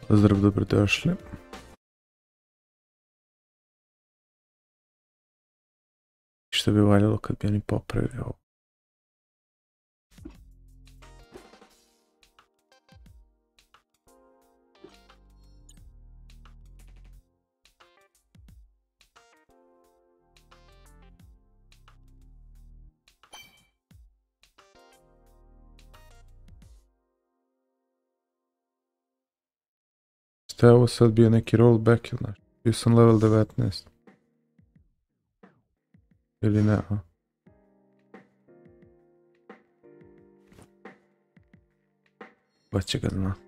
Pozdrav, dobrodošli. Što bi valjalo kad bi oni popravili ovo? Šta je ovo sad bio neki rollback ili nešto? Bio sam level 19. Ili ne, a? Pa će ga zna.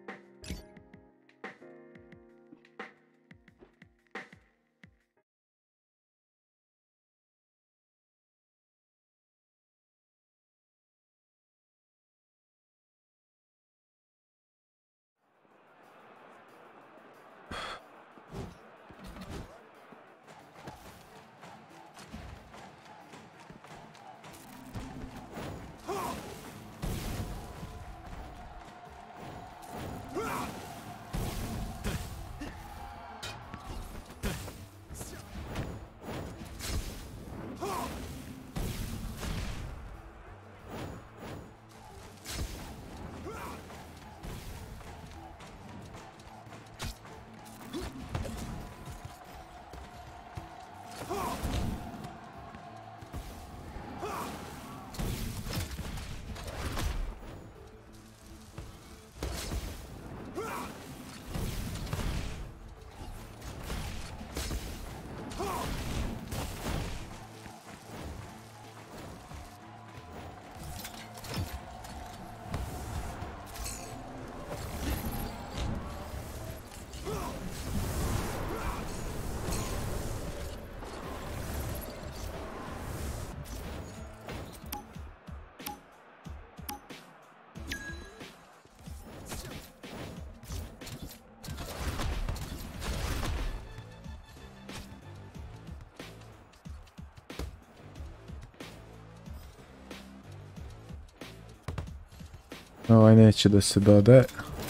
Ovaj neće da se dodaje.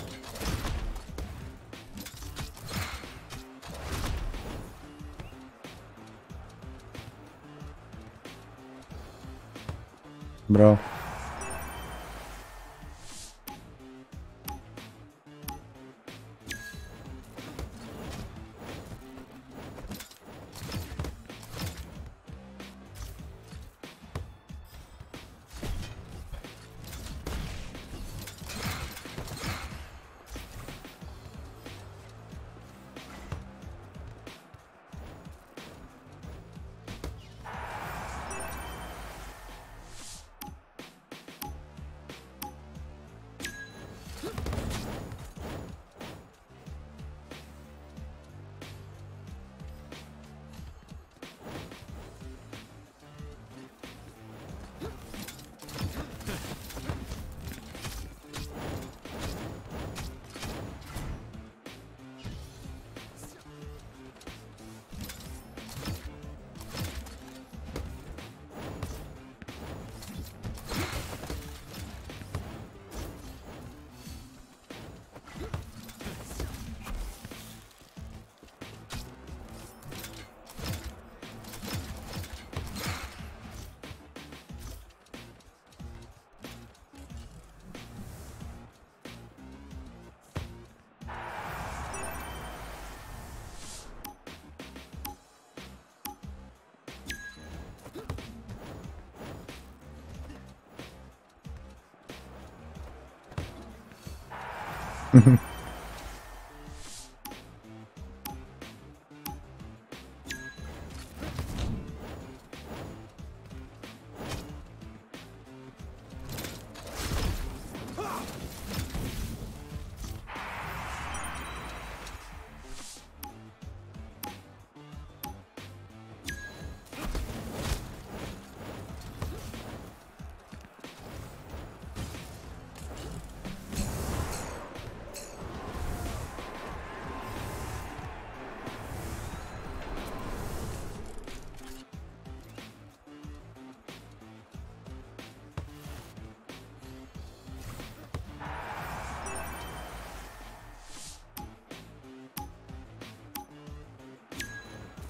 Bravo.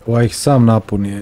Ova ih sam napunije.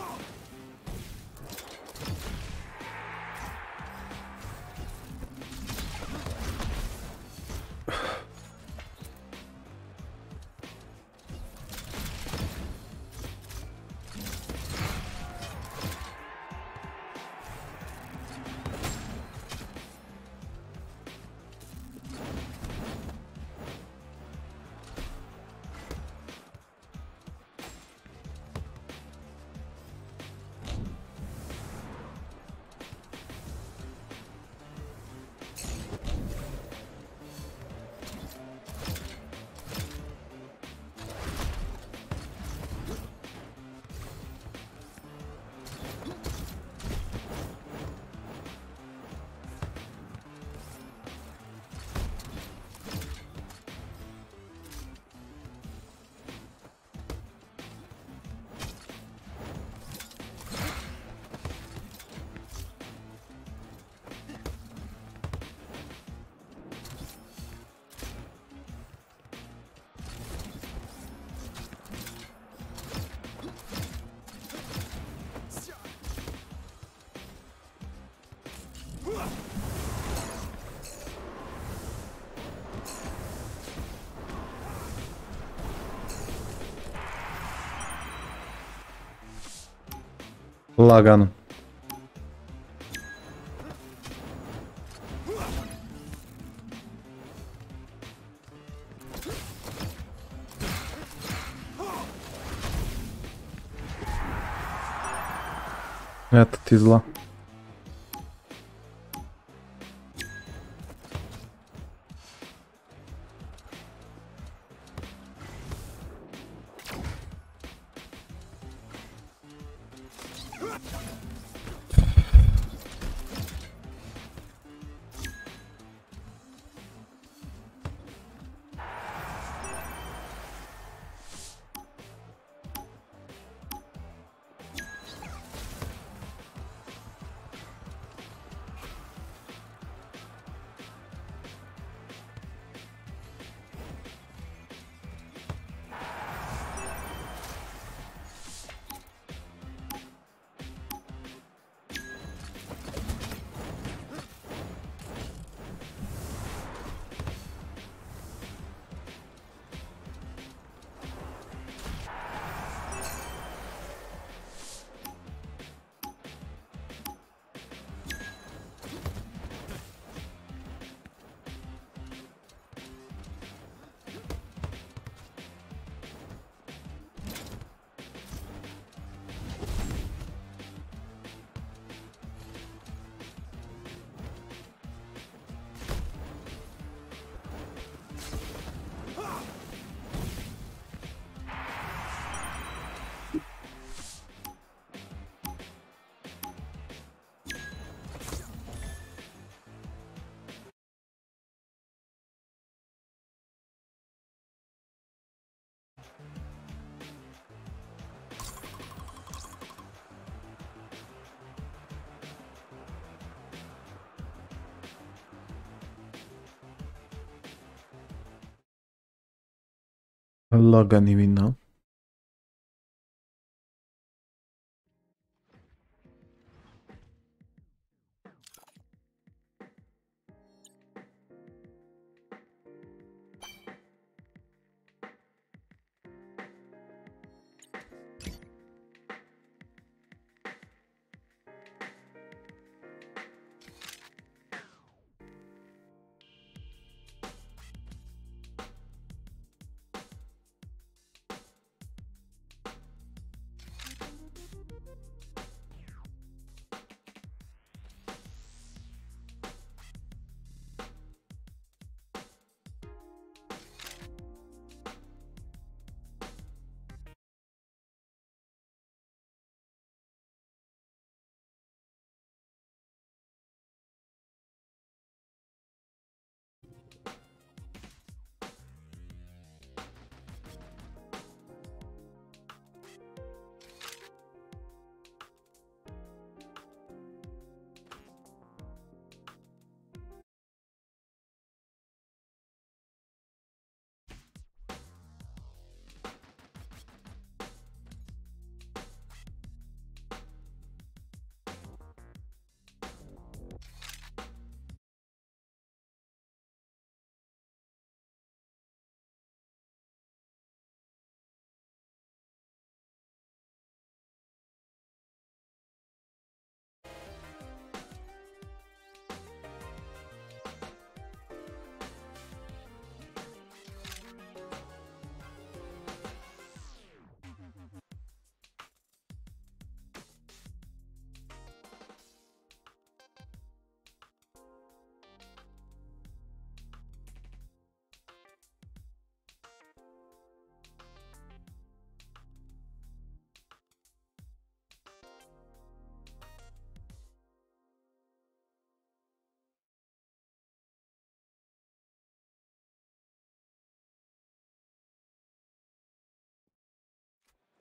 Lagano. Eto ti zla. Lagani vinna.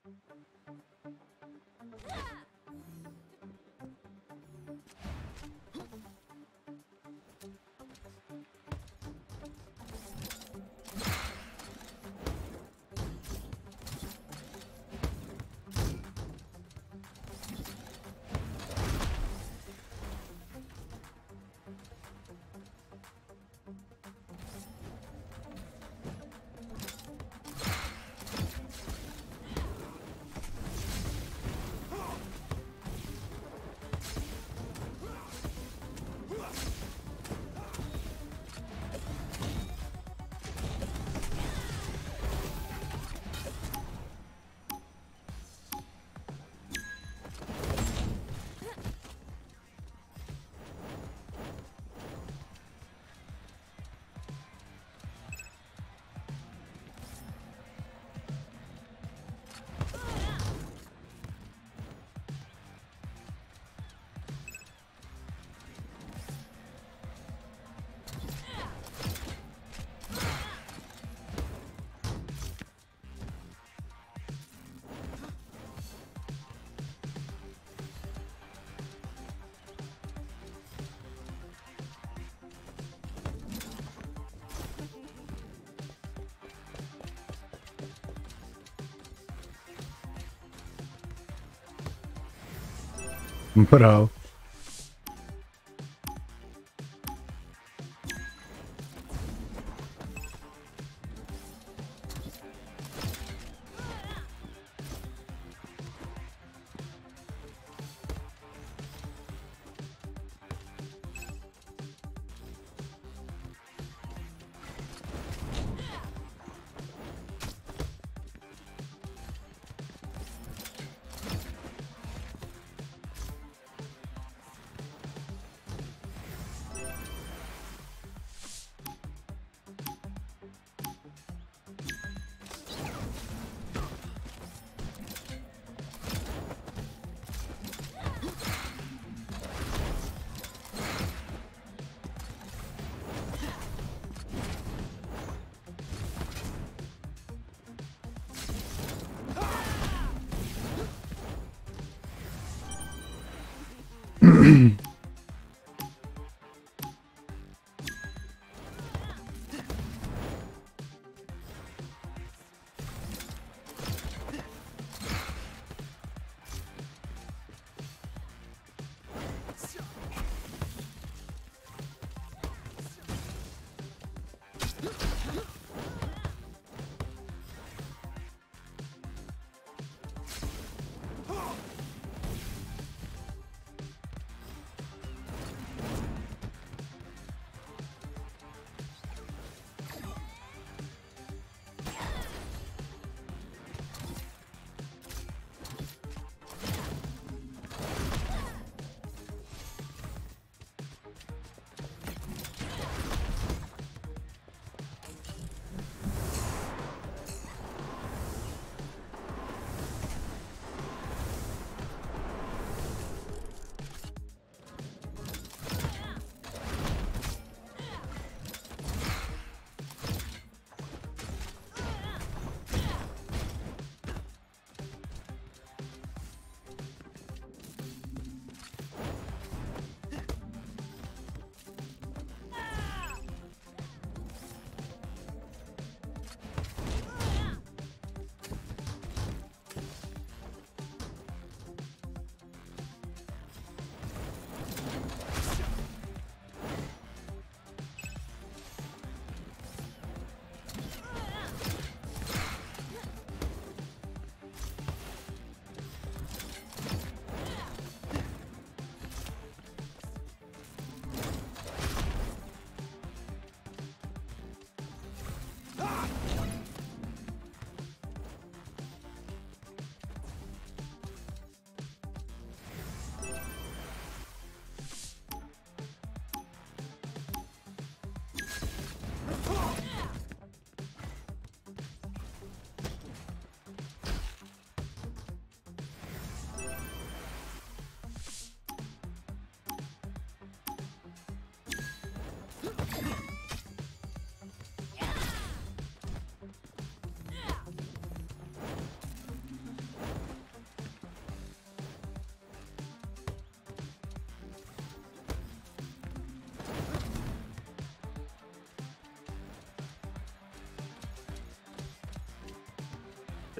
Bravo.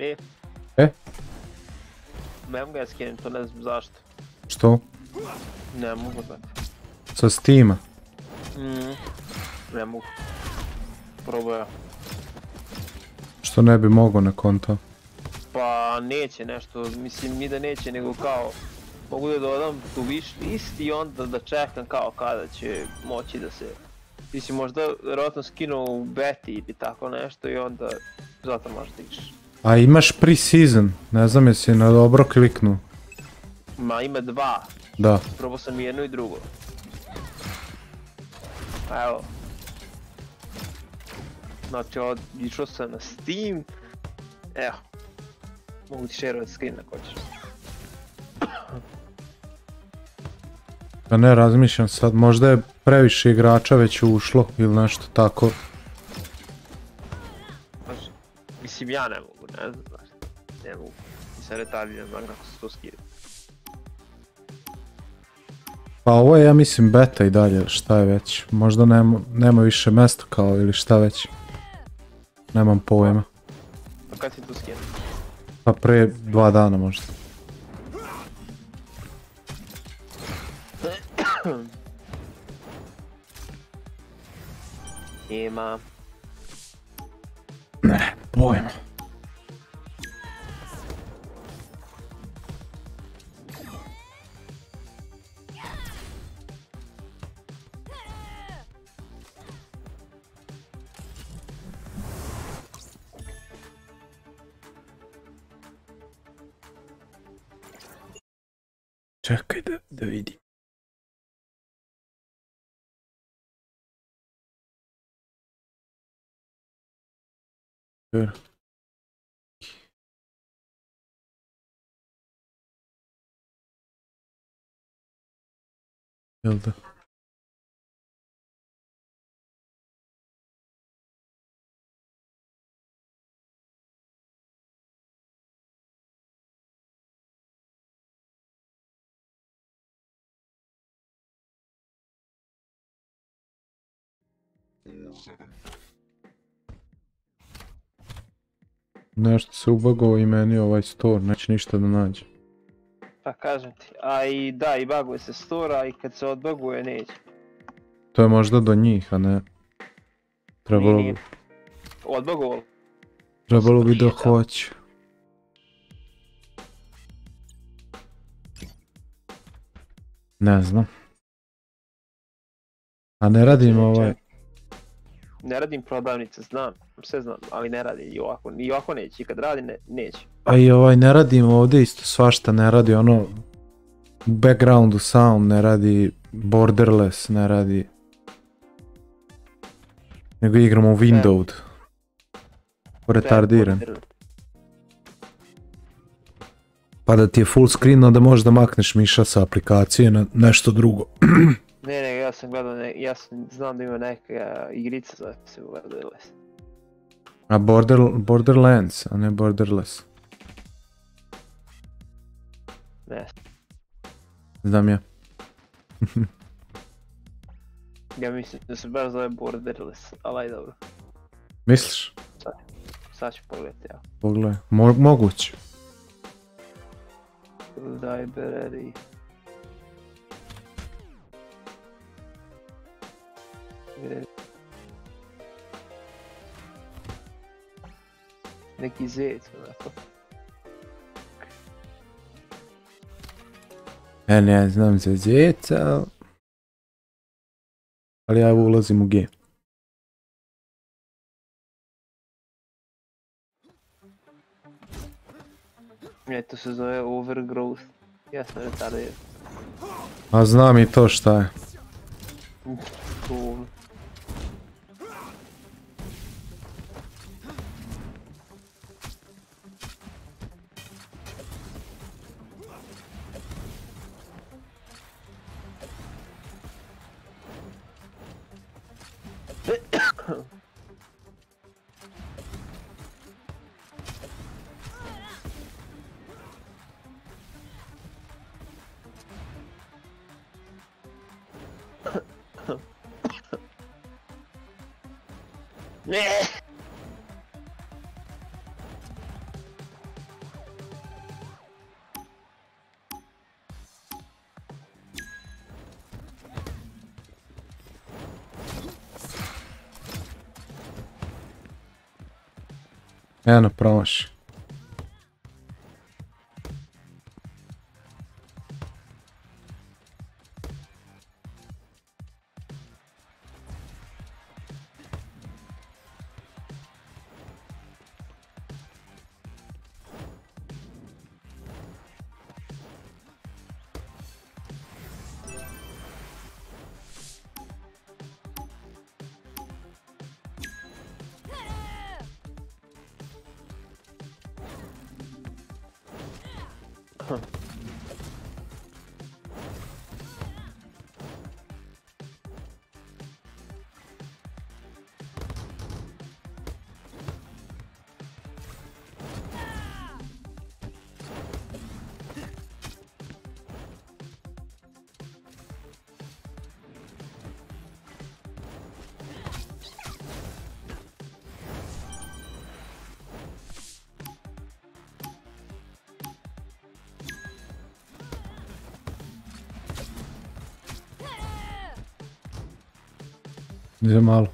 E? Ne mogu ga skinuti, to ne znam zašto. Što? Ne mogu da. Sa Steama? Ne mogu. Probao. Što ne bi mogao na konto? Pa neće nešto, mislim ni da neće, nego kao mogu da dodam tu wish list i onda da čekam kao kada će moći da se... Ti si možda vjerojatno skinuo u beti ili tako nešto i onda zato možeš diš. A imaš pre-season, ne znam jesi na dobro kliknu. Ma ima dva, Da. probao sam jedno i drugo. Evo. Znači išao sam na Steam. Evo. Mogu ti šerovat screen ako hoćeš. Pa ne razmišljam sad, možda je previše igrača već ušlo ili nešto tako. Mislim ja ne mogu, ne znam zašto. Ne mogu. Nisam retardiran, znam kako se to skida. Pa ovo je ja mislim beta i dalje, šta je već. Možda nema više mesta kao ili šta već. Nemam pojma. Pa kad si to skinuo? Pa pre 2 dana možda. Ima. Ne, pojma. Čekaj da vidim. Jel da? Nešto se ubagovao i meni ovaj store, neće ništa da nađe. Pa kažem ti, a i da, i baguje se store, a i kad se odbaguje neće. To je možda do njih, a ne... Trebalo bi... Odbagovalo. Trebalo bi da hoće. Ne znam. A ne radim ovaj... Ne radim prodavnice, znam, sve znam, ali ne radi i ovako neće, i kad radi neće. A i ovaj ne radim ovdje isto svašta, ne radi ono... U backgroundu sound ne radi, borderless ne radi. Nego igramo u windowed. Retardiran. Pa da ti je full screen, onda možeš da makneš miša sa aplikacije na nešto drugo. Ne, ja sam gledao, ja znam da ima neka igrica zove se Borderless. A Borderlands, a ne Borderless. Ne. Znam ja. Ja mislim da se baš zove Borderless, ali aj dobro. Misliš? Sad ću pogledati, ja. Pogledaj, moguće. Library. Neki zec, onako. Ja ne znam za zeca, ali ja ulazim u game. To se zove Overgrowth. Ja sam retardiran. A znam i to šta je. Cool. Eno, promaši. Gdje malo.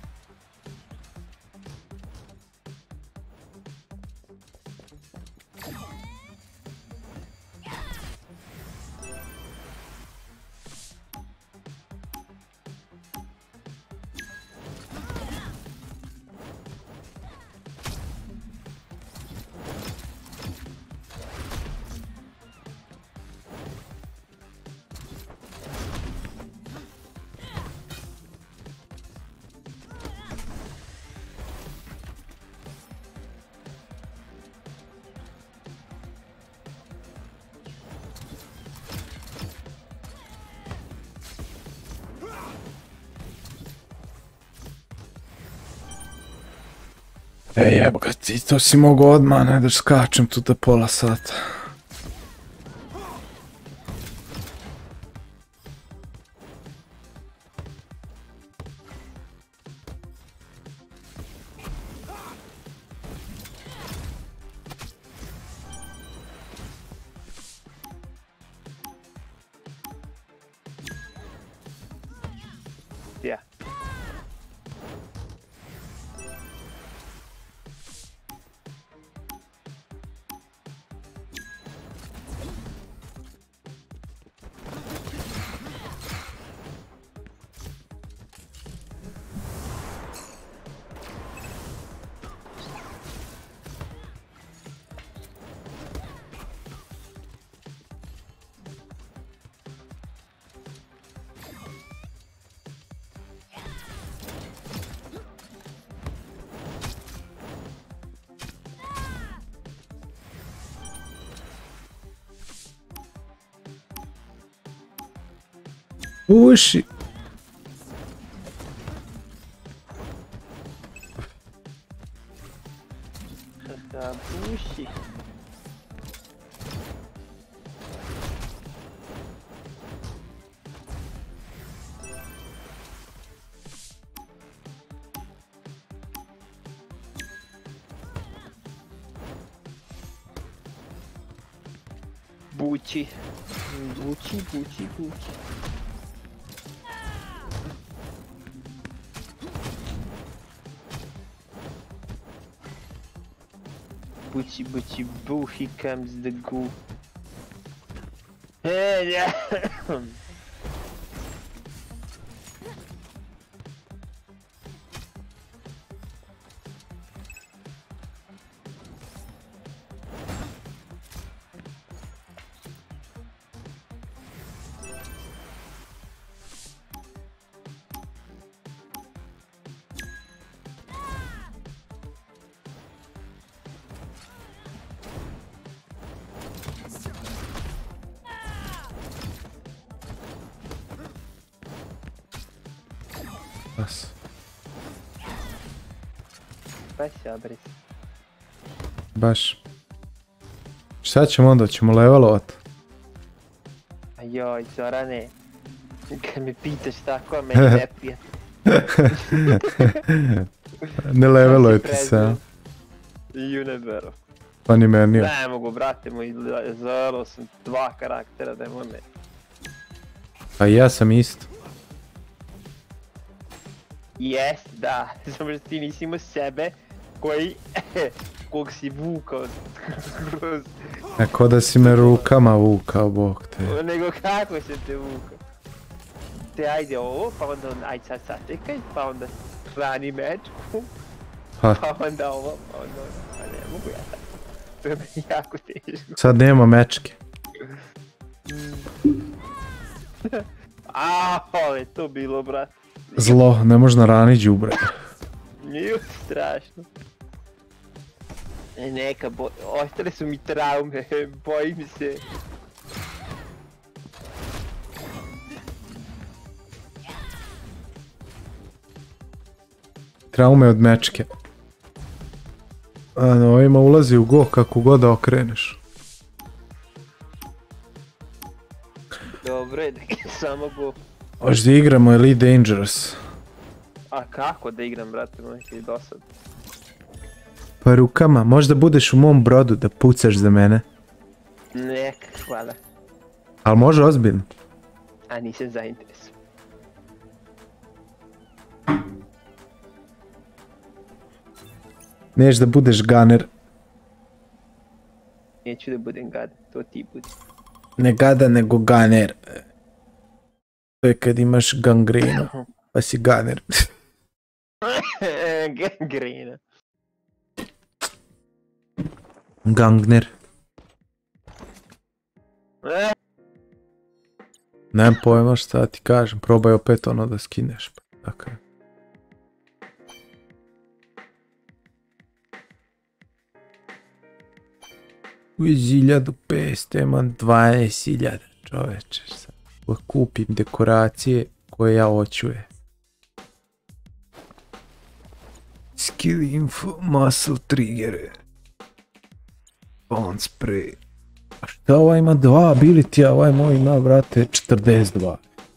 Jebo ga ti, to si mogu odmah, ne da skačem tu da pola sata. Ja. Uši. Uši. Buci. Buci, buci, buci. Buci, buci, boo, here comes the goo. Hey, yeah. Baš abris. Baš. Šta ćemo onda? Ćemo levelovat? A joj, Zorane. Kad me pitaš tako, a meni ne prija. Ne levelujete se, a? Ju ne vero. Pa ni meni je. Ne mogu, brate moj, zelo sam 2 karaktera, nemoj me. Pa i ja sam isto. Jest, da, samo što ti nisi imao sebe koji kog si vukao kroz... Ko da si me rukama vukao, bog te. Nego kako se te vukao? Te ajde ovo, pa onda ajde sad sačekaj, pa onda hrani mečku. Ha. Pa onda ovo, pa onda ono, pa ne mogu ja tako. To je meni jako teško. Sad nema mečke. Aaaa, je to bilo, brat. Zlo, ne možda ranit đubre. Nije strašno. Neka, ostale su mi traume, bojim se. Traume od mečke. Ano, ovima ulazi u go kako god da okreneš. Dobro je da samo go. Hoš da igramo Elite Dangerous. A kako da igram, brate moj, kaj dosad. Pa rukama, možda budeš u mom brodu da pucaš za mene. Nek, hvala. Al može ozbiljno. A nisam zainteresovan. Neš da budeš gunner. Neću da budem gada, to ti budi. Ne gada nego gunner. To je kad imaš gangrenu, pa si gunner. Gangrena. Gangner. Nemam pojma šta ti kažem, probaj opet ono da skineš. Tako je. U 1500, imam 12.000 čoveče. Kupim dekoracije koje ja hoću je. Skill info, muscle trigger. Bond spray. A šta ovaj ima 2 ability, a ovaj moj ima, brate, 42.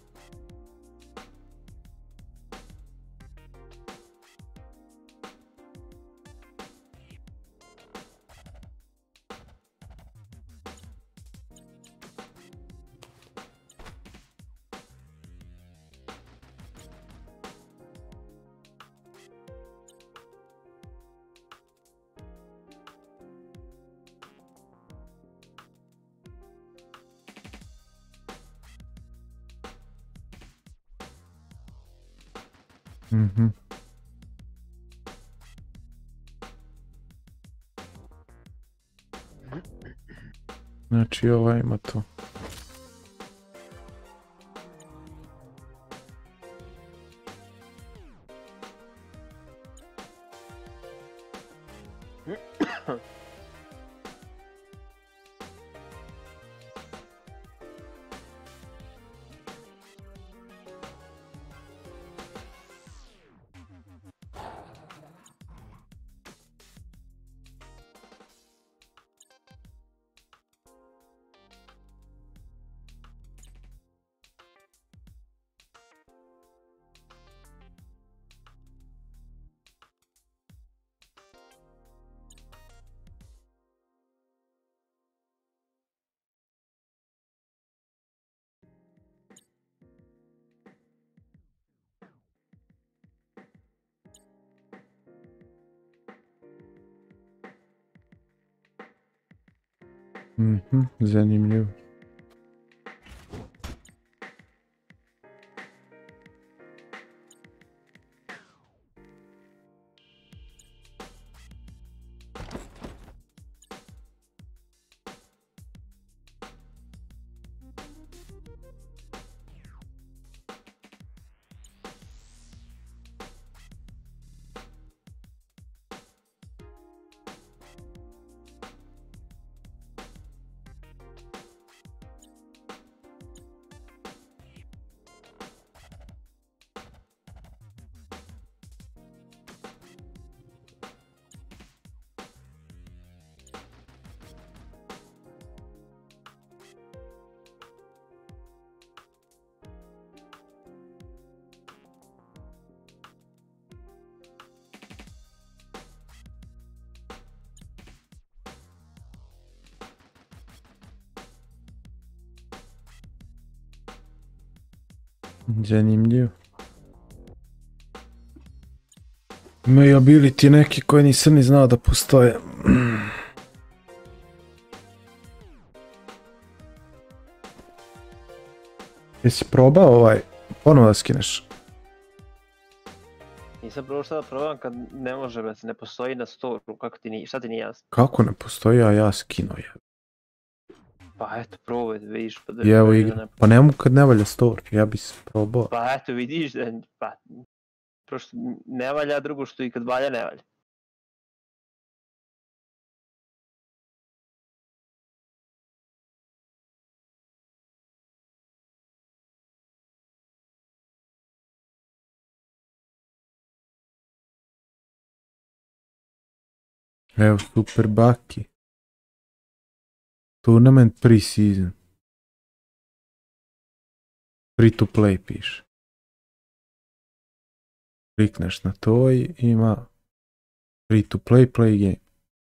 Znači ovaj ima to. Zanimljivo. Zanimljivo. Imaju ability neki koji nisam ni znao da postoje. Jesi probao ponovo da skineš? Nisam prvo šta da probam kad ne može, brate, ne postoji na storu, kako ti nije, šta ti nije jasno? Kako ne postoji, a ja skino je. Pa eto, probaj da vidiš pa da I evo vidiš igra. da ne... Pa ne mogu kad ne valja store, ja bi se probao. Pa eto, vidiš da, pa, prošto ne valja, drugo što i kad valja, ne valja. Evo, Super Baki. Tournament pre-season. Free to play piše. Klikneš na to i ima free to play, play game.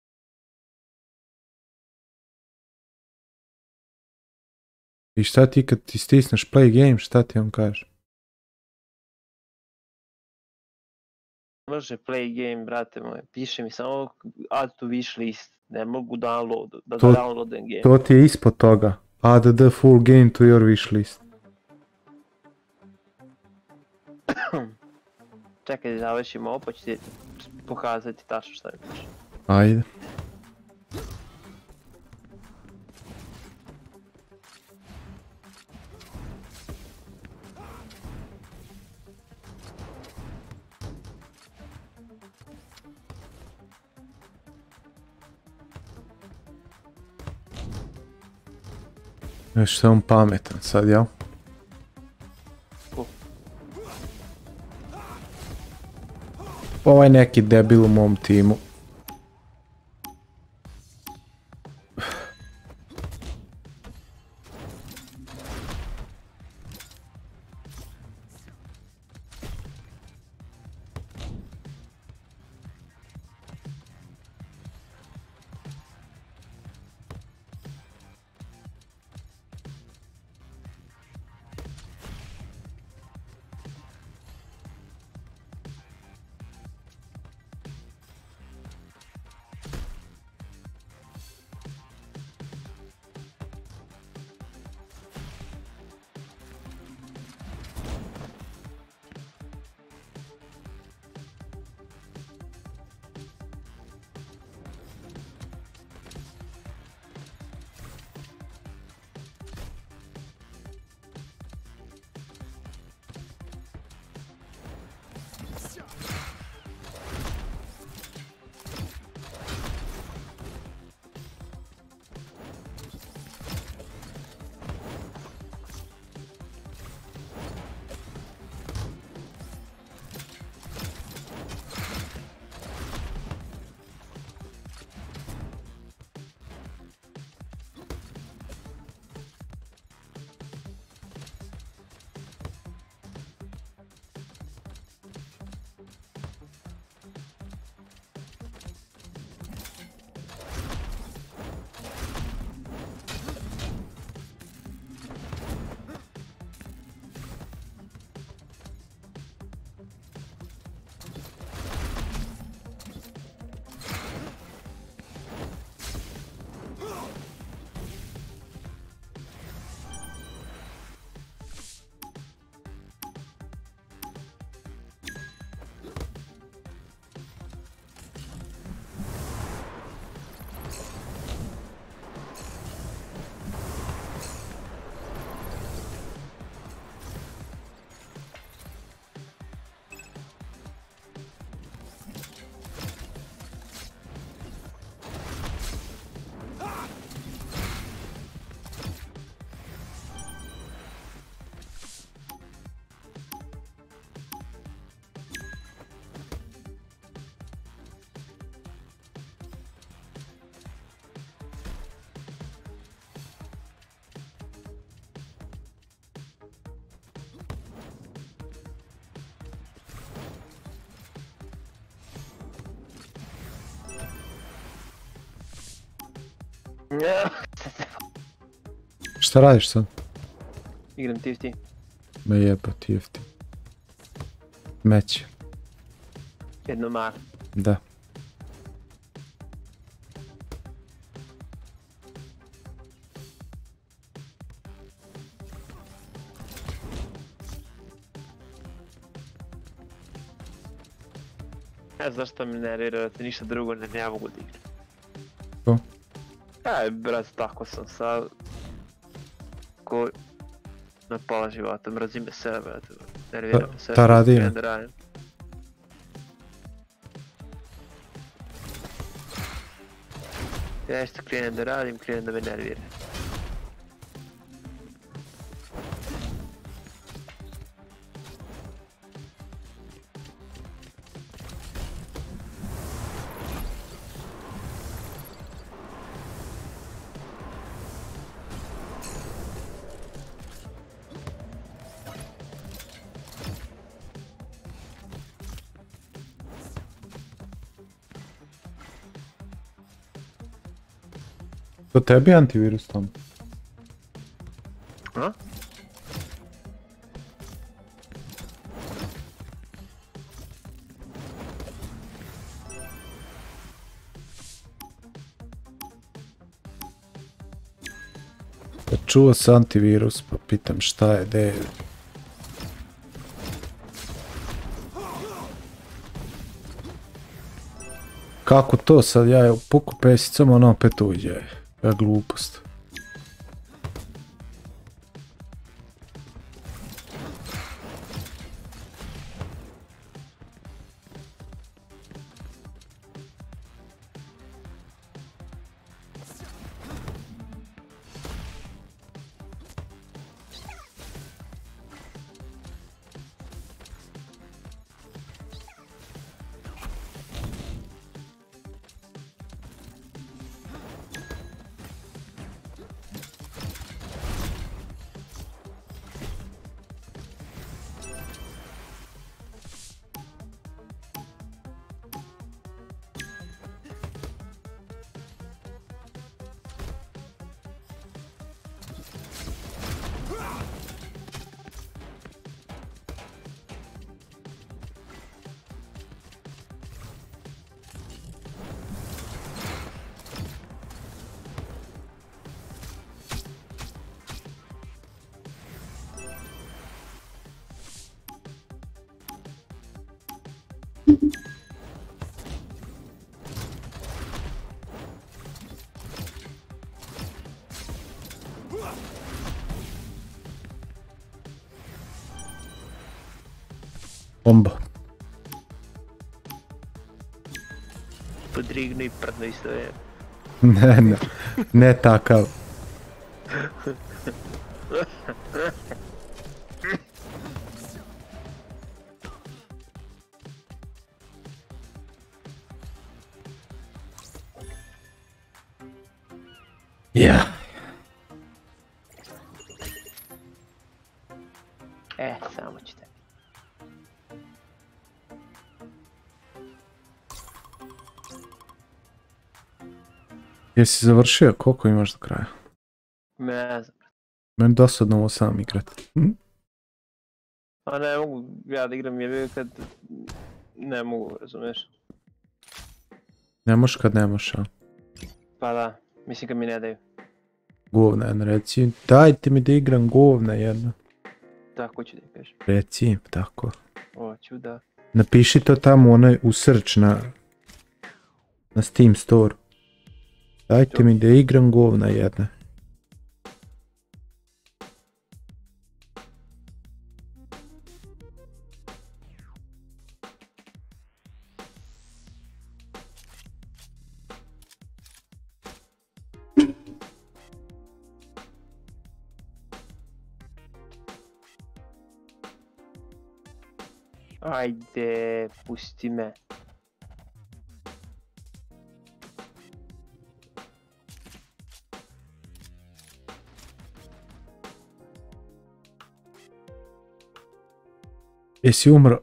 I šta ti kad ti stisneš play game, šta ti on kaže? Može play game, brate moj, piše mi samo add to wish list, ne mogu download, da To- downloadem game. To ti je ispod toga. Add the full game to your wish list. Čekaj da završimo ovo pa ću ti pokazati tačno šta mi piše. Ajde. Nešto je on pametan sad, jel? Ovaj neki debil u mom timu. Šta radiš sad? Igram TFT. Me jeba TFT. Meć. Jedno mar. Da. Zašto me nervira da te ništa drugo ne mogu da igram. Ko? Brate, tako sam sad. Ko... Na pola života, mrzim me sve, brate. Nervira me sve. Ta radi što da radim. Ja što krenem da radim, krenem da me nervira. To tebi antivirus tamo? A? Čuo sam antivirus pa pitam šta je, gdje je. Kako to sad, ja je puku pesicom, ono opet uđe. Ja glupost. Bomba. Podrignu i prdno isto je. Ne takav. Ja. Samo ćete. Jesi završio? Koliko imaš do kraja? Ne znam. Meni dosadno ovo sam igrat. A ne mogu ja da igram jer kad ne mogu, razumiješ? Ne možeš kad ne možeš, a? Pa da, mislim kad mi ne daju. Govna jedna, reci. Dajte mi da igram govna jedna. Tako ću da kažem. Reci, tako. Hoću da. Napiši to tamo onaj u search na Steam Store. Dajte mi da igram govna jedna. Ajde, pusti me. Jesi umro?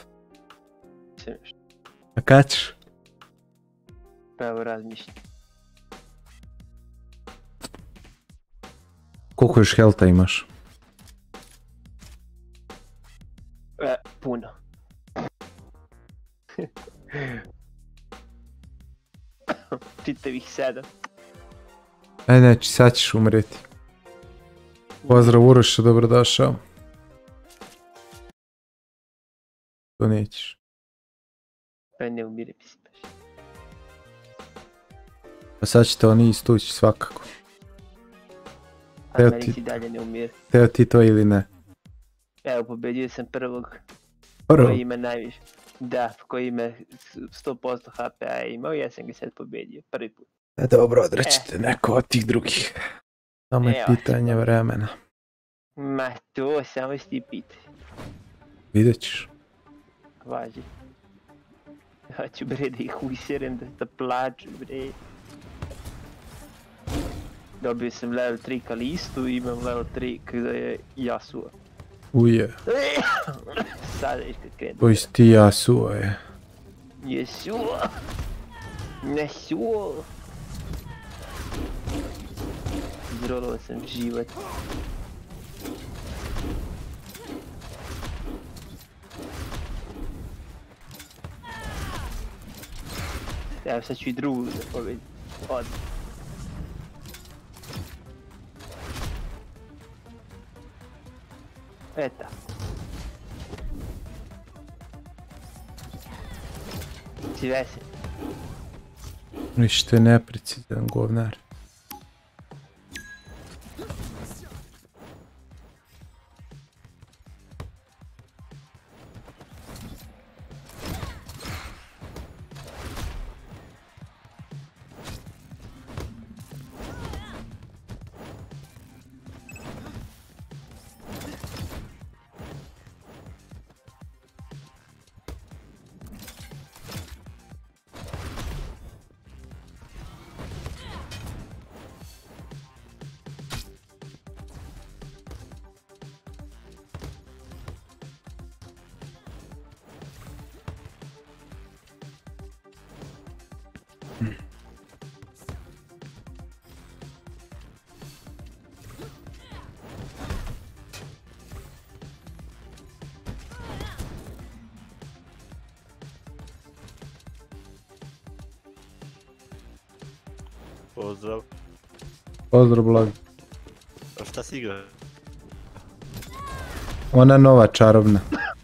A kad ćeš? Pa evo razmišljam. Koliko još helta imaš? Puno. Čitavih 7. Neći, sad ćeš umreti. Pozdrav Uroša, dobrodošao. To nećeš. Pa ne umire mi se baš. Pa sad ćete oni istući svakako. A Evo meni ti- si dalje ne umire. Teo ti to ili ne? Evo, pobedio sam prvog Prvo. koji ima najviše. Da, koji ima 100% HP-a imao, ja sam ga sad pobedio, prvi put. Dobro, odrećete neko od tih drugih. Samo je Evo, pitanje super. vremena. Ma to, samo si ti pitaj. Vidjet ćeš. Važi. Hoću bre da ih userem, da plaču bre. Dobio sam level 3 Kalistu i imam level 3 kada je Yasuo. Uje, Sada viš kad krenu. koji si ti Yasuo je. Yasuo! Yasuo! Zrolao sam život. Evo sad ću i drugu da pobedim. Od. Eta. Si vesel? Više neprecizan govnar. Pozdrav. Pozdrav Blag. A šta si igra? Ona nova čarobna.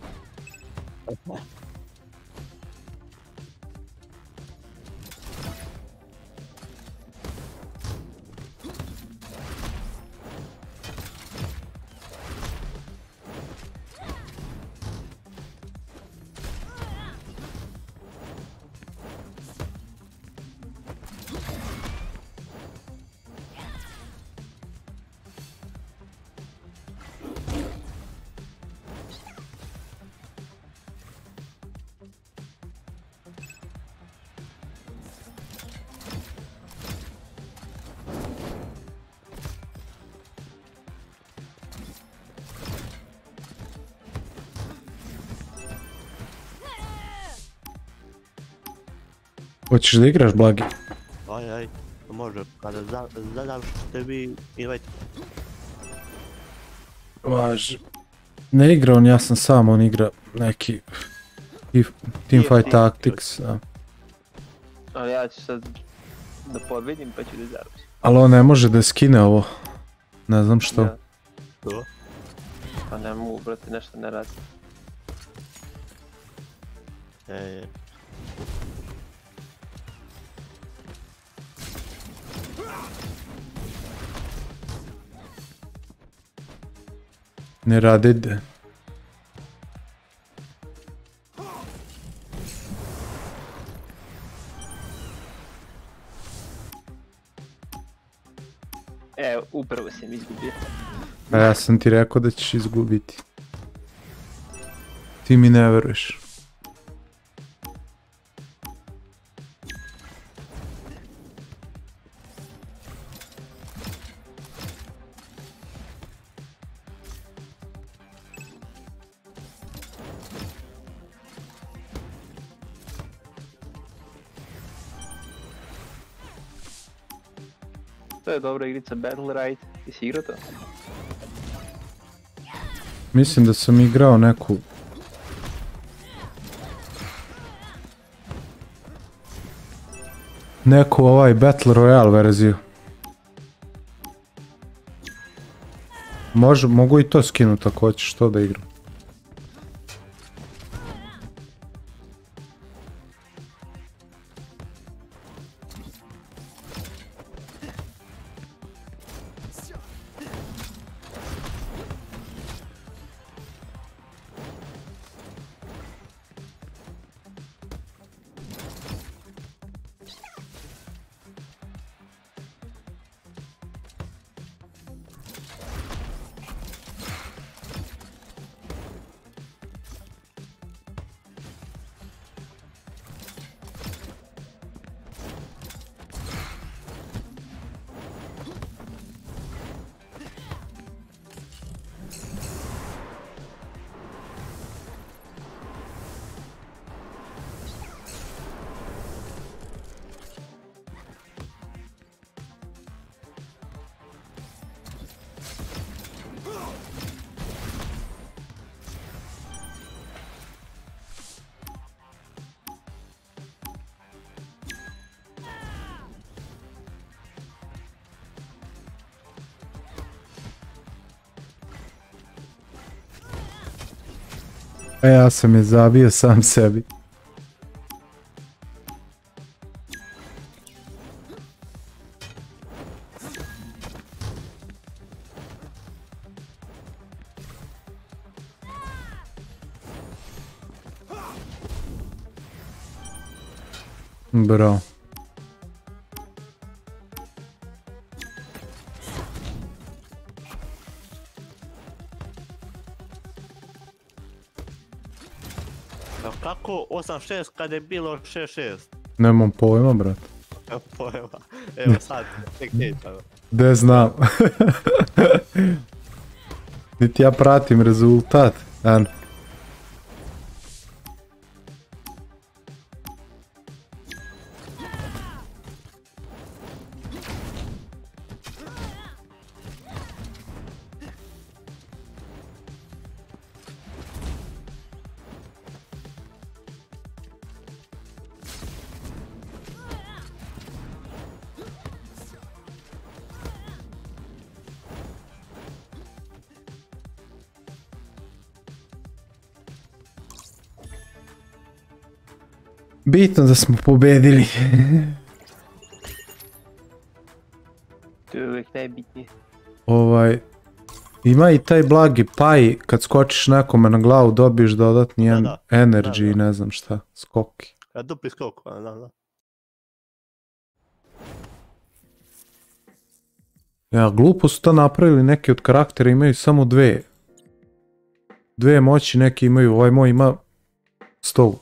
Hoćeš da igraš Blagi? Aj, može, kada završite vi invite. Važi. Ne igra on, ja sam sam, on igra neki Teamfight Tactics. Da. Ali ja ću sad da pobedim pa ću da završim. Ali on ne može da skine ovo. Ne znam što. Da. To? Pa ne mogu, brate, nešto ne radi. Ne radi de. Evo, upravo sam izgubio. A ja sam ti rekao da ćeš izgubiti. Ti mi ne veruješ. To je dobra igrica Battle Ride. Ti si igrao to? Mislim da sam igrao neku... Neku Battle Royale verziju. Mogu i to skinuti ako hoćeš to da igram. A ja sam je zabio sam sebi. Bro. A kako 8-6 kad je bilo 6-6? Nemam pojma, brat. Pojma. Evo sad, tek nećemo. De znam. Niti ja pratim rezultat. An. Bitno da smo pobedili. To je uvijek najbitnije. Ima i taj blagi paj, kad skočiš nekome na glavu dobiješ dodatni Da. energy i Da. ne znam šta, skoki. Dupli skok, da. Ja, glupo su to napravili, neki od karaktera imaju samo dve. Dve moći, neki imaju, ovaj moj ima 100.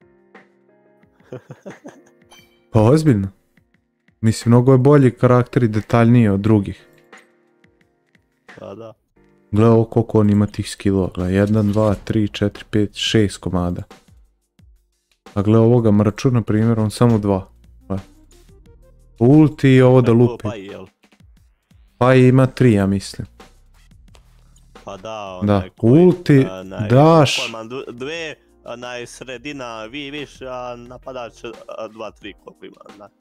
Pa ozbiljno. Mislim, mnogo je bolji karakter i detaljniji od drugih. Pa da. Gle ovo koliko on ima tih skillova, gle, 1, 2, 3, 4, 5, 6 komada. A gle ovoga mrču, na primjer, on samo 2. Ulti i ovo da lupi. Pa jel? Pa ima 3, ja mislim. Pa da, Da, onaj koji, ulti, onaj, daš. Coleman dve, onaj sredina vi više, a napadač 2-3 koliko ima. Da.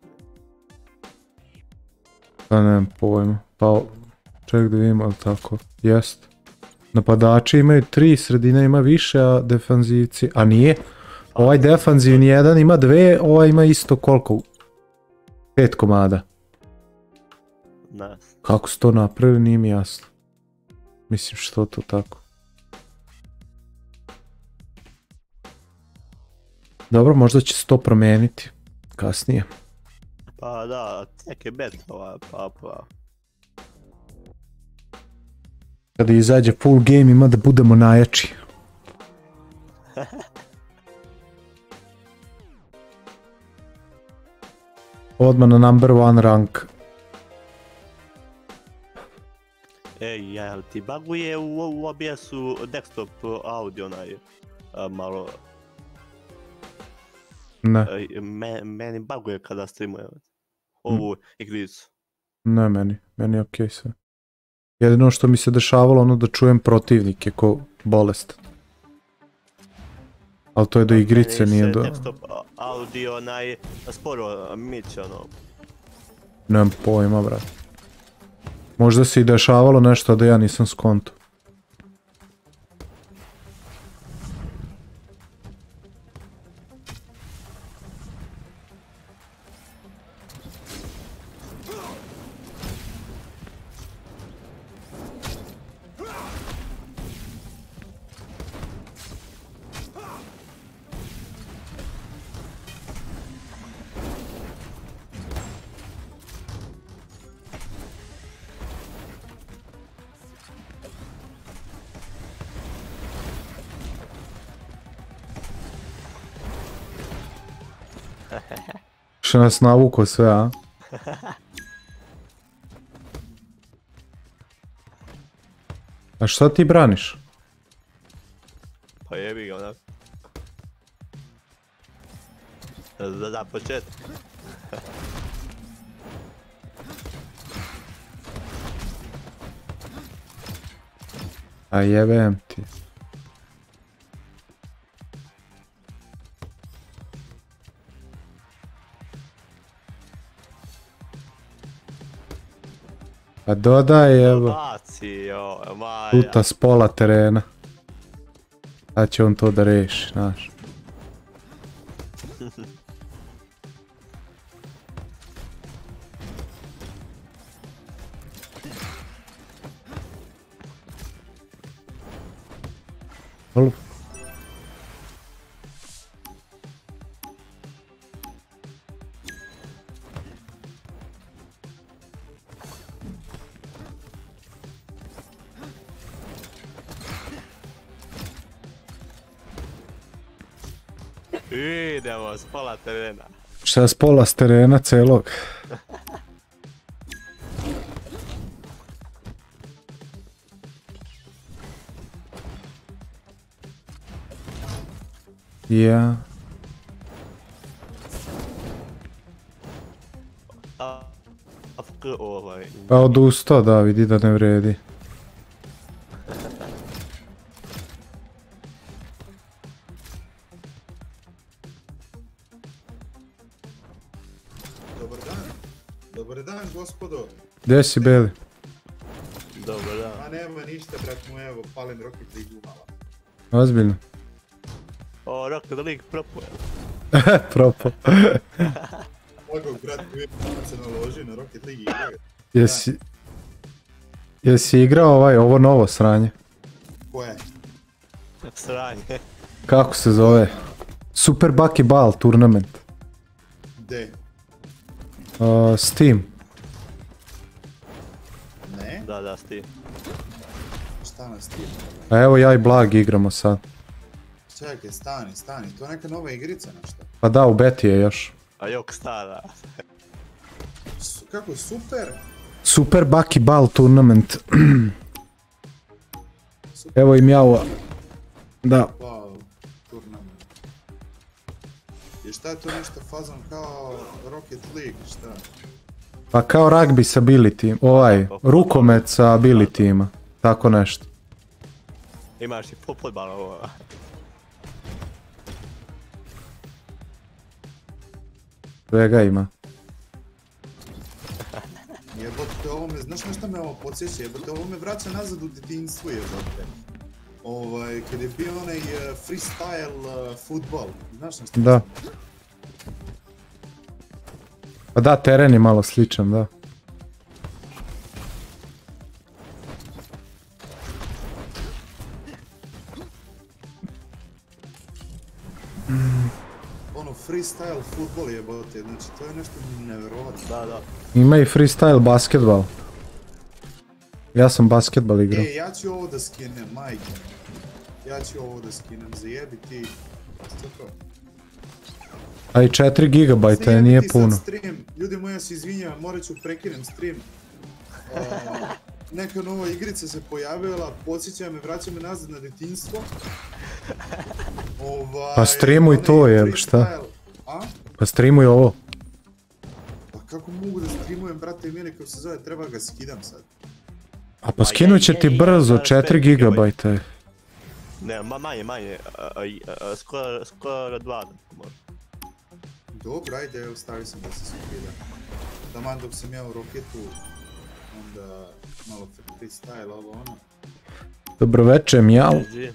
Pa nemam pojma. Pa, ček da vidimo, ali tako. Jest. Napadači imaju 3, sredina ima više, a defanzivci... A nije. Ovaj defanzivni jedan ima 2, ovaj ima isto koliko? 5 komada. Ne. Kako su to napravili, nije mi jasno. Mislim, što to tako. Dobro, možda će se to promijeniti kasnije. Pa da, tek je beta pa. Kada izađe full game ima da budemo najjači. Odmah na number 1 rank. Ej, jel ti baguje u OBS-u desktop audio onaj malo... Ne, Meni baguje kada streamujem ovu igricu. ne meni je okej sve. Jedino što mi se dešavalo ono da čujem protivnike ko bolest. Ali to je do igrice, nije do... Meni se desktop audio onaj sporo miče ono. Nemam pojma, brat. Možda se i dešavalo nešto da ja nisam skonto. Što nas navuko sve, a? A šta ti braniš? Pa jebi ga onak. Za početak. A jebem ti. Pa dodaj, evo. Baci, jo, maja. Puta s pola terena. Sad će on to da reši, znaš. Halo. Idemo s pola terena. Šta s pola s terena celog? Ja. AFK ovaj. Pa odustao, da, vidi da ne vredi. Dobar dan. Dobar dan, gospodo. Gdje si, Beli? Dobro, da. Ma nema ništa, brat moj, evo, palim Rocket League malo. Ozbiljno. O, Rocket League propuje. Propo. Mogao, brat, se naloži na Rocket League igra. Jesi igrao ovo novo sranje? Koje? Sranje. Kako se zove? Super Bucky Ball Tournament. De? Steam. Ne? Da, Steam. Šta nas ti? A evo ja i Blag igramo sad. Čekaj, stani, to je neka nova igrica, nešto. Pa da, u beti je još. A jok stara. Kako, super? Super Bucky Ball Tournament. Evo i mjava. Da. Wow, turnament. I šta je to nešto fazom kao Rocket League, šta? Pa kao rugby sa ability, rukomet sa abilityima. Tako nešto. Imaš i fotbal ovo. Svega ima. Jebote, ovo me, znaš na šta me ovo podsjeća? Jebote, ovo me vraća nazad u djetinjstvo, jebote. Kad je bio onaj freestyle futbol, znaš na šta? Da. Pa da, teren je malo sličan, da. Ono, freestyle futbol, jebote, znači to je nešto nevjerovatno. Da. Ima i freestyle basketball. Ja sam basketball igrao. Ja ću ovo da skinem, majke. Ja ću ovo da skinem, zajebi ti. Što to? A i 4 gigabajta je, nije puno. Stream. Ljudi moji, ja se izvinjavam, morat ću prekinem stream. Neka nova igrica se pojavila, podsjeća me, vraća me nazad na djetinjstvo. Pa streamuj to, jel, šta? A? Pa streamuj ovo. Pa kako mogu da streamujem, brate mili, kako se zove, treba ga skidam sad. A pa skinut će ti brzo, 4 gigabajta je. Ne, manje, skoro 2 možda. Dobro, ajde, evo stavi sam da se skida. Taman dok sam ja u roketu, onda malo freestyle, ovo ono. Dobro večer, mjau.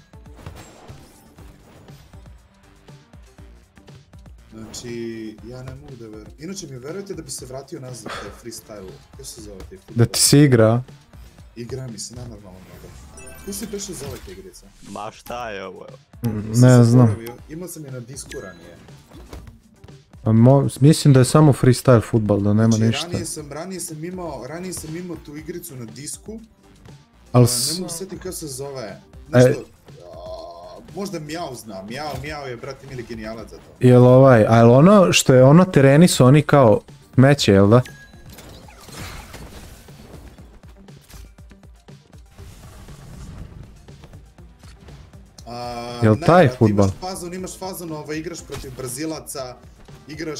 Znači, ja ne mogu da verujem. Inače mi verujete da bi se vratio nazad taj freestyle, kako se zove taj futbol? Da ti se igra. Igra mi se nenormalno mnogo. Kako se peše zove ta igrica? Ma šta je ovo? Ne znam. Imao sam je na disku ranije. Mislim da je samo freestyle futbal, da nema ništa. Ranije sam imao tu igricu na disku. Ne mogu sjetiti kako se zove. Nešto... Možda Mjau zna, Mjau je, brate mili, genijalac za to. Jel ali ono što je ono tereni su oni kao smeće, jel da? Jel taj futbal? Imaš fazon, igraš protiv Brazilaca, igraš...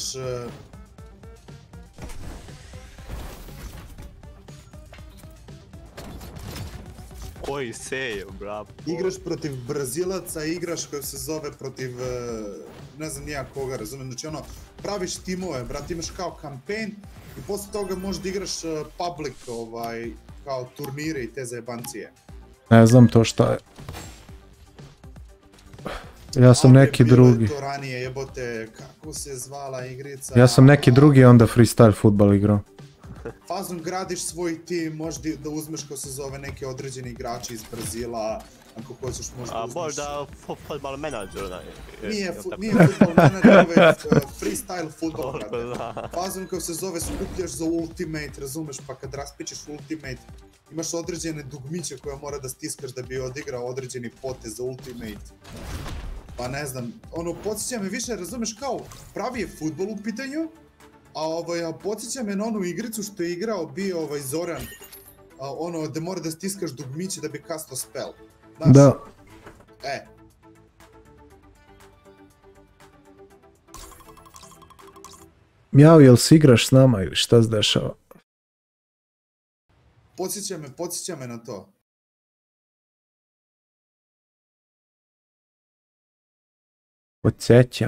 Koji sejo, bravo. Igraš protiv Brazilaca, igraš kako se zove protiv, ne znam nija koga, razumijem, znači ono, praviš timove, brate, imaš kao kampanj i posle toga možeš da igraš public, kao turnire i te zajebancije. Ne znam to šta je. Ja sam neki drugi. To ranije jebote, kako se zvala igrica? Ja sam neki drugi onda freestyle futbal igrao. Fazom gradiš svoj tim, možda da uzmeš ko se zove neki određeni igrači iz Brazila, ako hoćeš možda uzmeš... A možda futbal menadžer onaj. Nije futbol menadžer, već freestyle futbol, brate. Fazom kao se zove skupljaš za ultimate, razumeš, pa kad raspičeš ultimate, imaš određene dugmiće koje mora da stiskaš da bi odigrao određeni potez za ultimate. Pa ne znam, ono, podsjeća me više, razumeš, kao pravi je futbol u pitanju, a podsjeća me na onu igricu što je igrao bio Zoran, ono, da mora da stiskaš dugmiće da bi kasto spell. Znaš? Da. Jao, jel si igraš s nama ili šta se dešava? Podsjeća me na to. Podsjeća.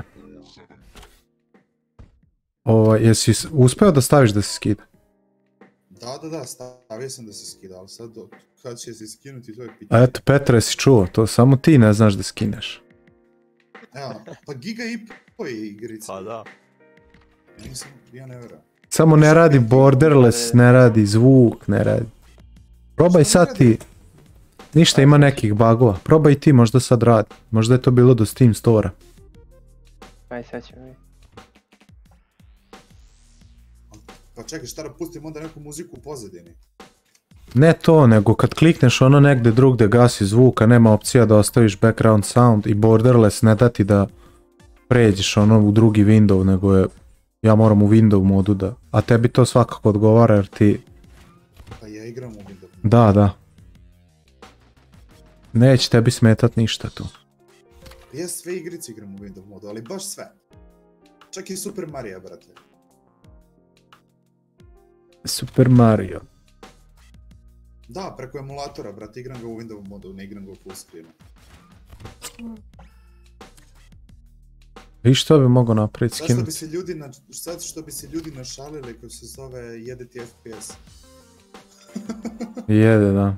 Jesi uspeo da staviš da se skida? Da, stavio sam da se skida, ali sad kad će se skinuti to je pitanje. A eto, Petra, jesi čuo, to samo ti ne znaš da skineš. Evo, pa giga i po je igrica. Pa da. Ja ne vjerujem. Samo ne radi borderless, ne radi zvuk, ne radi. Probaj sad ti. Ništa, ima nekih bugova. Probaj ti, možda sad radi. Možda je to bilo do Steam Store-a. Aj, sad ćemo vidjeti. Pa čekaj, šta da pustim onda neku muziku u pozadini? Ne to, nego kad klikneš ono negde drugde gasi zvuka, nema opcija da ostaviš background sound i borderless ne da ti da pređeš ono u drugi window, nego je, ja moram u window modu da, a tebi to svakako odgovara jer ti... Pa ja igram u window. Da. Neće tebi smetat ništa tu. Ja sve igrice igram u window modu, ali baš sve. Čak i Super Mario, brate. Super Mario. Da, preko emulatora, brate, igram ga u Windows modu, ne igram ga u full screenu. I što bi mogao napraviti skinuti? Sad što bi se ljudi našalili koji se zove jedeti FPS. Jede, da.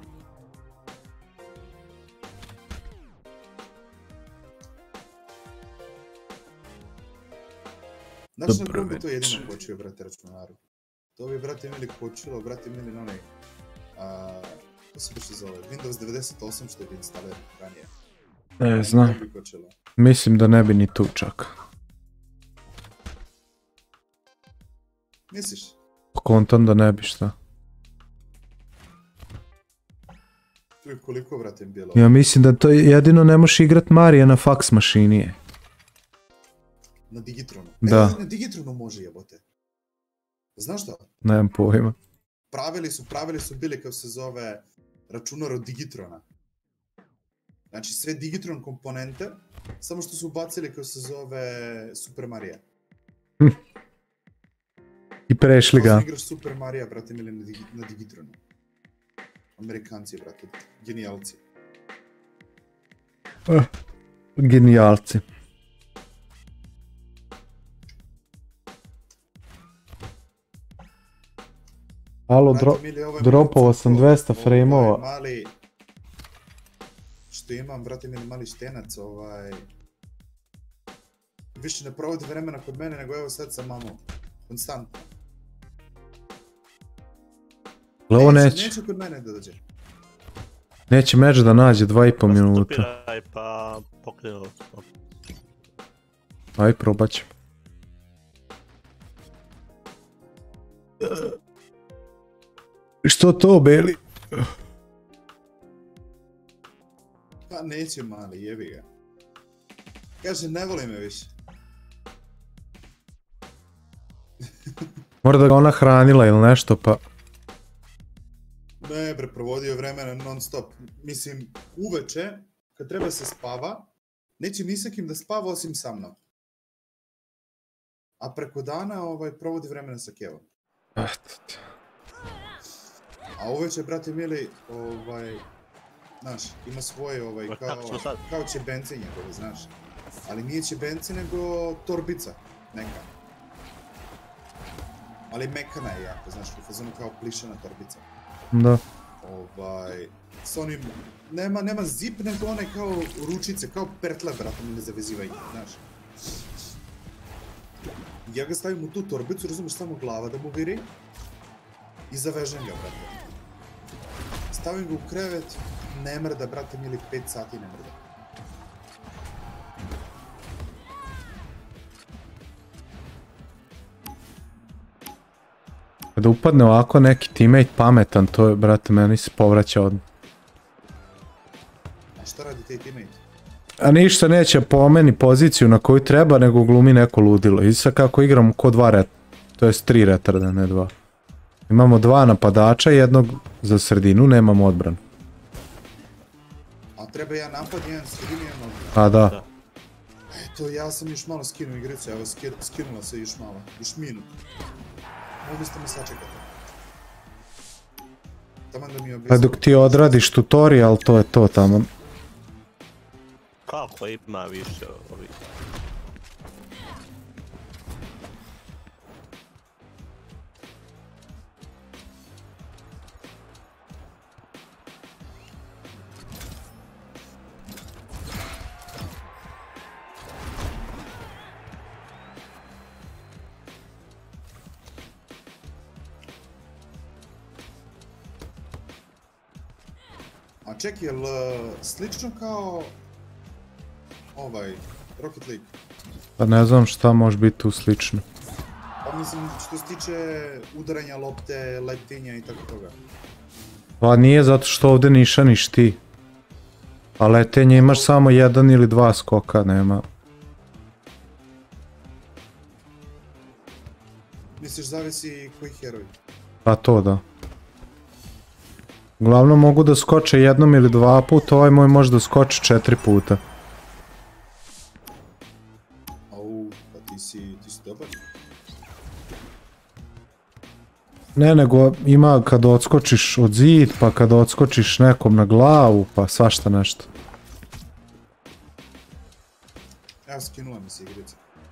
Znaš na kogu bi to jedino počeo, brate, računaru? To bi, brate, mili počelo, brate, mili na onaj... To se biše zove, Windows 98 što je bi instaliran ranije. Ne znam. Mislim da ne bi ni tu čak. Misliš? Kontam da ne bi šta. Tu je koliko, brate, bilo? Ja mislim da to jedino ne možeš igrat Marija na fax mašini. Na Digitronu? Da. Na Digitronu može, jebote. Znaš što? Nemam pojma. Pravili su bili kao se zove računar od Digitrona. Znači sve Digitron komponente, samo što su ubacili kao se zove Super Mario. I prešli ga. Igraš Super Mario, brate, mili na Digitronu. Amerikanci, brate, genijalci. Genijalci. Alo, dropovao sam 200 frame-ova. Mali... Što imam, brate, mali štenac, više ne provodi vremena kod mene, nego evo sad sa mamom. Konstantno. Ovo neće. Neće kod mene da dođe. Neće meč da nađe 2,5 minuta. Stopiraj pa pokrenuo. Aj, probat ćemo. Što to, Beli? Pa neće, mali, jebi ga. Kaže, ne voli me više. Mora da ga ona hranila ili nešto, pa... Ne bre, provodio vremena non stop. Mislim, uveče, kad treba se spava, neće ni sa kim da spava osim sa mnom. A preko dana provodi vremena sa Kevom. A uveče, brate mili, znaš, ima svoje, kao čebence njegove, znaš. Ali nije čebence, nego torbica, neka. Ali mekana je jako, znaš, u fazonu kao plišana torbica. Da. S onim, nema zip, nego one kao ručice, kao pertle, brate, mi ne zavezivaju, znaš. Ja ga stavim u tu torbicu, razumiješ, samo glava da mu viri i zavežem ga, brate. Stavim ga u krevet, ne mrda, brate, mi ili 5 sati ne mrda. Kada upadne ovako neki teammate pametan, to je, brate, meni se povraća odmah. A šta radi taj teammate? A ništa neće po meni poziciju na koju treba, nego glumi neko ludilo. I sad kako igramo ko 2 ret, to jest 3 retarda, ne 2. Imamo 2 napadača, jednog za sredinu, nemamo odbranu. A treba jedan napad, jedan sredini, jedan odbranu. A da. Eto, ja sam još malo skinuo igricu, evo skinula se još malo, još minut. Ovo biste me sačekati. Taman da mi Pa objasnim. dok ti odradiš tutorial, to je to tamo. Kako ima više ovih? A ček, jel slično kao Rocket League? Pa ne znam šta može biti tu slično. Pa mislim što se tiče udaranja lopte, letinja i tako toga. Pa nije zato što ovdje nišaniš ti. A letenje imaš samo 1 ili 2 skoka, nema. Misliš zavisi koji heroj? Pa to da. Uglavnom mogu da skoče 1 ili 2 puta, ovaj moj može da skoči 4 puta. Au, pa ti si dobar. Ne, nego ima kad odskočiš od zid, pa kad odskočiš nekom na glavu, pa svašta nešto. Evo skinula mi se igrica.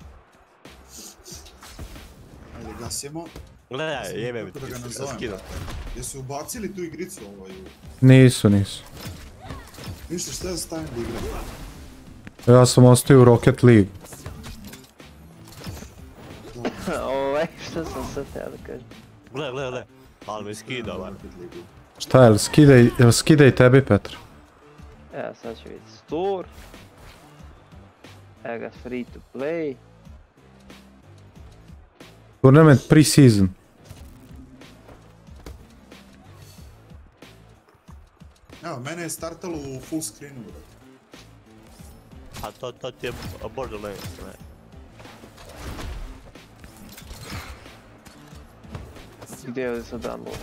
Ajde, gasimo. Gledaj, jebe mi Kako da ga ti nazovem? skinu. Jesu ubacili tu igricu Nisu. Ništa, šta da stavim da igram? Ja sam ostao u Rocket League. Šta sam sad teo da kažem? Gle. Ali mi skida ovaj. Šta, jel skidaj tebi, Petar? Evo sad ću vidjeti store. Evo ga free to play. Tournament pre-season. Evo, mene je startalo u full screenu, brate. A to ti je Borderlands, ne? Gdje je sad download?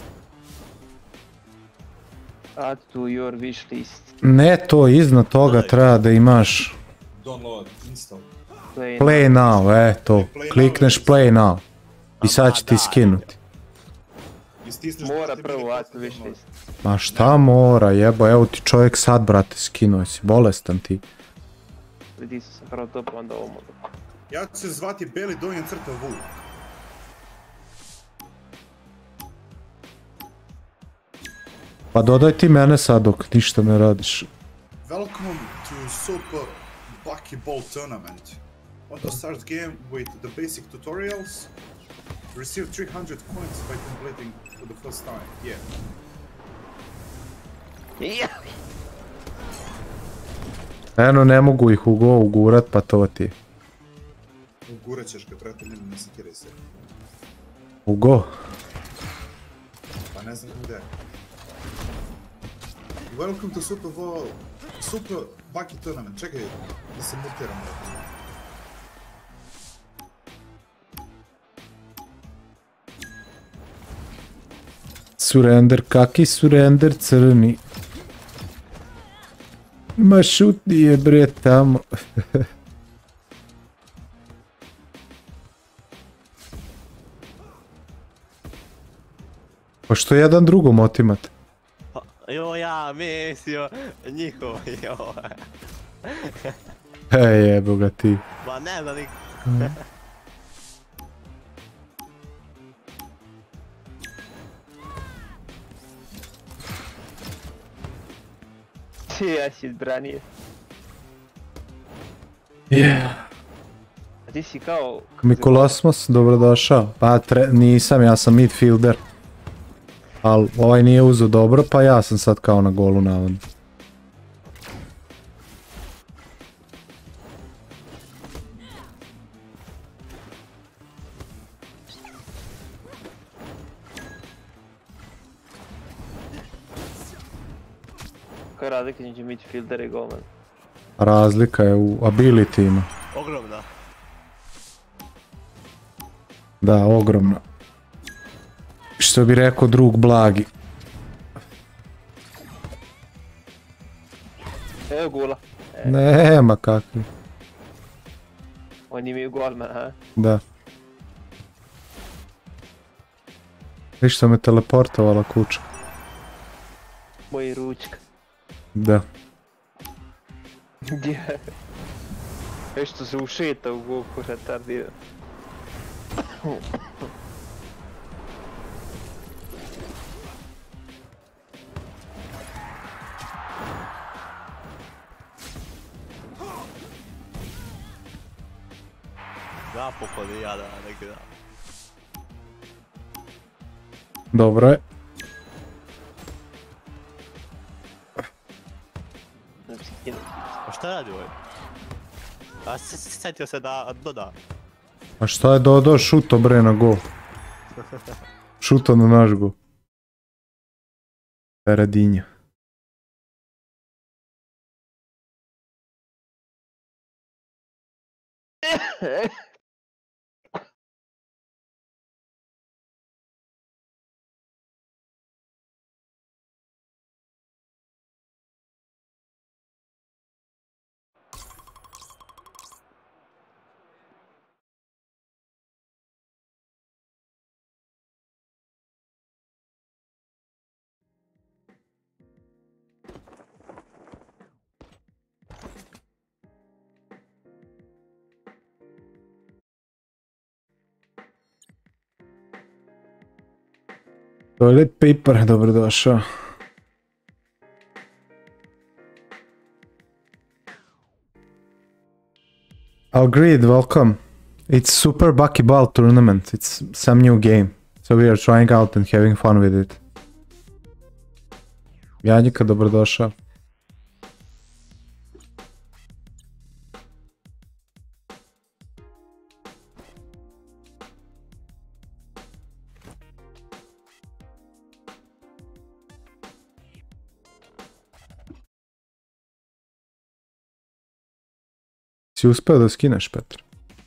Add to your wish list. Ne, to iznad toga treba da imaš Download, install. play now, to. Klikneš play now. I sad će ti skinuti. I stisneš Mora brate, prvo mini add to posle wish download. list. Ma šta mora, jebo, evo ti čovjek sad, brate, skinuo si, bolestan ti. Pritisao sam prvo to pa onda ovo mogu. Ja ću se zvati Beli donja crta Vuk. Pa dodaj ti mene sad dok ništa ne radiš. Welcome to Super Buckyball Tournament. Want to start game with the basic tutorials? Receive 300 coins by completing for the first time. Yeah. Eno, ne mogu ih u go ugurat, pa to ti. Ugurat ćeš ga, brate, ne sekiraj se. U go? Pa ne znam gdje. Welcome to Super Bucky Tournament. Čekaj, da se mutiram, brate. Surrender, kaki surrender crni. Ma šutni je bre tamo. Pa što jedan drugom otimate? Jo, ja mislio njihovo, jo. Jebo ga ti. Ma ne znam Ja si branio. A ti si kao... Mikolosmos, dobrodošao. Pa nisam, ja sam midfielder. Ali ovaj nije uzeo dobro, pa ja sam sad kao na golu navodno. Koja je razlika između midfieldera i golmana? Razlika je u abilityima. Ogromna. Da, ogromna. Što bi rekao drug Blagi. Evo gula. Nema kakvi. Oni imaju golmana, ha? Da. Viš što me teleportovala kuća. Moj ručka. Da. Gdje? Već što se ušeta u Goku retardira. Napokon i ja da ne gram. Dobro je. A šta radi ovaj? A sjetio se da doda. A šta je dodao? Šuto bre na gol. Šuto na naš gol. Peradinja. Toilet paper, dobrodošao. Agreed, welcome. It's Super Buckyball tournament. It's some new game. So we are trying out and having fun with it. Janjika, dobrodošao. Si uspeo da skineš, Petar?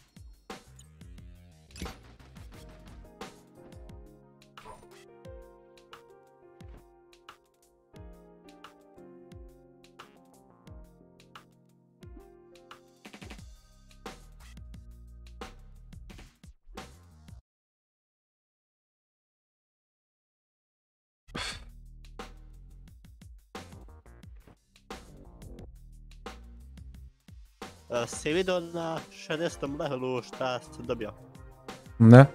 Si vidio na 60. levelu šta sam dobio? Ne?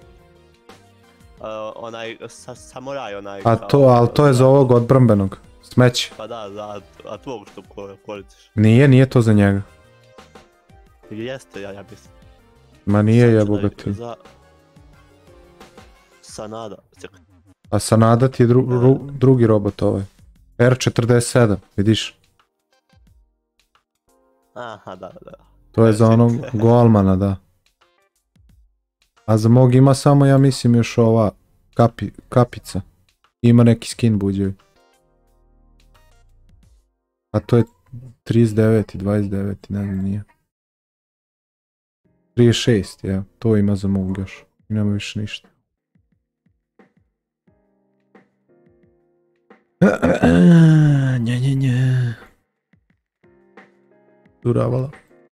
Onaj samuraj, onaj... Ali to je za ovog odbrambenog. Smeće. Pa da, a tvog što koristiš. Nije to za njega. Jeste, ja mislim. Ma nije jeboga ti. Za... Sanada, čekaj. A Sanada ti je drugi robot ovaj. R47, vidiš? Aha, da. To je za onog golmana, da. A za mog ima samo, ja mislim, još ova kapica. Ima neki skin buđevi. A to je 39 i 29, ne znam, nije. 36, ja, to ima za mog još. I nema više ništa. Nje. Duravala.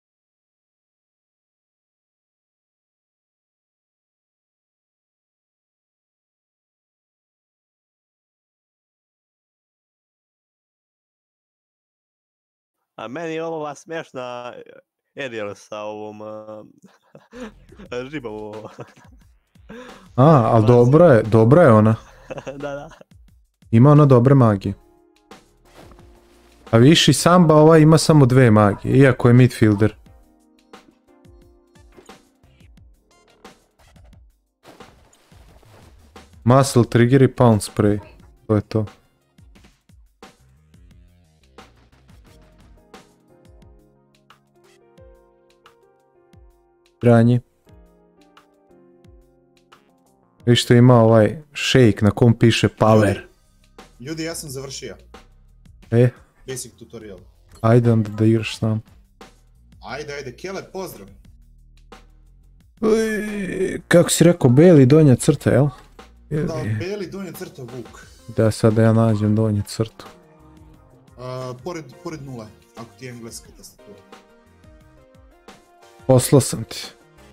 A meni je ova smiješna Ariel sa ovom ribom. Ali dobra je ona. Da. Ima ona dobre magije. A viši Samba ovaj ima samo 2 magije, iako je midfielder. Muscle trigger i pound spray. To je to. Ranji. Viš što ima ovaj shake na kom piše power. Ljudi, ja sam završio. Basic tutorial. Ajde onda da igraš s nama. Ajde, Kele, pozdrav. Kako si rekao, beli donja crta, jel? Da, beli donja crta Vuk. Da, sad ja nađem donju crtu. Pored nule, ako ti je engleska tastatura. Poslao sam ti.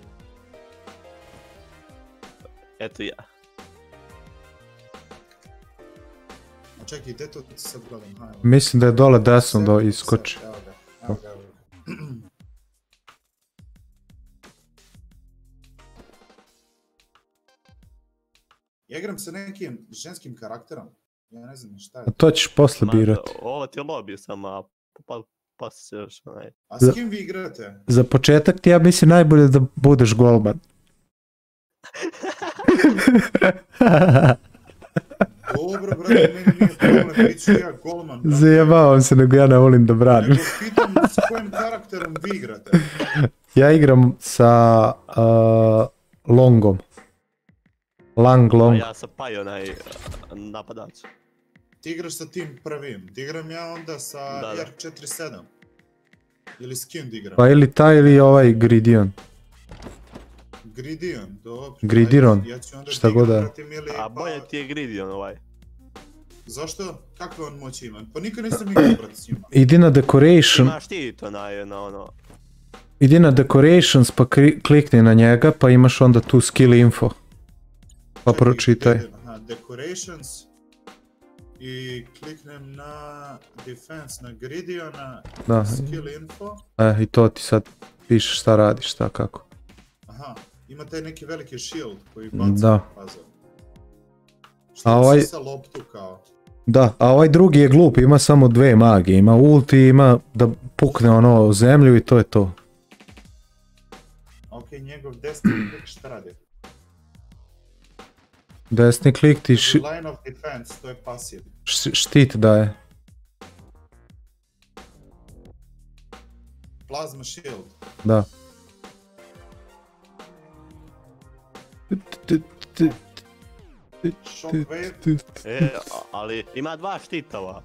Eto ja. A čekaj, gdje to sad gledam? Mislim da je dole desno da iskoči. Evo ga. Ja igram sa nekim ženskim karakterom. Ja ne znam šta je. A to ćeš posle birati. Ovo ti je lobby samo, pa se još onaj. A s kim vi igrate? Za početak ti ja mislim najbolje da budeš golman. Dobro, brate, meni nije problem, bit ću ja golman. Zajebavam se, nego ja ne volim da branim. Nego pitam s kojim karakterom vi igrate? Ja igram sa Longom. Long. Ja sam pa onaj napadač. Ti igraš sa tim prvim, ti igram ja onda sa R47. Ili s kim ti igram? Pa ili taj ili ovaj Gridion. Gridion, dobro. Gridiron, šta god da je. A bolje ti je Gridion ovaj. Zašto? Kakve on moći ima? Pa nikad nisam igrao brati s njima. Idi na Decoration. Imaš ti to na ono. Idi na Decorations pa klikni na njega pa imaš onda tu skill info. Pa pročitaj. Aha, Decorations. I kliknem na Defense, na Gridiona, skill info. I to ti sad piše šta radiš, šta kako. Aha, ima taj neki veliki shield koji baca puzzle. Šta sa loptu kao? Da, a ovaj drugi je glup, ima samo 2 magije, ima ulti, ima da pukne ono zemlju i to je to. Ok, njegov desni klik šta radi? Desni klik ti Line of defense, to je pasiv. Štit daje. Plasma shield. Da. Shockwave. Ali ima 2 štitova.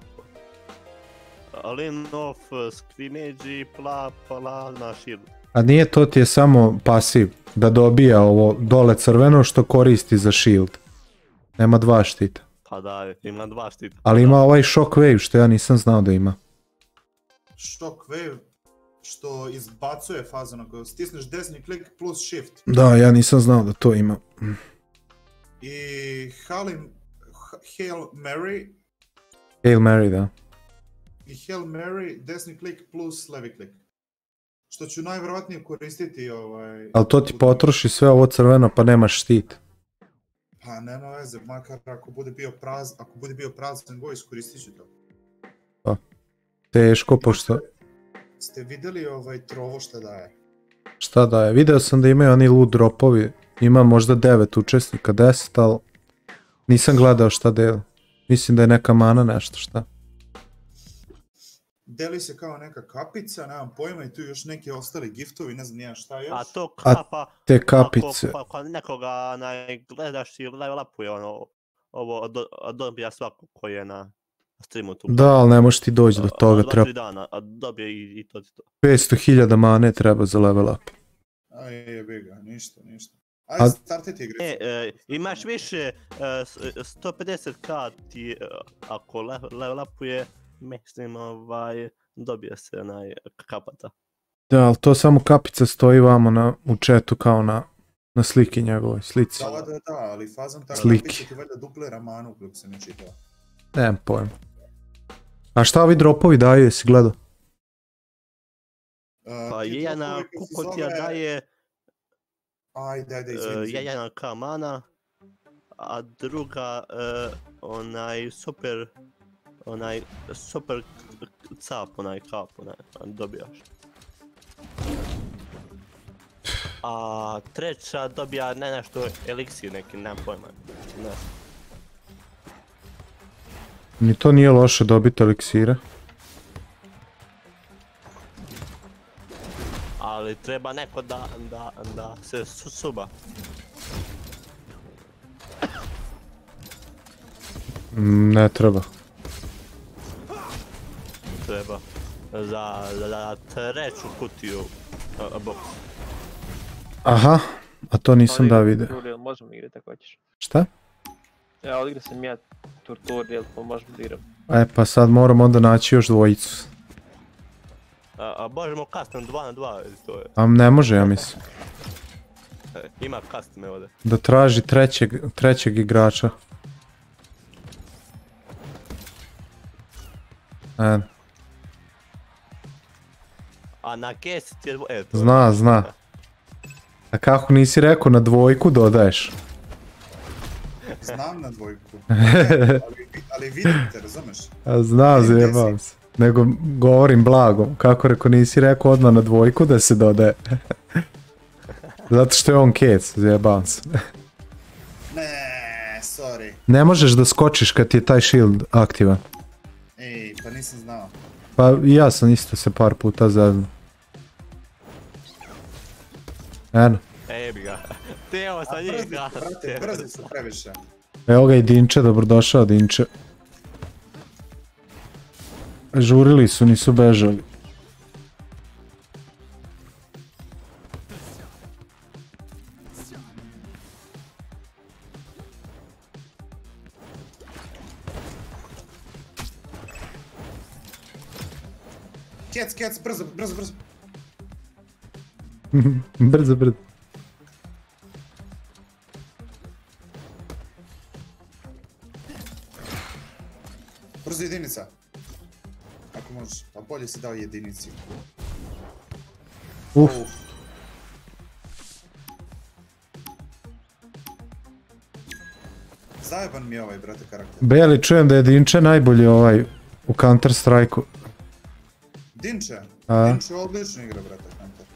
Line of scrimmage i plasma shield. A nije, to ti je samo pasiv, da dobija ovo dole crveno što koristi za shield. Nema 2 štita. Pa da, ima 2 štita. Ali ima ovaj shockwave što ja nisam znao da ima. Shockwave što izbacuje fazon, ako stisneš desni klik plus shift. Da, ja nisam znao da to ima. I Hail Mary. Hail Mary, da. I Hail Mary, desni klik plus levi klik. Što ću najvjerojatnije koristiti ovaj... Ali to ti potroši sve ovo crveno pa nemaš štit. Pa nema veze, makar ako bude bio prazan go, iskoristit ću to. Pa, teško pošto... Ste vidjeli ovaj trovo šta daje? Šta daje? Video sam da imaju oni loot dropovi, ima možda 9 učesnika, 10, ali nisam gledao šta deli. Mislim da je neka mana nešto, šta? Deli se kao neka kapica, nemam pojma, i tu još neki ostali giftovi, ne znam šta još. A to kapa, te kapice. Ako nekoga gledaš i level upuje ovo dobija svako koji je na streamu tu. Da, ali ne možeš ti doći do toga. 2-3 dana, a dobije i to. 500.000 mane treba za level up. Aj jebi ga, ništa. Ajde, startiti igricu. Imaš više 150k ti ako level upuje, mislim dobije se kapata. Da, ali to samo kapica stoji vamo u chatu kao na sliki njegovoj, slici. Da, ali fazom ta kapica ti valjda duplira manu koliko se ne čitava. Nemam pojma. A šta ovi dropovi daju, jesi gledao? Pa jedna kukotija daje... Ajde, izvini. Jedna kamana, a druga super cap onaj kap onaj, dobijaš. A treća dobija nešto eliksir neki, nemam pojma. Ne. Ni to nije loše dobiti eliksire. Ali treba neko da se suba. Ne treba. Treba. Za treću kutiju box. Aha, a to nisam da vidio. Tutorial možemo igrati ako hoćeš. Šta? Ja odigrao sam ja tutorial pa možemo da igram. E pa sad moram onda naći još dvojicu. A možemo custom 2 na 2, to je. A ne može, ja mislim. Ima custom ovdje. Da traži trećeg igrača. A na kesi ti je Zna. A kako nisi rekao na dvojku dodaješ? Znam na dvojku. Ali vidim te, razumeš? A znam, zjebam se. Nego govorim blago. Kako rekao, nisi rekao odmah na dvojku da se dodaje. Zato što je on kec, zjebam se. Ne, sorry. Ne možeš da skočiš kad ti je taj shield aktivan. Ej, pa nisam znao. Pa ja sam isto se par puta zajedno. Eno. Jebi ga. Teo sa njih gata. Brate, brzi su previše. Evo ga i Dinče, dobrodošao Dinče. Žurili su, nisu bežali. Kec, brzo. Brzo. Brzo jedinica. Ako možeš, a bolje si dao jedinici. Uf. Zajeban mi je ovaj, brate, karakter. Beli, čujem da je Dinče najbolji u Counter Strike-u. Dinče? A? Dinče odlično igra, brate, Counter.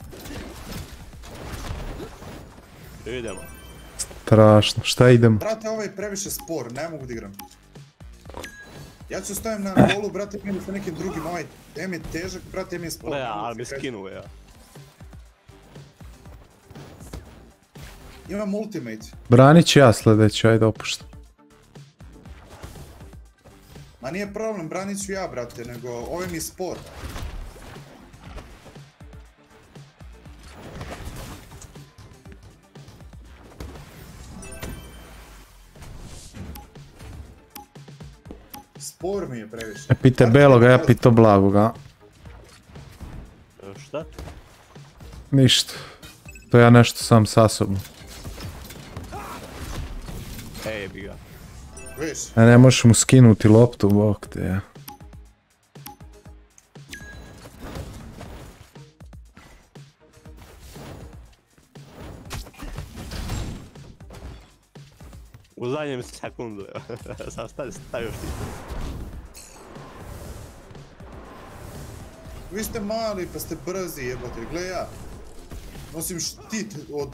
Idemo. Strašno, šta idem? Brate, ovaj je previše spor, ne mogu da igram. Ja ću stavim na golu, brate, meni sa nekim drugim, ovaj M je težak, brate, M je spor. Ne, ali mi skinuo ja. Imam ultimate. Branit ću ja sljedeći, ajde opuštam. Ma nije problem, branit ću ja, brate, nego ovaj mi je spor. Spor mi je previše. Pite beloga, ja pito blagoga. Šta? Ništa. To ja nešto sam sa sobom. Jebi ga. Viš? A ne možeš mu skinuti loptu, bok te ja. U zadnjem sekundu, sam stavio ti. Vi ste mali pa ste brzi, jebote, gle ja. Nosim štit od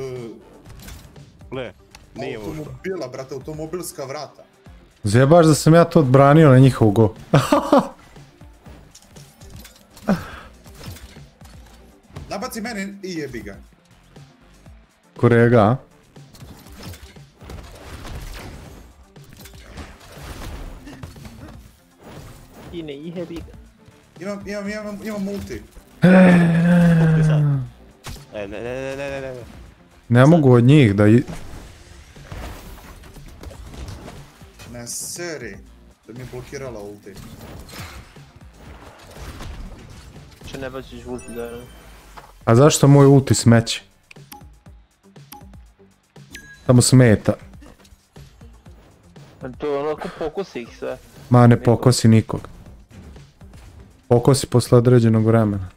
Gle, nije možda. automobila, brate, automobilska vrata. Zjebaš da sam ja to odbranio na njihov go. Nabaci meni i jebi ga. Korega, a? I ne ihebi ga. Imam multi. Kupi sad. Ne. Ne mogu od njih da... Ne seri. Da mi je blokirala ulti. Če ne baciš ulti da... A zašto moj ulti smeće? Samo smeta. To je ono ko pokusi ih sve. Ma ne pokosi nikog. Pokosi posle određenog vremena.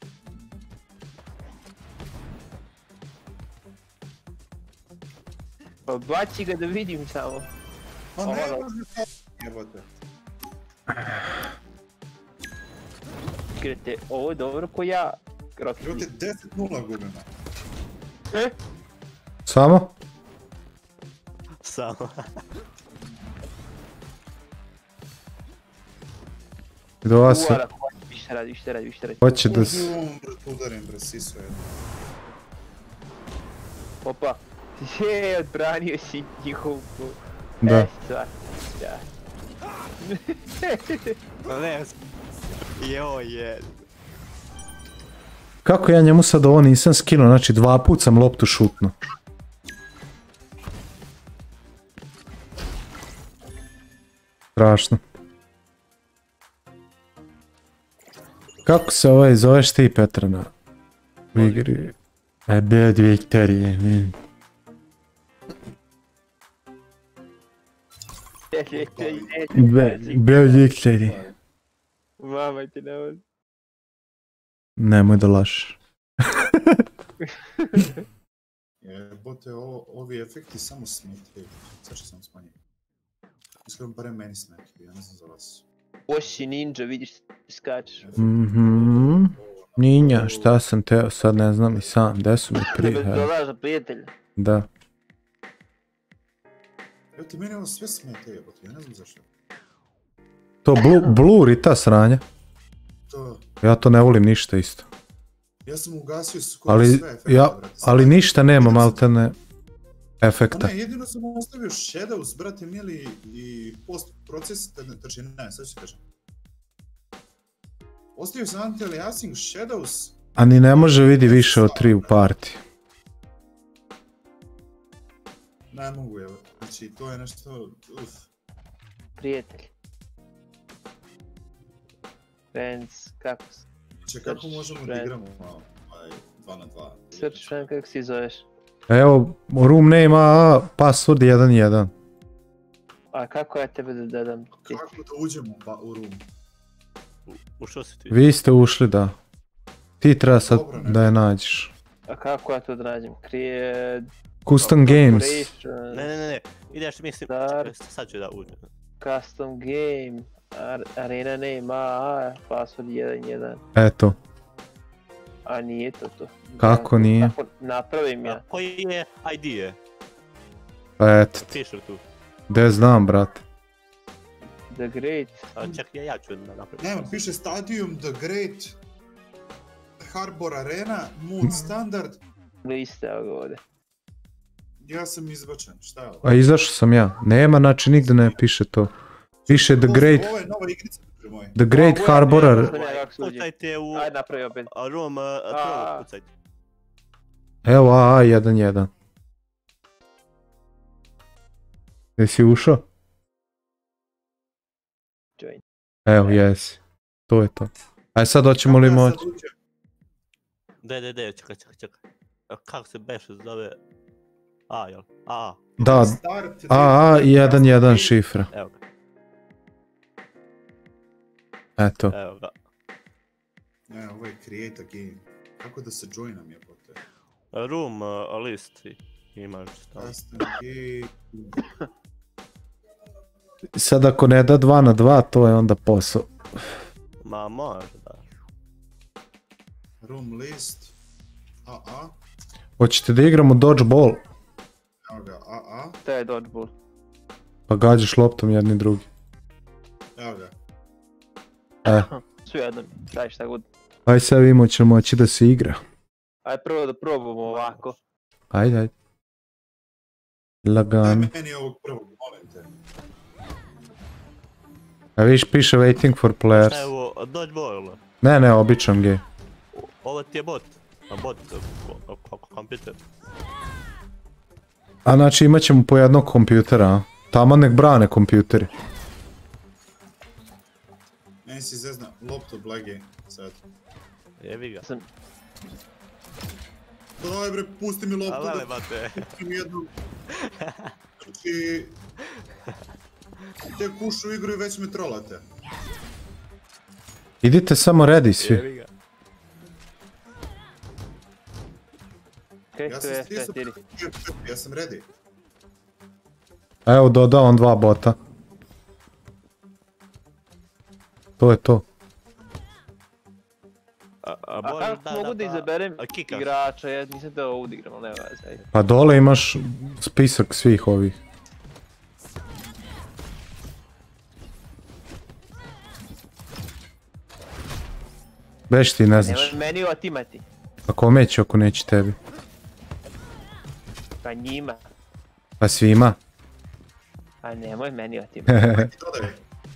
Pa baci ga da vidim samo. Ma ne Ovo. može to jebote. igrate ovo dobro ko ja, Rocket Evo te League. 10-0 gubimo. Samo? Samo. Do vas Uara, više radi. hoće da se... Udarim bre, siso jedno. Opa, odbranio si njihovu... Da. Da. Ne, je. Kako ja njemu sad ovo nisam skinuo, znači 2 put sam loptu šutnuo. Strašno. Kako se ovaj zoveš ti, Petrana? U igri... Bad Victory. Bad Victory. Mama ti ne voli. Nemoj da lažeš. Jebote, ovi efekti samo smetaju. Sad ću samo smanjiti. Iskreno, barem meni smetaju, ja ne znam za vas. Oši ninja, vidiš skačeš. Ninja, šta sam teo, sad ne znam i sam, gdje su mi prije. Dolaš za prijatelja. Da. Evo ti meni ovo sve smeta jebote, ja ne znam zašto. To blur i ta sranja. To, Ja to ne volim ništa isto. ja sam ugasio skoro sve efekte, brate. Ali ništa nema maltene efekta. Ne, jedino sam ostavio Shadows, brate mili, i post-proces, znači ne, sad ću kažem. Ostavio sam anti-aliasing Shadows. A ni ne može vidi više od 3 u partiji. Ne mogu, evo, znači to je nešto, Prijatelj. Friends, kako se? kako možemo da igramo 2 na 2? Search friend, kako si zoveš? Evo, room name AA, password 1.1. A kako ja tebe da dodam? Kako da uđemo u room? Ušao si ti? Vi ste ušli, da. Ti treba sad Dobro, ne. da je nađeš. A kako ja to da nađem? Custom games. Ne. Ideš, mislim, sad ću da uđem. Custom game. Arena name AA, password 1.1. Eto. A nije to. Kako nije? Kako napravim ja? Koji je ID je? Eto ti. Piše tu. Gde znam, brate. The Great. Čekaj, ja ću napraviti. Nema, piše Stadium, The Great, Harbor Arena, Moon Standard. Liste, evo ga ovdje. Ja sam izbačen, šta je ovo? A izašao sam ja. Nema, znači nigde ne piše to. Piše The Great... Ovo je nova igrica, druže moje. The Great Harborer. Pucajte u Ajde napravi opet. room, trovu pucajte. Evo AA 1.1. Jesi ušao? Join. Evo, jesi. To je to. Aj sad hoćemo li moći? De, čekaj. Kako se beše zove? A, jel? A. Da, AA 1.1 šifra. Evo ga. Eto. Evo ga. Ne, ovo je create a game. Kako da se joinam jebote? Room list imaš tamo. Custom game. Sad ako ne da 2 na 2, to je onda posao. Ma može da. Room list. AA. Hoćete da igramo dodgeball? Evo ga, AA. To je dodgeball. Pa gađaš loptom jedni drugi. Evo ga. Sve jedno, daj šta god. Aj sad vidimo će moći da se igra. Ajde prvo da probamo ovako. Ajde. Daj Lagano. meni ovog prvog, molim te. A viš piše waiting for players. Šta je ovo? Dodgeball? Ne, običan game. Ovo ti je bot. Bot, kompjuter. A znači imat ćemo po jednog kompjutera, a? Tamo nek brane kompjuteri. Meni si zezna, laptop lagi, sad. Jevi ga. Daj bre, pusti mi laptop Ale da bate. kupim jednu. Znači... Tek ušu igru i već me trolate. Idite samo ready svi. Jevi ga. Ja sam stisao, ja sam ready. Evo dodao on 2 bota. To je to. A A možeš kako mogu da izaberem kikaš. igrača, ja nisam da ovo odigram, ali nema veze, ajde. Pa dole imaš spisak svih ovih. Već ti ne znaš. Nemoj meni otimati, Pa kome će ako neće tebi? pa njima, Pa svima. pa nemoj meni otimati. Dodaj.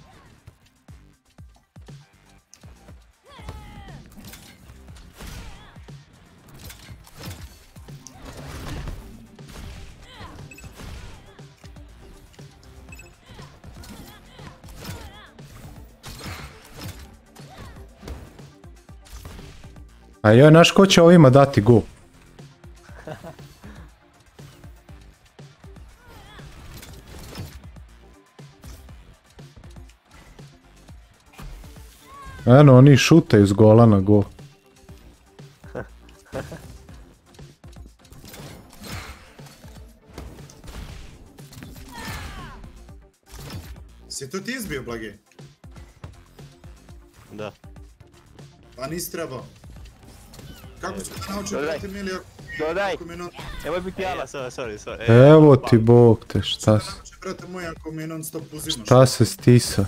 A joj, znaš ko će ovima dati go? Eno, oni šutaju s gola na go. Si to ti izbio, Blagi? Da. Pa nisi trebao. Kako ću te naučiti Dodaj. brate mili Dodaj, ako mi non... nemoj biti jala. Sorry. Evo ti bog te, šta se, Nauči brate moj ako mi non stop uzimaš. šta se stisa.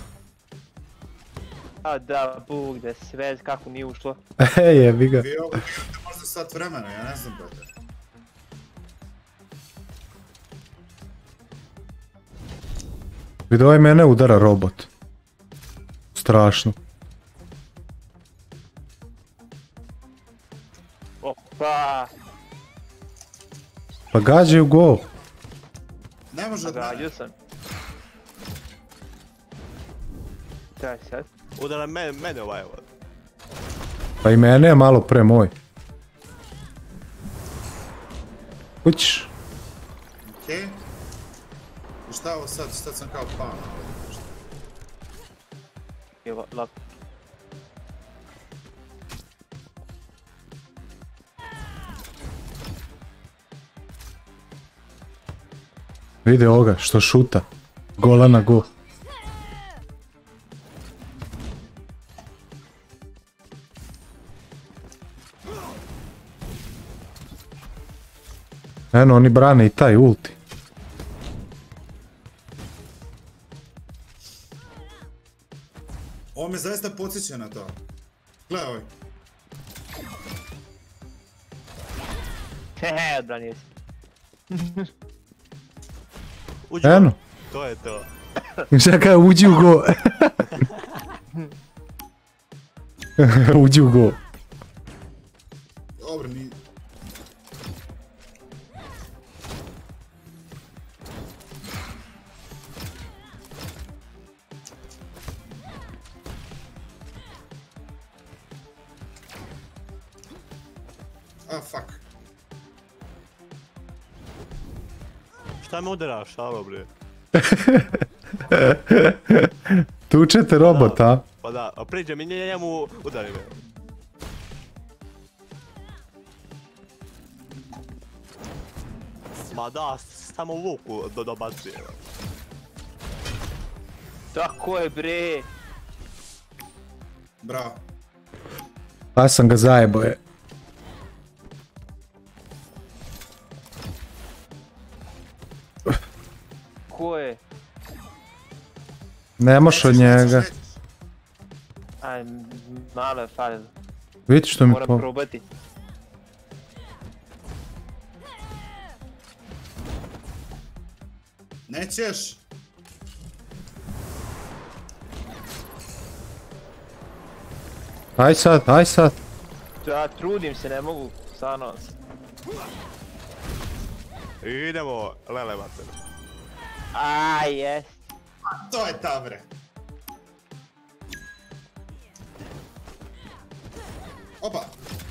A da, bug, da sve kako nije ušlo. Jebi ga. Vi ovo igrate možda sat vremena, ja ne znam brate. Vidio ovaj mene udara robot. Strašno. Opa, Pa gađaju go. Ne može od mene. zagađao sam. Daj sad. Udara mene ovaj evo. Pa i mene je malo pre moj. Kućiš? Okej. I šta ovo sad? Sad sam kao pao. Evo, lako. Vidi ovoga što šuta. Gola na go. Eno, oni brane i taj ulti. Ovo me zaista podsjeća na to. Gle ovaj. Hehe, odbranio si. Uđi. Eno. To je to. Čekaj, uđi u go. Uđi u go. Dobro, ni... Ah, fuck. Šta me udaraš, alo bre? Tučete robota. Pa da, a priđe mi njemu udari me. Ma da, samo vuku dobacuje. Tako je bre. Bravo. Pa sam ga zajebo je. Ko je? Ne moš od njega. Aj, malo je falilo. Vidi što mi Moram po... probati. Nećeš? Aj sad, aj sad. Ja trudim se, ne mogu. Stvarno. Idemo, lele mater. A, jest. To je ta bre. Opa.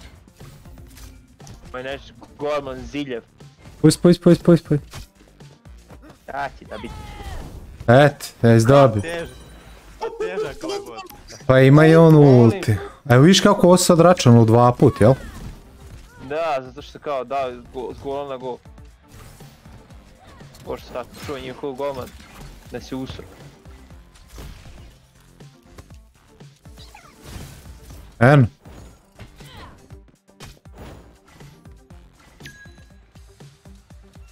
Moj naš golman Ziljev. Puj. Ja će da biti. Et, dobi. Težak ovaj bot. Pa ima i on ulti. Evo viš kako ovo sad računalo 2 put, jel? Da, zato što kao dao s golom na gol. Pošto tako čuo njihov golman da se usro. Eno.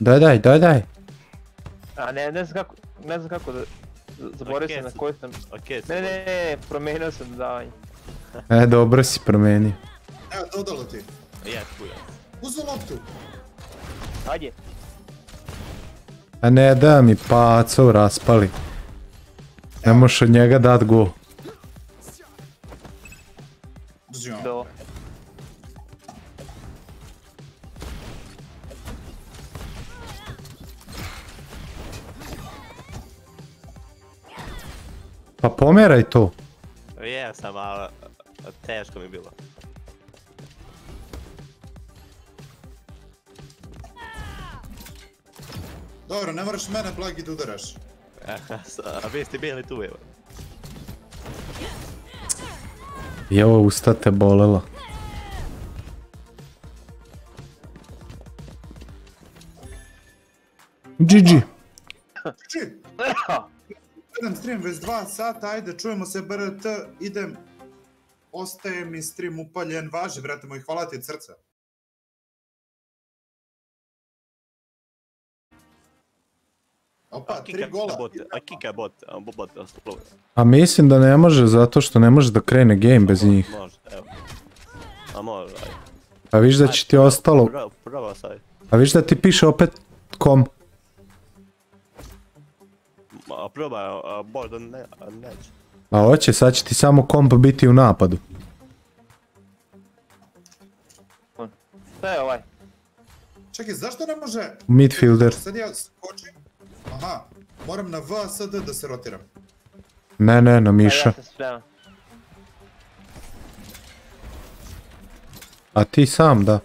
Dodaj. A ne znam kako da... Zaboravio sam na koji sam... Okej, Ne, promijenio sam dodavanje. Dobro si promenio. Evo, dodalo ti. Ja kuja. Uzo loptu. Ajde. A ne da mi pacov raspali. Ne možeš od njega dat gol. Drži on. Do. Pa pomeraj to. Jesam, ali teško mi bilo. Dobro, ne moraš mene blagi da udaraš. A vi ste bili tu, evo. Evo, usta te bolela. GG. Či, idem stream već 2 sata, ajde, čujemo se BRT, idem. Ostaje mi stream upaljen, važi, brate moj, hvala ti od srca. Opa, 3 gola. A kika bot, slobodno. A mislim da ne može zato što ne može da krene game bez njih. Može, evo. A može, ajde. A viš da će ti ostalo... Prvo sad. A viš da ti piše opet kom. A probaj, možda neće. A hoće, sad će ti samo komp biti u napadu. Šta je ovaj? Čekaj, zašto ne može... Midfielder. Sad ja skočim. Aha, moram na VSD da se rotiram. Ne, na A Miša. ja sam spreman. A ti sam, da.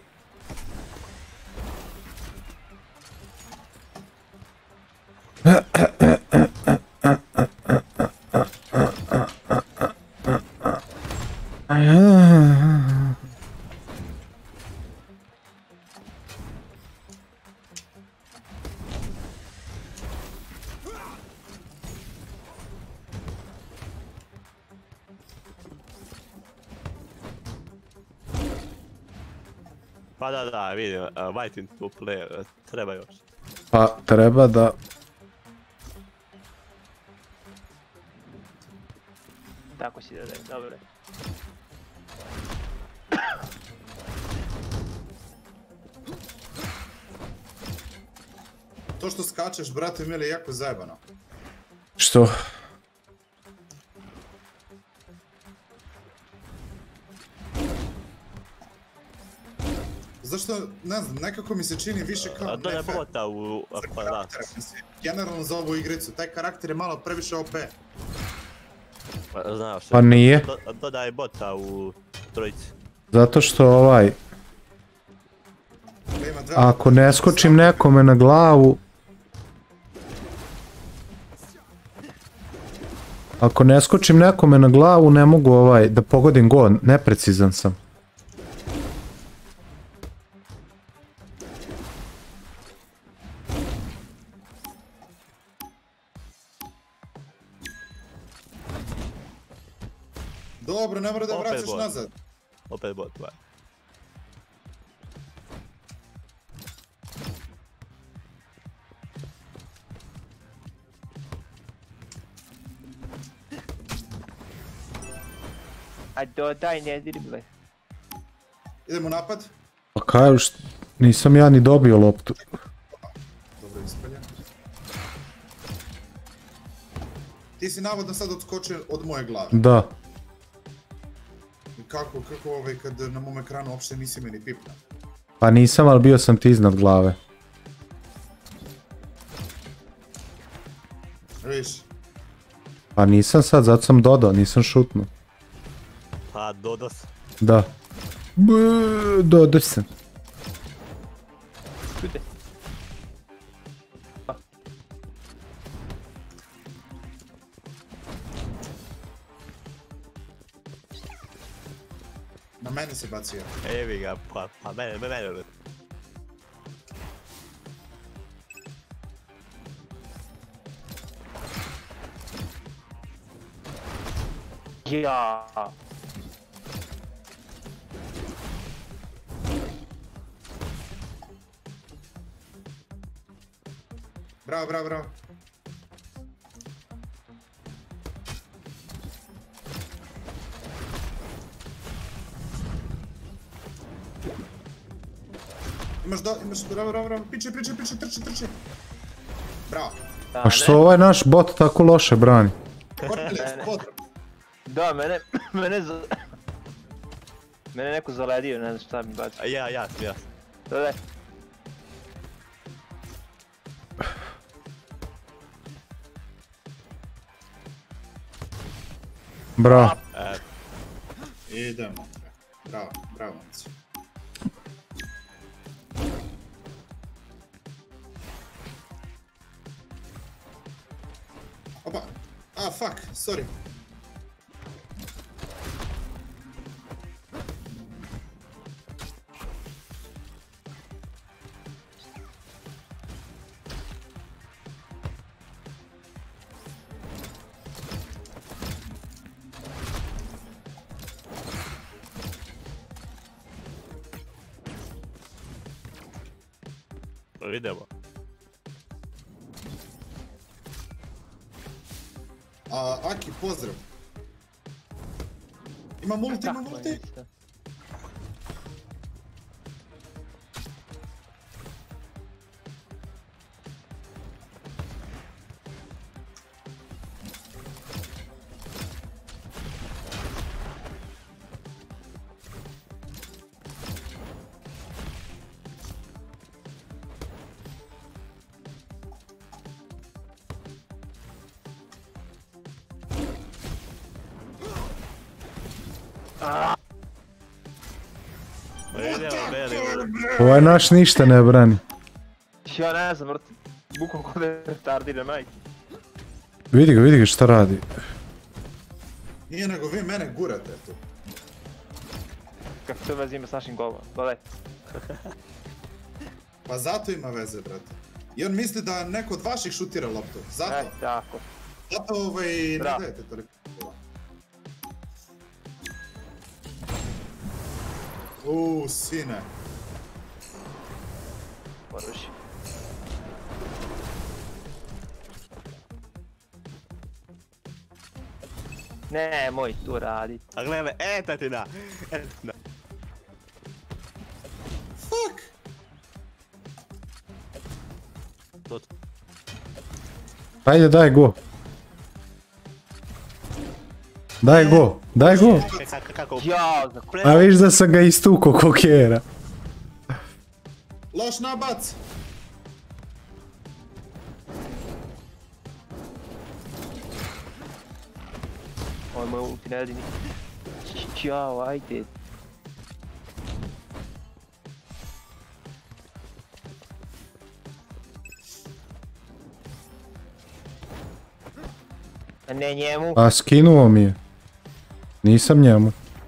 Pa da, vidim, waiting to play, treba još. Pa treba da... Tako si da dajem, dobro. To što skačeš, brate, mili, je jako zajebano. Što? Zašto, ne znam, nekako mi se čini više kao Da je nefer. bota u kvadrat. Generalno za ovu igricu, taj karakter je malo previše OP. Znaš, Pa nije. dodaj bota u trojici. Zato što ovaj... Da ima dva. Ako ne skočim nekome na glavu... Ako ne skočim nekome na glavu, ne mogu ovaj da pogodim gol, neprecizan sam. Dobro, ne mora da Opet vraćaš bot. nazad. Opet bot, vaj. A dodaj, ne driblaj. Idemo u napad. Pa kažu nisam ja ni dobio loptu. Dobro, ispalja. Ti si navodno sad odskočio od moje glave. Da. Kako kad na mom ekranu uopšte nisi mi ni pipna. Pa nisam, ali bio sam ti iznad glave. Viš, Pa nisam sad, zato sam dodao, nisam šutnuo. Pa dodos. Da. Dodao sam. Čute. na mene se bacio. Evi ga, pa mene. Ja. Bravo, bravo, bravo. Imaš, bravo, bravo, bravo. Piče, trči. Bravo. A što ovaj naš bot tako loše brani? Kornelius, potrebno. Da, mene neko zaledio, ne znam šta mi baci. Ja. Daj. Bravo. Idemo. Bravo, momci. Opa, fuck, sorry. Idemo. Aki, pozdrav. Ima multi. Ovaj naš ništa ne brani. Ja ne znam, vrti. Bukvalno kod je retardiran, majke. Vidi ga šta radi. Nije nego vi mene gurate tu. Kako to veze ima s našim golom? Dodaj. Pa zato ima veze, brate. I on misli da neko od vaših šutira loptu. Zato. Tako. Zato ne dajete toliko. Sine. Poruši. Nemoj tu radit. A gledaj, etatina. Fuck! Ajde, daj go. Daj go. Kako? Ja, A viš da sam ga istukao ko kjera. Loš nabac! ovo je moj ulti ne radi nikad. Ćao, ajde. A ne njemu. A skinuo mi je. Nisam njemu.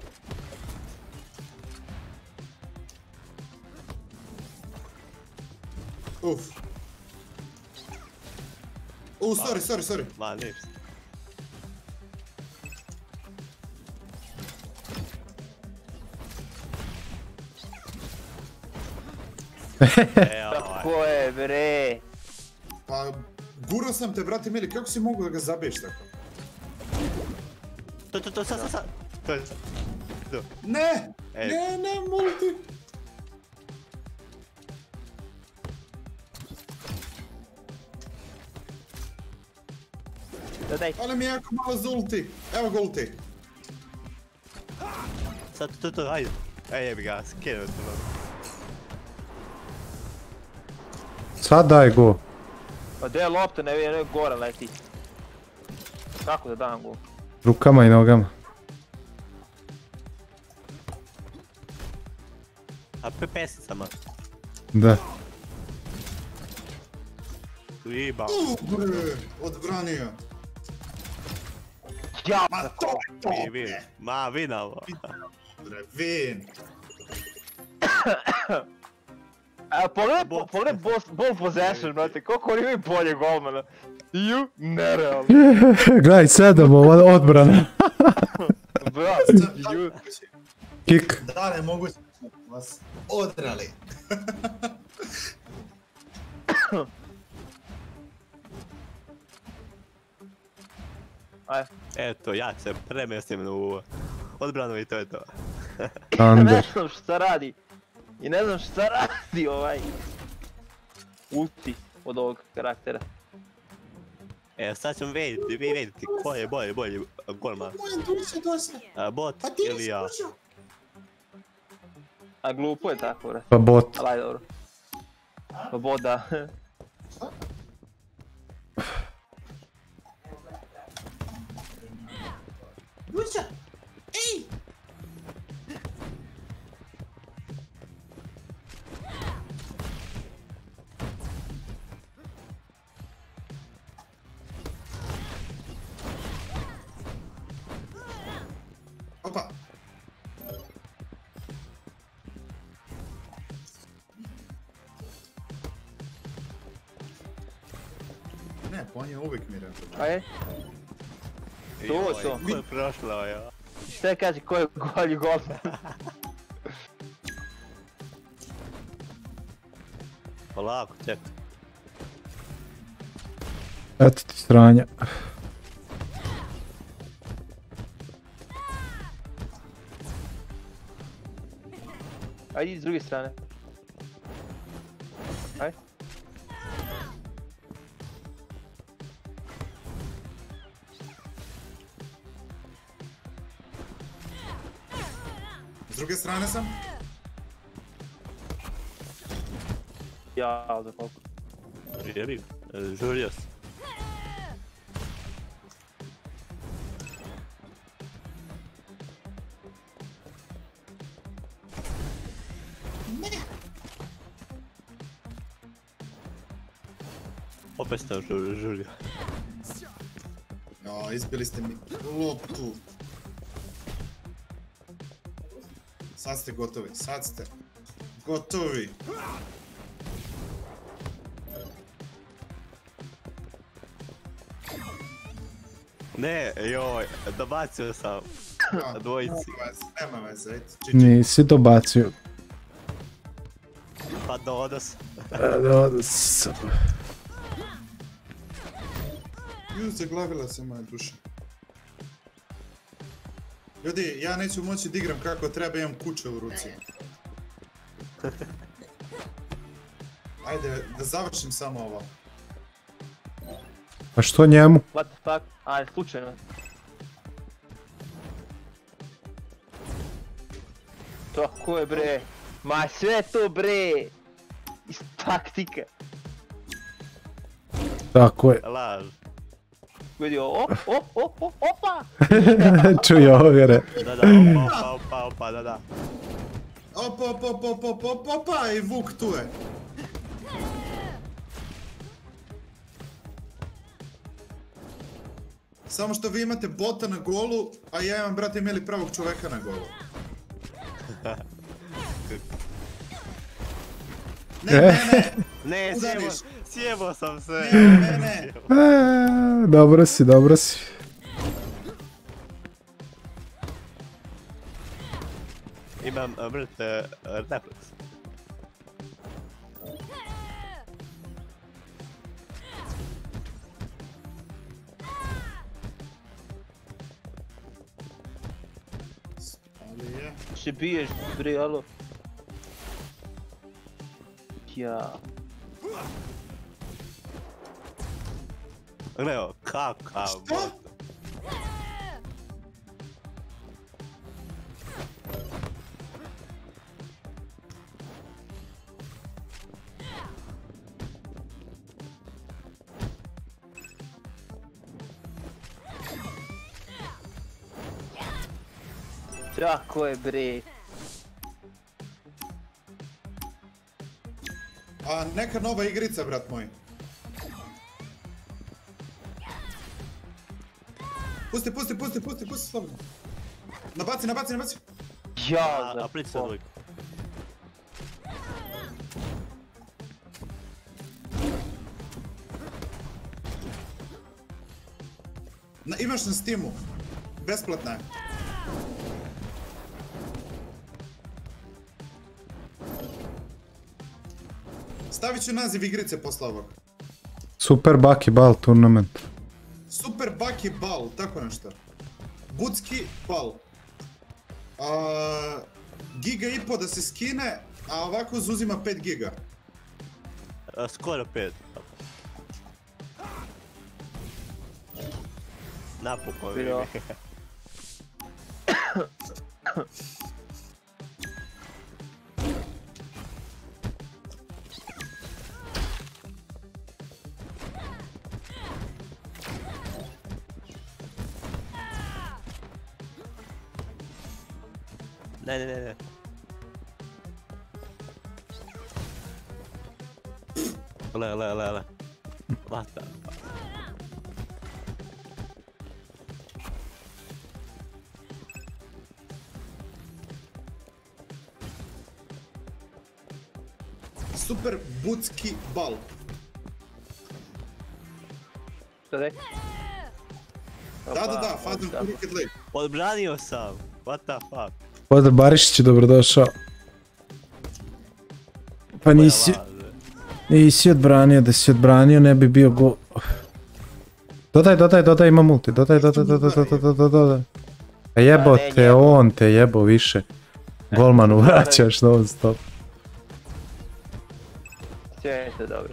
Sorry. Ma, ništa. Tako je, bre. Pa, gurao sam te, brate mili, kako si mogu da ga zabiješ tako? Sad. Ne, multi. Dodaj. Ali mi je jako malo za ulti. Evo ga ulti. Sad ajde. Jebi ga, skinuo sam vam. Sad daj go. Pa gdje je lopta, ne gore leti. Kako da dam go? Rukama i nogama. A pesicama. Da. Iba. Odbranio. Ja, Ma to je to! Ma vinavo. Vin. Pogledaj ball possession, brate, koliko oni imaju bolje golmana. Nerealno. Gledaj, 7 odbrana. Brate, Kik. Da, ne mogu vas odrali. Ajde. Eto, ja se premestim u odbranu i to je to. Ne Under. znam šta radi. I ne znam šta radi ovaj ulti od ovog karaktera. Sad ćemo vidjeti ko je bolji golman. Moja duša došla. Bot Pa ti ili nisi ja. duša. A glupo je tako, bre. Pa bot. Ali ajde, dobro. Pa bot da. Duša. Ej! Opa. Ne, pa on je uvijek miran. Ajde. To. Ko je prošlo, jo? Šta kaže ko je golji golman? Polako, čekaj. Eto ti sranja. Ajde iz druge strane. Ajde. S druge strane sam. Ja, za koliko? Jebi, žurio sam. Opet sam žurio. No, izbili ste mi loptu. Sad ste gotovi, sad ste gotovi. Ne, joj, dobacio sam dvojici. Nema veze, ajde, čiči. Nisi dobacio. Pa dodo sam. Ju, zaglavila se moja duša. Ljudi, ja neću moći da igram kako treba, imam kuće u ruci. Ajde, da završim samo ovo. Pa što njemu? What the fuck? Ajde, slučajno. Tako je bre. Ma sve to bre. Iz taktika. Tako je. Laž. Vidi opa! Čuj ovjere. Da, opa, da. Opa, i Vuk tu je. Samo što vi imate bota na golu, a ja imam, brate, imali pravog čoveka na golu. Ne. Ne, Udariš. sjebo sam se. Ne. Dobro si. Imam brate refleks. Ali je. Še biješ bre, alo? Ja. Evo, kakav Što? bot. Tako je bre. A neka nova igrica, brat moj. Pusti, slobodno. Nabaci. Ja, za A prica dvojka. Imaš na Steamu. Besplatna je. Stavit ću naziv igrice posle ovog. Super Bucky Ball tournament. Super Baki Bal, tako nešto. Bucki Bal. Giga i po da se skine, a ovako uzima 5 giga. Skoro 5. Napokon Vidio. vidim. Ne. Le. What the fuck? Super Bucki Bal. Što rekao? Da, Fadan Cricket League. Odbranio sam. What the fuck? Pozdrav Barišić, dobrodošao. Pa nisi odbranio, da si odbranio ne bi bio go... Dodaj, ima multi, dodaj. A jebote, on te jebo više. Golmanu vraćaš non stop. Sve je to dobro.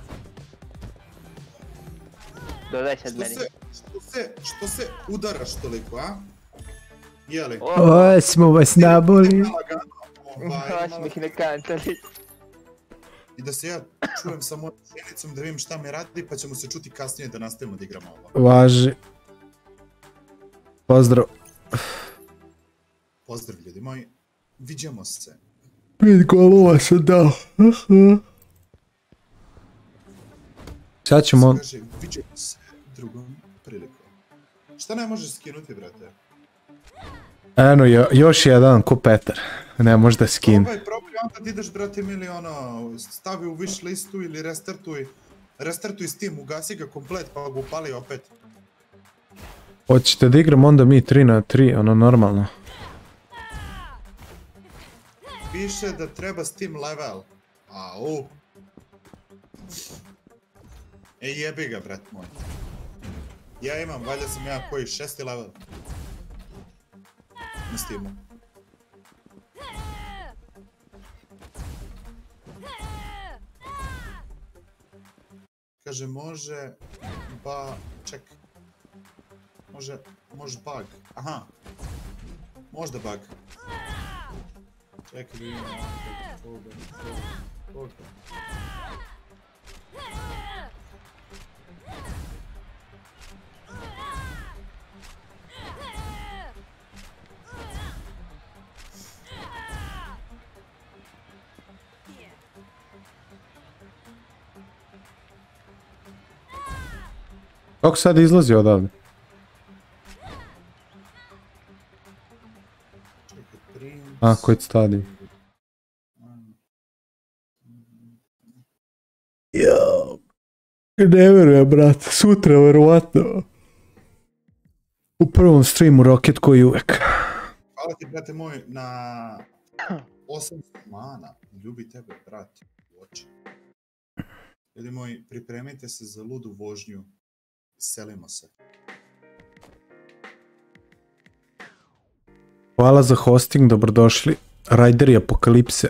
Dodaj sad meni. Što se udaraš toliko, a? Jeli? O, smo vas naboli. Ovo ih ne kantali. I da se ja čujem sa mojom ženicom da vidim šta mi radi, pa ćemo se čuti kasnije da nastavimo da igramo ovo. Važi. Pozdrav. Pozdrav ljudi moji, viđamo se. 5 golova sam dao. Sad ćemo on... Kaže, viđamo se drugom prilikom. Šta ne možeš skinuti, brate? Eno, još jedan, ko Petar. Ne može da skine. Probaj, onda ti ideš, brate, mili, ono, stavi u wish listu ili restartuj Steam, ugasi ga komplet, pa ga upali opet. Hoćete da igram onda mi 3 na 3, ono normalno. Piše da treba Steam level. Au. Jebi ga, brat moj. Ja imam, valjda sam ja koji 6. level. Na Steamu. Kaže, može... ček. Može bug. Aha. Možda bug. Čekaj da imam... Koga. Kako sad izlazi odavde? A, koji stadij? Jao. Ne verujem, brate, sutra verovatno. U prvom streamu Rocket koji uvek. Hvala ti, brate moj, na 800 mana. Ljubi tebe, brate, u oči. Ljudi moji, pripremite se za ludu vožnju. Selimo se. Hvala za hosting, dobrodošli. Rajderi Apokalipse.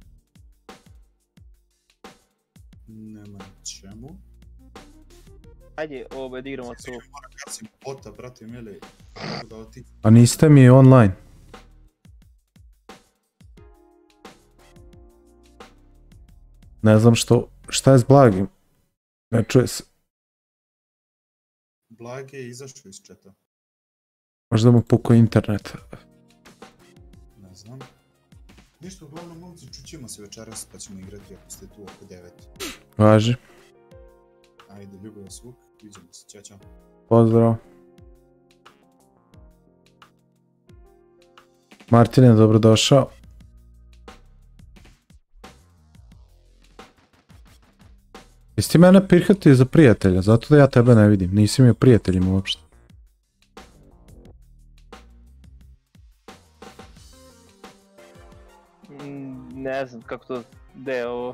Nema čemu. Ajde, ovo da igramo tu. Moram gasim bota, brate mili. A niste mi online? Ne znam šta je s Blagim? Ne čuje se. Blage je izašao iz četa. Možda mu pukao internet. Ne znam. Ništa, uglavnom momci, čućemo se večeras pa ćemo igrati ako ste tu oko 9. Važi. Ajde, ljubav vas Vuk, vidimo se, ćao. Pozdrav. Martine, dobrodošao. Jesi ti mene prihvatio za prijatelja, zato da ja tebe ne vidim, nisi mi o prijateljima uopšte. Ne znam kako to, gde je ovo,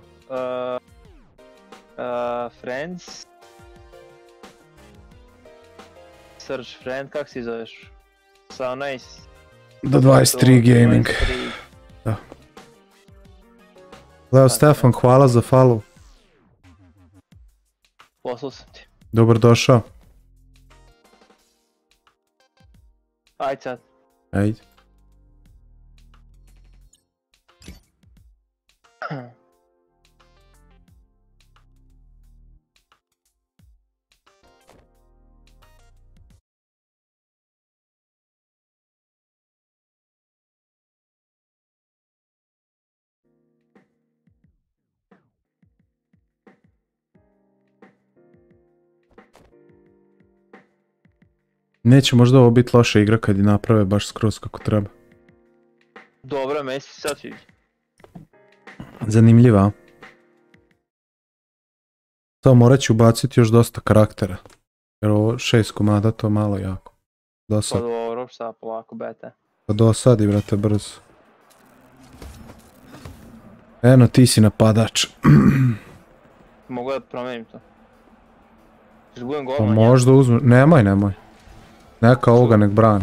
Friends. search friend, kak si zoveš? 18. Do 23 gaming. 23. Leo Stefan, hvala za follow. Poslao sam ti. Dobrodošao. Ajde sad. Ajde. Neće možda ovo biti loša igra kad je naprave baš skroz kako treba. Dobro, meni se sad sviđa. Zanimljiva. Samo morat ću ubaciti još dosta karaktera. Jer ovo 6 komada to malo jako. Pa Dosad. dobro, šta polako bete. Pa dosadi, brate, brzo. Eno, ti si napadač. Mogu da promijenim to. Češ budem Pa golman? možda uzme... Nemoj. Neka ovoga nek brani.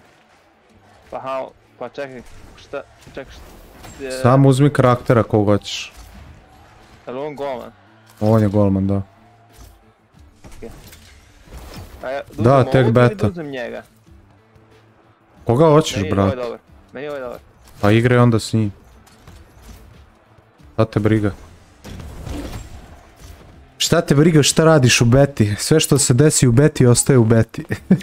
Pa čekaj, šta, Samo uzmi karaktera koga hoćeš. je li on golman? On je golman, da. A ja, Da, uzmem tek ovog beta. ili da uzmem njega? Koga hoćeš, Meni je ovaj brate? dobar. Meni je ovaj dobar. Pa igraj onda s njim. Šta te briga? Šta te briga šta radiš u beti? Sve što se desi u beti ostaje u beti.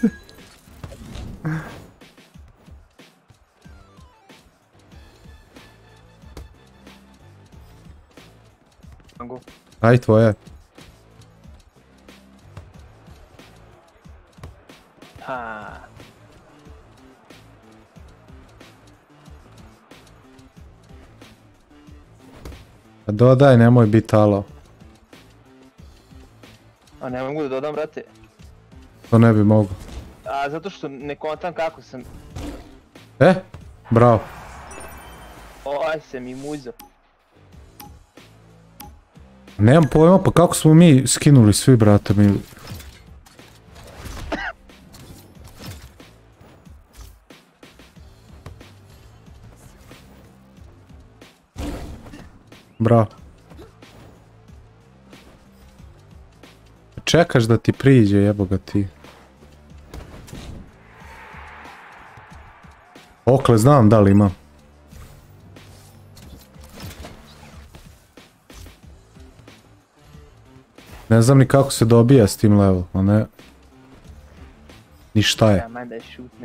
Mogu. Aj tvoje. Ha. Pa dodaj, nemoj biti alo. A ne mogu da dodam, brate. To ne bi mogo. A zato što ne kontam kako sam... Bravo. Aj se mi muzao. Nemam pojma, pa kako smo mi skinuli svi, brate mili. Bravo. Čekaš da ti priđe, jebo ga ti. Okle, znam da li ima. Ne znam ni kako se dobija s tim level, a ne... Ni šta je. Ja manj da je šutne.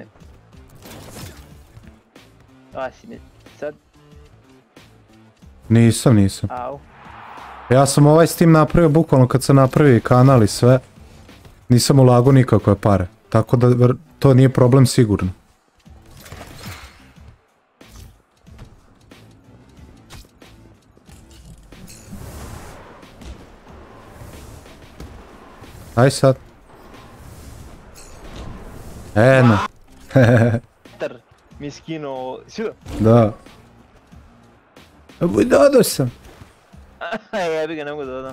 Aj si me sad... Nisam. Au. Ja sam ovaj s tim napravio bukvalno kad sam napravio kanal i sve. Nisam ulagao nikakve pare. Tako da to nije problem sigurno. Aj sad. Eno. Tar mi skinuo... Sjuda. Da. Dodao sam. Jebi ga, ne mogu da dodam.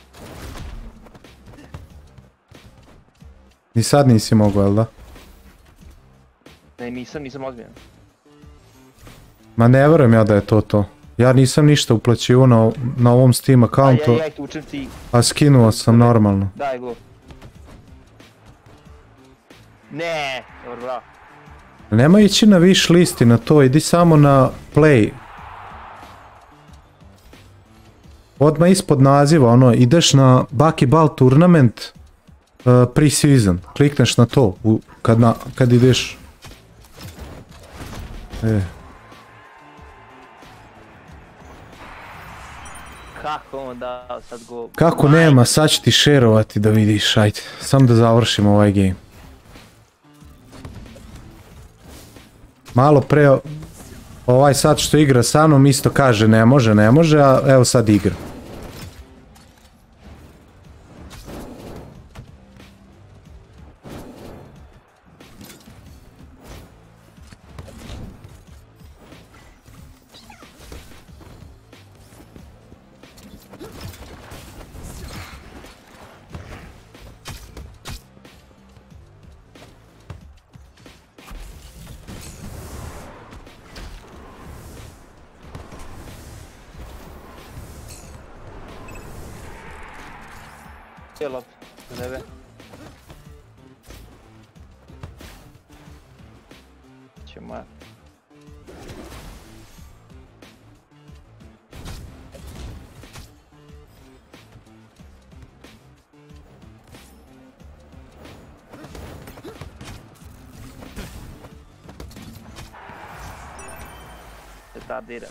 Ni sad nisi mogao, jel da? Ne, nisam ozbiljan. Ma ne vjerujem ja da je to. Ja nisam ništa uplaćivao na ovom Steam accountu, Ja ih učim ti. a skinuo sam normalno. Daj go. Ne, dobro, bravo. Nemoj ići na wish listi na to, idi samo na play. Odmah ispod naziva, ono, ideš na Bucky Ball Tournament pre-season. Klikneš na to, kad ideš. Kako on dao sad go? Kako nema, sad ću ti šerovati da vidiš, ajde. Samo da završimo ovaj game. Malo pre, ovaj sad što igra sa mnom isto kaže ne može, a evo sad igra. je lop, za tebe. Ćemo ja. Retardira.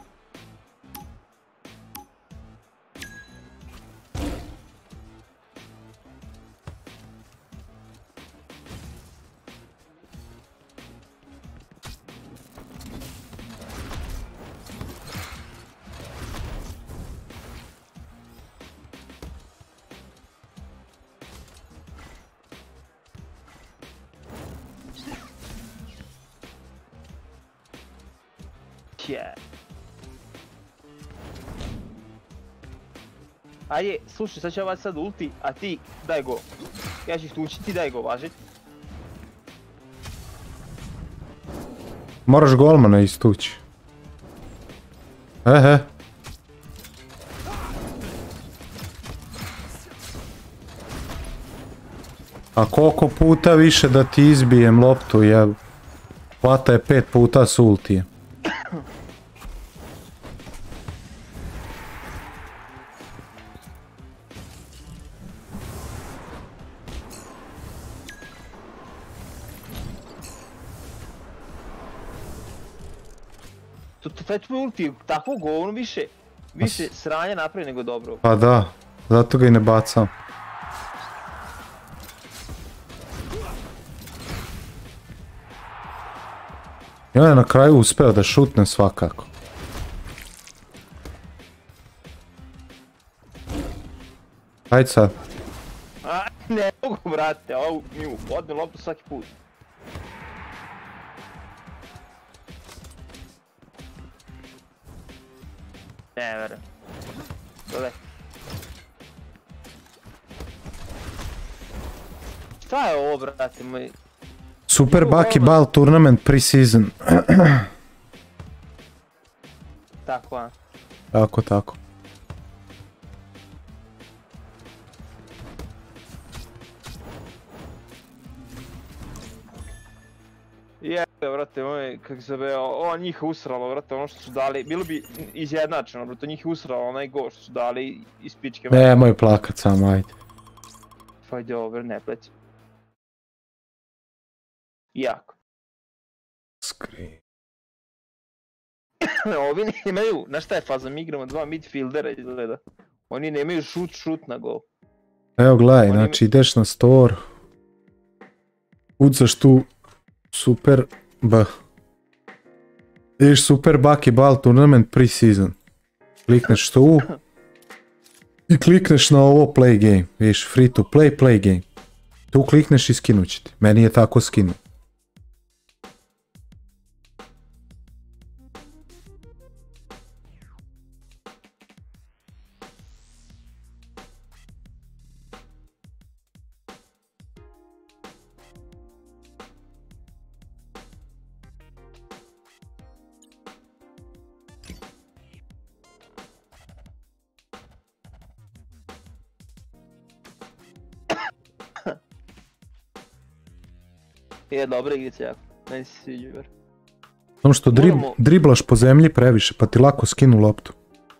Yeah. Ajde, slušaj, sad ću ja sad ulti, a ti daj go. Ja ću ih tući, ti daj go, važi. Moraš golmana istući. Ehe. A koliko puta više da ti izbijem loptu, jel? Hvata je 5 puta s ultijem. Taj tvoj ulti, takvo govno više sranja napravi nego dobro. Pa da, zato ga i ne bacam. I on je na kraju uspeo da šutne svakako. Ajde sad. Ne mogu, brate, ovu mi odme loptu svaki put. Ne, verujem. Dole. Šta je ovo, brate moj? Super Bucky Ball Tournament pre-season. Tako, a? Tako, tako. Jebe, brate moj, kak se zove, ovo njih usralo, brate, ono što su dali, bilo bi izjednačeno, brate, njih usralo onaj go što su dali iz pičke. Nemoj plakat sam, ajde. Fight over, ne pleci. Jako. Skri. Ovi nemaju, znaš šta je faza, mi igramo dva midfieldera izgleda. Oni nemaju šut na gol. Evo gledaj, znači ideš na store. Ucaš tu Super B. Ideš Super Bucky Ball Tournament pre-season. Klikneš tu. I klikneš na ovo play game. Vidiš free to play game. Tu klikneš i skinut će ti. Meni je tako skinuo. Je dobra igrica jako, meni se sviđa ver. Samo što driblaš po zemlji previše, pa ti lako skinu loptu.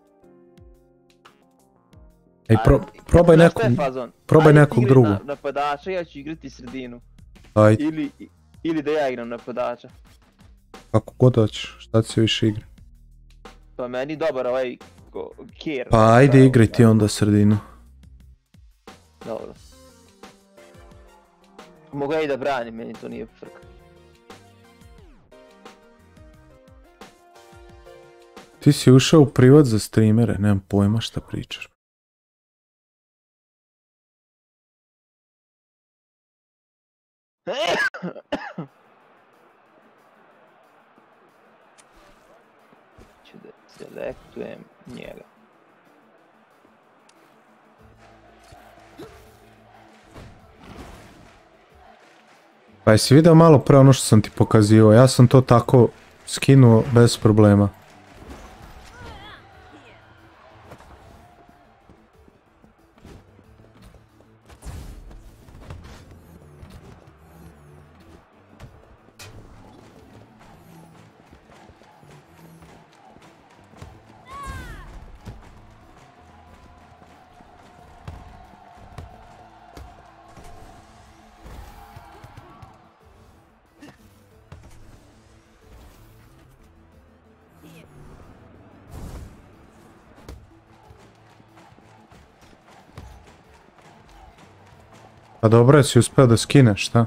Ej, probaj nekog drugog. Napadača, ja ću igrati sredinu. Ajde. Ili da ja igram napadača. Kako god hoćeš, šta ti se više igra? Pa meni dobar ovaj Kier. Pa ajde igraj ti onda sredinu. Dobro. Mogu ja i da branim, meni to nije frka. Ti si ušao u privat za streamere, nemam pojma šta pričaš. Ću da selektujem njega. Pa jesi vidio malo pre ono što sam ti pokazivao, ja sam to tako skinuo bez problema. Pa dobro je si uspio da skineš, šta?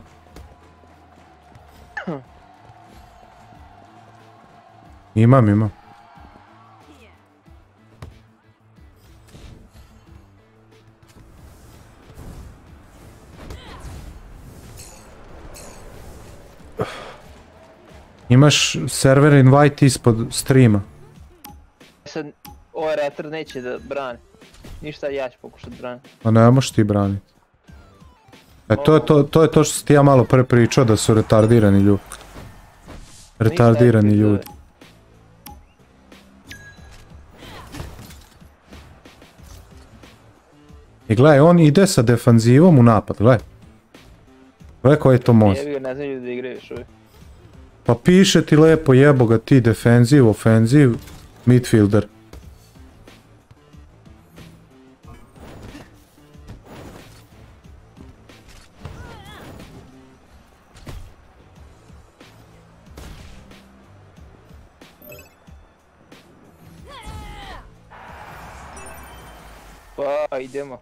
Imam. Imaš server invite ispod streama. Sad, ovaj retard neće da brani. Ništa, ja ću pokušat braniti. A ne možeš ti braniti. To je to što si ti ja malo pre pričao da su retardirani ljudi. Retardirani ljudi. I gledaj, on ide sa defanzivom u napad, gledaj. Gledaj koji je to most. Jebi ga, ne znam ljudi da igraju još uvijek. Pa piše ti lepo, jebo ga ti, defenziv, ofenziv, midfielder. Pa, idemo.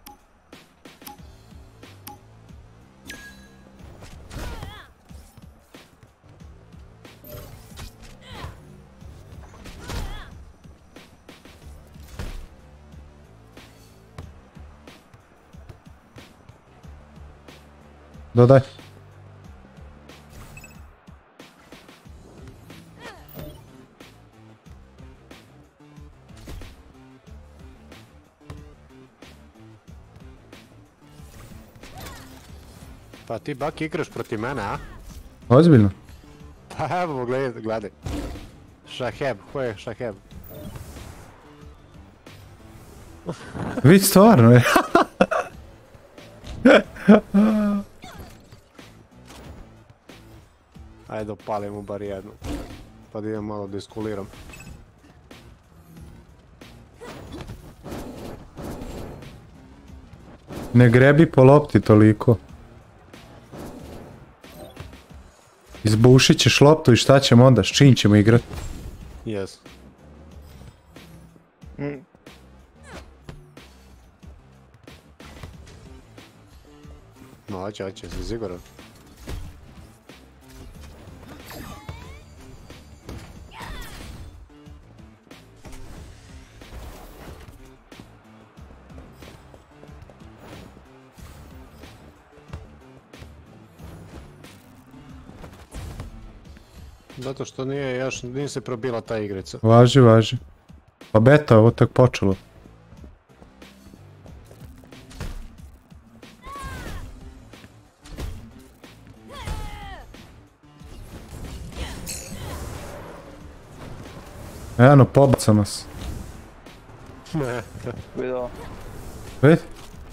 Dodaj. Pa ti Baki igraš protiv mene, a? Ozbiljno? Pa evo, gledaj. Šaheb, ko je Šaheb? Vi stvarno je. Ajde opalim mu bar jednu. Pa da idem malo da iskuliram. Ne grebi po lopti toliko. Izbušit ćeš loptu i šta ćemo onda, s čim ćemo igrat? Jes. No, hoće, si siguran? Zato što nije se probila ta igrica. Važi. Pa beta, ovo tak počelo. Eno, pobaca nas. Vidio. Vidi?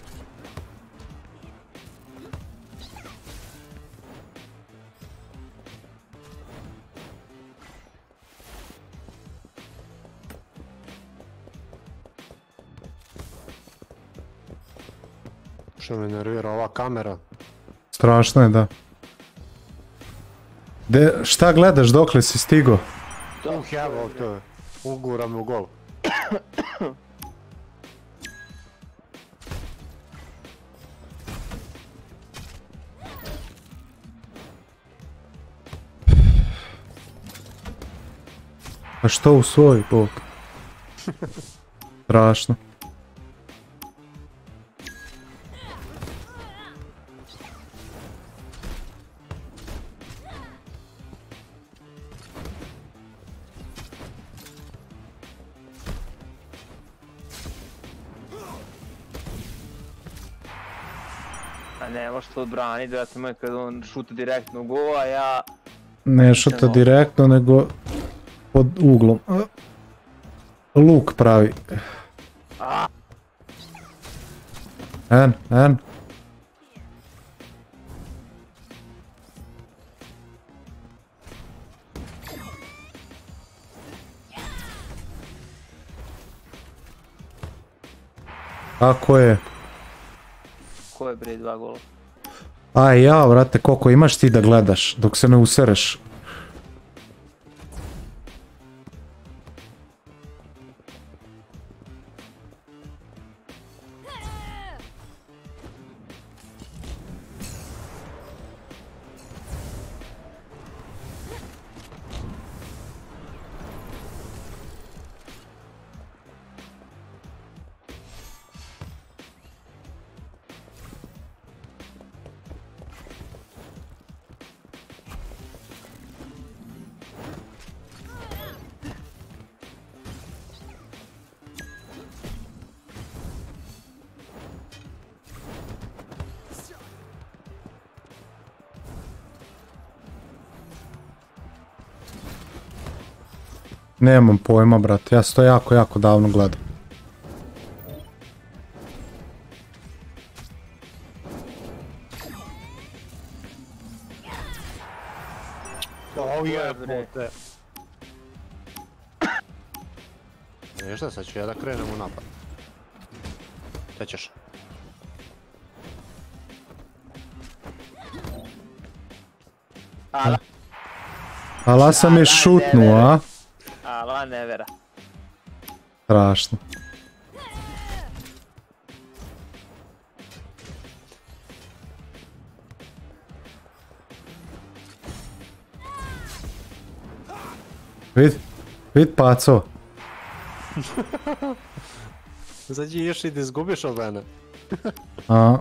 Što me nervira ova kamera. Strašno je, da. Šta gledaš, dokle si stigo? Evo to je. Ugura me u gol. A što u svoj bok? Strašno. A ne, možeš to odbrani, da moj kad on šuta direktno u gol, a ja... Ne šuta direktno, nego pod uglom. Luk pravi. En. Kako je? Ko je bre 2 gola? Aj ja, vrate, koliko imaš ti da gledaš, dok se ne usereš. Nemam pojma, brate, ja sam to jako, jako davno gledam. O bre. jebote. Šta sad ću ja da krenem u napad. Šta ćeš? Ala, Ala sam je šutnuo, a? ala nevera. Strašno. Vid paco. Sad će još i da izgubiš od mene. A.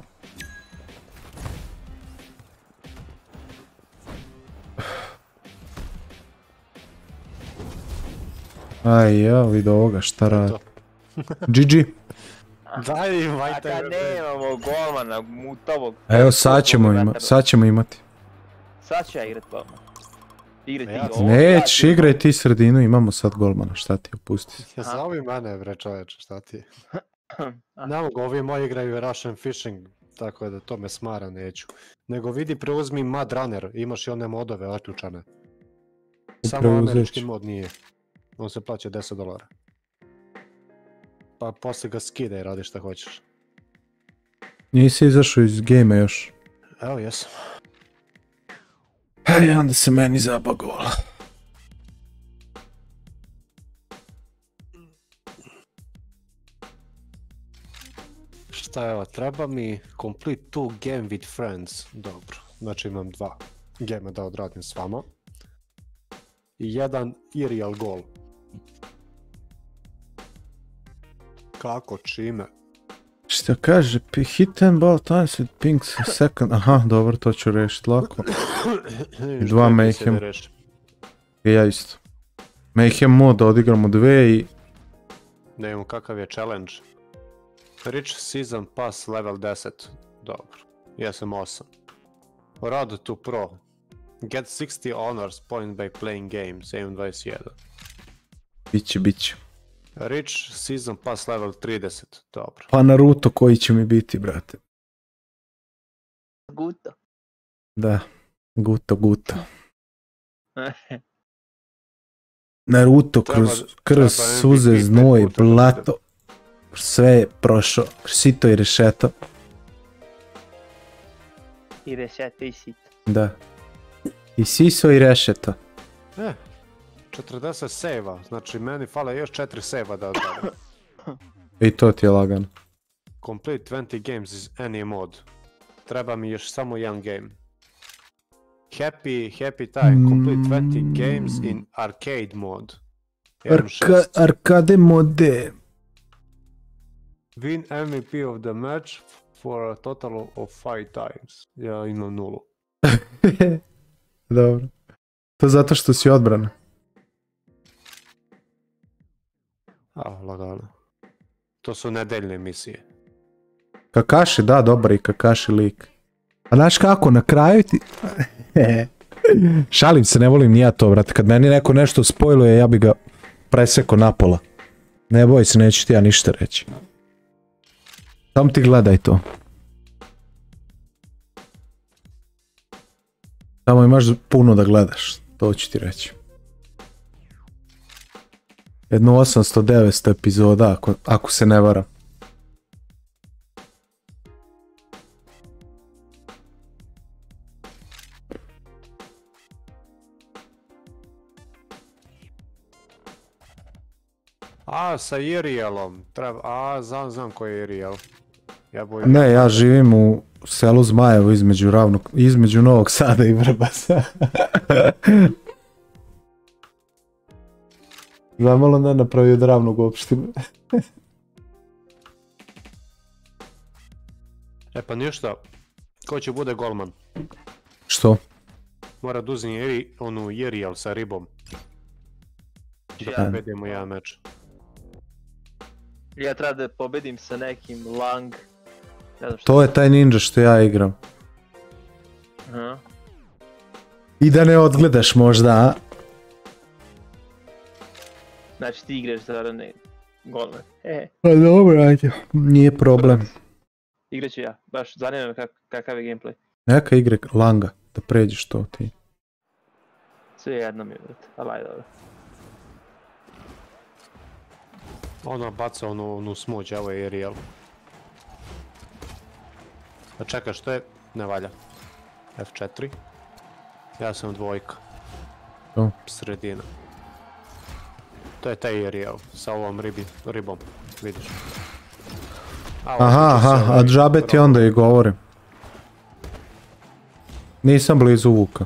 Aj, ja, vidi ovoga šta radi. GG. Daj im, A vajte kad me. nemamo golmana mutavog. Evo sad ćemo imati. Sad ću ja igrat golmana. Igrat Ja ti sam- ovo, Neć, ću- igraj ti sredinu, imamo sad golmana, šta ti opusti. Ja zovi mene bre čoveče, šta ti? Ne mogu, ovi moji igraju Russian Fishing, tako da to me smara, neću. Nego vidi, preuzmi Mud Runner, imaš i one modove otključane. Samo Preuzet američki ću. mod nije. On se plaća $10. Pa poslije ga skida i radi šta hoćeš. Nisi izašao iz gejma još. Evo jesam. Ej, onda se meni zabagovala. Šta je ovo, treba mi complete 2 game with friends. Dobro, znači imam 2 game da odradim s vama. I jedan aerial goal. Kako, čime? Šta kaže, hit and ball times with pinks a second. Aha, dobro, to ću rešiti lako. Dva Mayhem. I ja isto. Mayhem mod da odigramo dve i... Ne imam kakav je challenge. Rich Season Pass level 10. Dobro, ja sam 8. Road to Pro. Get 60 honors point by playing games. Ja imam 21. Biće. Rich Season Pass level 30. Dobro. Pa Naruto koji će mi biti, brate. Guto. Da, guto. Naruto kroz treba suze, MVP znoj, 5 puta da blato. Sve je prošao, sito i rešeto. I rešete i sit. Da. I siso i rešeto. 40 save-a, znači meni fale još 4 save-a da odradim. I to ti je lagano. Complete 20 games is any mod. Treba mi još samo jedan game. Happy time, complete 20 games in arcade mode. Arcade mode. Win MVP of the match for a total of 5 times. Ja imam 0. Dobro. To zato što si odbrana. Lagano. To su nedeljne misije. Kakashi, da, dobar i Kakashi lik. A znaš kako, na kraju ti... Šalim se, ne volim ni ja to, brate. Kad meni neko nešto spojluje, ja bi ga preseko napola. Ne boj se, neću ti ja ništa reći. Samo ti gledaj to. Samo imaš puno da gledaš, to ću ti reći. Jedno 800-900 epizoda, ako se ne varam. Sa Irielom. Znam koji je Iriel. Ne, ja živim u selu Zmajevo između Novog Sada i Vrbasa. Zamalo ne napravio od Ravnog opštine. Pa ništa. Ko će bude golman? Što? Mora da uzmi onu Iriel sa ribom. Da pobedimo jedan meč. Ja treba da pobedim sa nekim Lang. Ne znam šta. To je taj ninja što ja igram. Aha. I da ne odgledaš možda, a? Znači ti igraš za one golme. Pa dobro, ajde. Nije problem. Igrat ću ja, baš zanima me kakav je gameplay. Neka igre langa, da pređeš to ti. Sve jedno mi je, brate, ali ajde dobro. Ono baca onu smuđ, evo je Ariel. A čekaj, što je? Ne valja. F4. Ja sam dvojka. To. Sredina. To je taj Ariel, sa ovom ribom, vidiš. Aha, a džabe ti onda i govorim. Nisam blizu Vuka.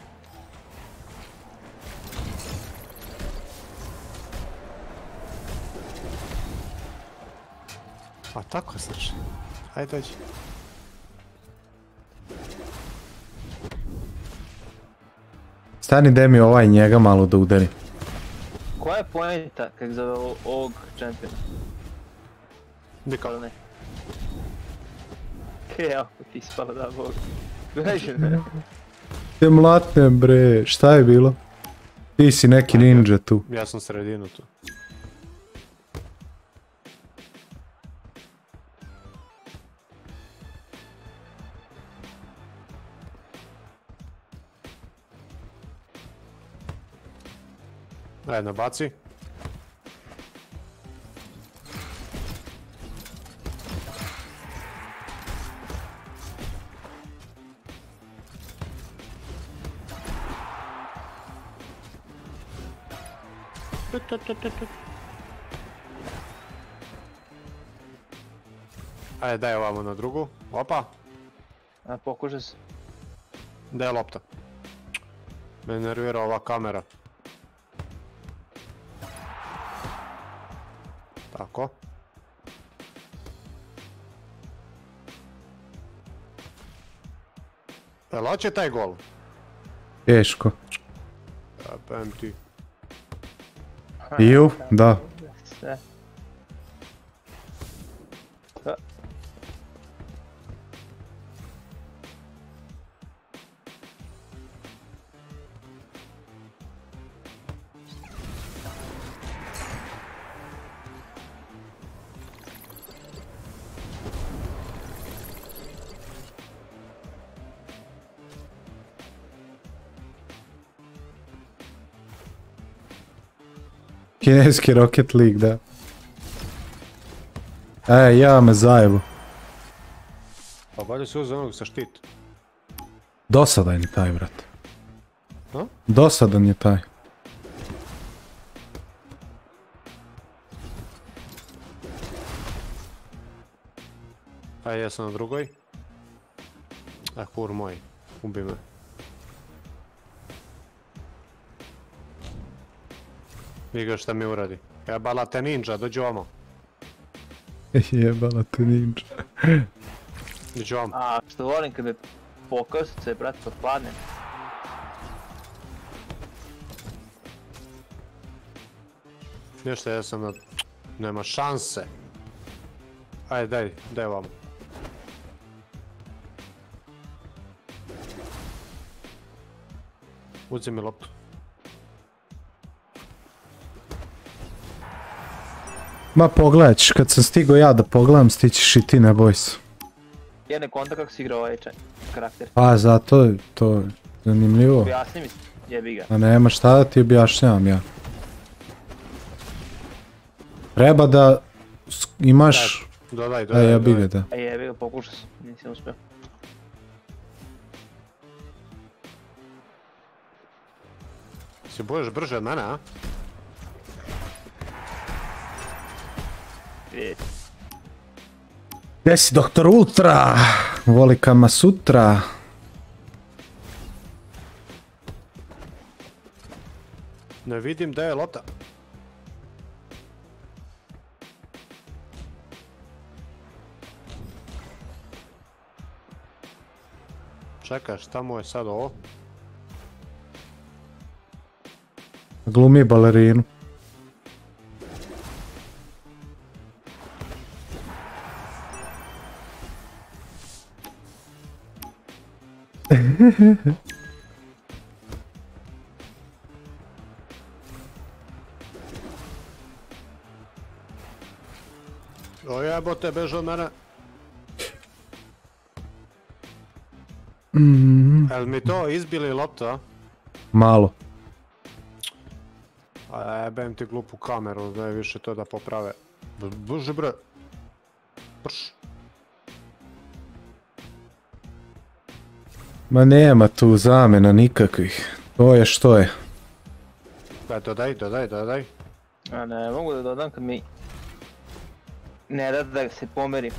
A tako znači. Ajde dođi. Stani da mi ovaj njega malo da udari. Koja je poenta kak zove ovog čempiona? Nikao. Ili ne? Evo, ti spala da bog. Gledaj me. Te mlatnem bre, šta je bilo? Ti si neki ninja tu. Ja sam sredinu tu. Ajde, nabaci. Ajde, daj ovamo na drugu. Opa, A pokuša se. gdje je lopta? Me nervira ova kamera. Tako. Jel hoće taj gol? Teško. Jebem ti. Ju, da. Sve. Ha. Kineski Rocket League, da. Ja me zajebu. Pa bolje se uzeti onog sa štit. Dosadan je taj, brat. A? Dosadan je taj. A ja sam na drugoj. A kur moj, ubi me. Vidio šta mi uradi. Jebala te ninja, dođi ovamo. Jebala te ninja. Dođi ovamo. A što volim kad me pokasice, brate, potpadne. Nešto ja sam na... Nema šanse. Ajde, daj ovamo. Uzmi mi loptu. Ma pogledat ćeš, kad sam stigao ja da pogledam, stićeš i ti, ne boj se. Ja ne konta kako si igrao ovaj karakter. Pa zato je to zanimljivo. Objasni mi, jebi ga. A nema šta da ti objašnjavam ja. Treba da imaš... Dodaj. Jebi ga, da. A jebi ga, pokušao sam, nisam uspio. Si budeš brže od mene, a? Vidite. Gdje si doktor Ultra? Voli Kama Sutra. Ne vidim da je lopta. Čekaj, šta mu je sad ovo? Glumi balerinu. jebote, beži od mene. Jel mi to izbili lopta? Malo. A jebem ti glupu kameru, ne više to da poprave. Brže bre. Prš. Ma nema tu zamjena nikakvih. To je što je. Dodaj. A ne mogu da dodam kad mi ne da se pomerim.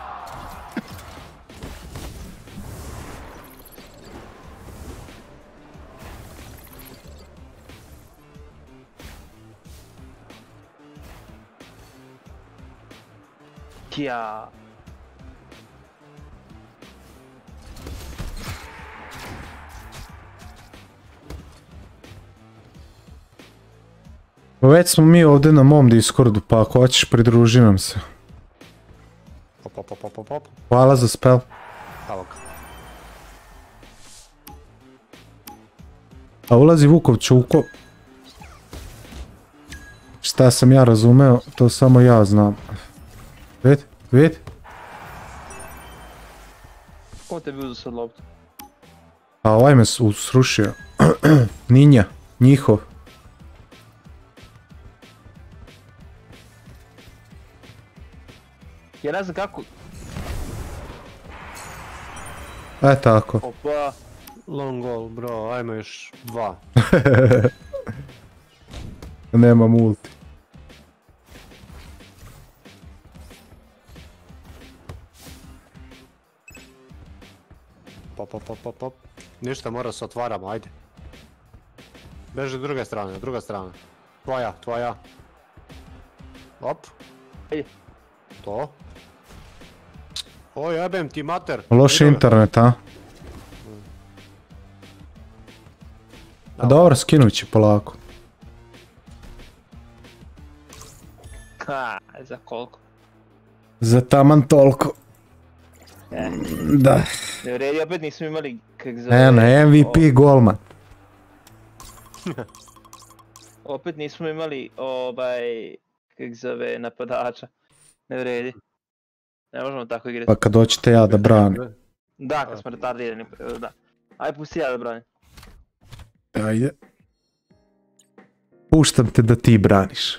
Ja. Već smo mi ovdje na mom Discordu, pa ako hoćeš pridruži nam se. Pop. Hvala za spell. Evo ga. A ulazi Vukov Čuko. Šta sam ja razumeo, to samo ja znam. Vid. Ko te bi uzeo sad loptu? A ovaj me srušio. Ninja, njihov. Ja ne znam kako... Tako. Opa. Long goal, bro, ajmo još 2. Nema multi. Pop. Ništa, mora se otvaramo, ajde. Beži druga strana. Tvoja. Op. Ajde. To. O jebem ti mater. Loš internet, a? A dobro, skinut će polako. Ha, za koliko? Za taman toliko. Da. Ne vredi, opet nismo imali kak zove... MVP golman. Opet nismo imali kak zove napadača. Ne vredi. Ne možemo tako igrati. Pa kad hoćete ja da branim. Da, kad smo retardirani, da. Ajde pusti ja da branim. Ajde. Puštam te da ti braniš.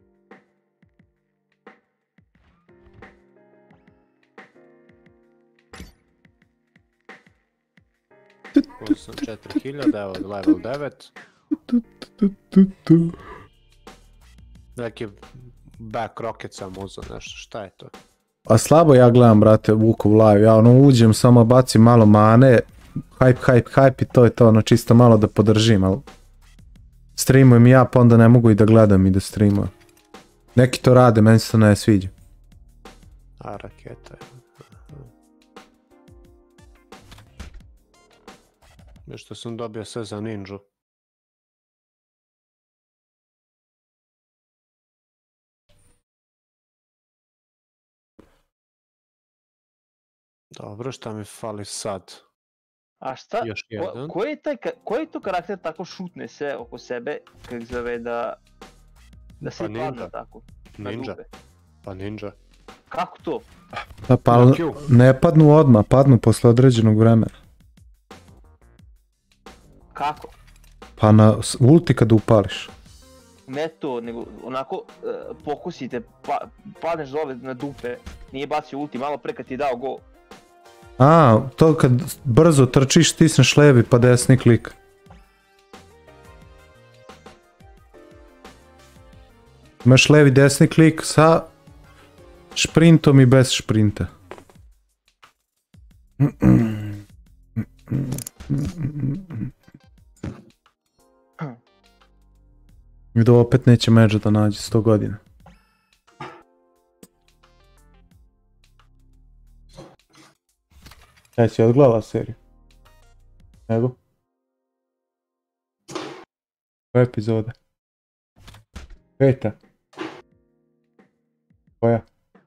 Sam 4000, evo level 9. Neki back rocket sam uzeo nešto, šta je to? A slabo ja gledam, brate, Vukov live, ja uđem, samo bacim malo mane, hype i to je to, čisto malo da podržim, ali streamujem ja, pa onda ne mogu i da gledam i da streamujem. Neki to rade, meni se to ne sviđa. A raketa je. Nešto sam dobio sve za ninju. Dobro, šta mi fali sad? A šta? Još jedan. Koji je to karakter tako šutne sve oko sebe, kak zove da se padne tako? Ninja. Pa ninja. Kako to? Pa ne padnu odmah, padnu posle određenog vremena. Kako? Pa na ulti kad upališ. Ne to, nego onako pokusite, padneš dole na dupe, nije bacio ulti, malo pre kad ti je dao go. A, to kad brzo trčiš, stisneš levi pa desni klik. Imaš levi desni klik sa šprintom i bez šprinta. I da opet neće međa da nađe 100 godina. Kaj si odgledala seriju? Nego? Koja epizoda? 5. Koja?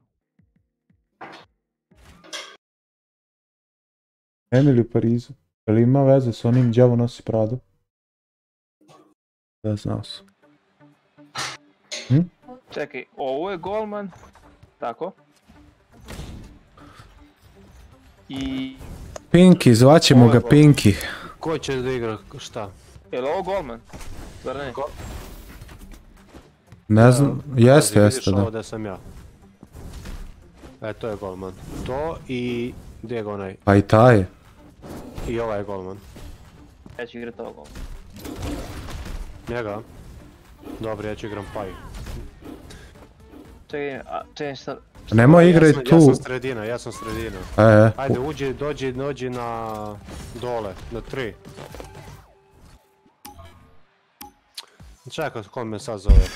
Emily u Parizu. Je li ima veze s onim đavo nosi Prado? Da, znao sam. Čekaj, ovo je golman, tako? I... Pinky, zvaćemo Ovo ga je bol. Pinky. Ko će da igra šta? Je li ovo golman? Zar ne? Ne znam, jeste, Vidiš jeste, ovo da. da sam ja. E, to je golman. To i... Gdje je ga onaj? Pa i taj je. I ovaj je golman. Ja ću igrat ovo golman. Njega? Dobro, ja ću igram Paj. Čekaj sad... Nemoj igraj Ja tu. sam sredina, ja sam sredina. Ajde, uđi, dođi na... dole, na 3. Čekaj, ko me sad zove?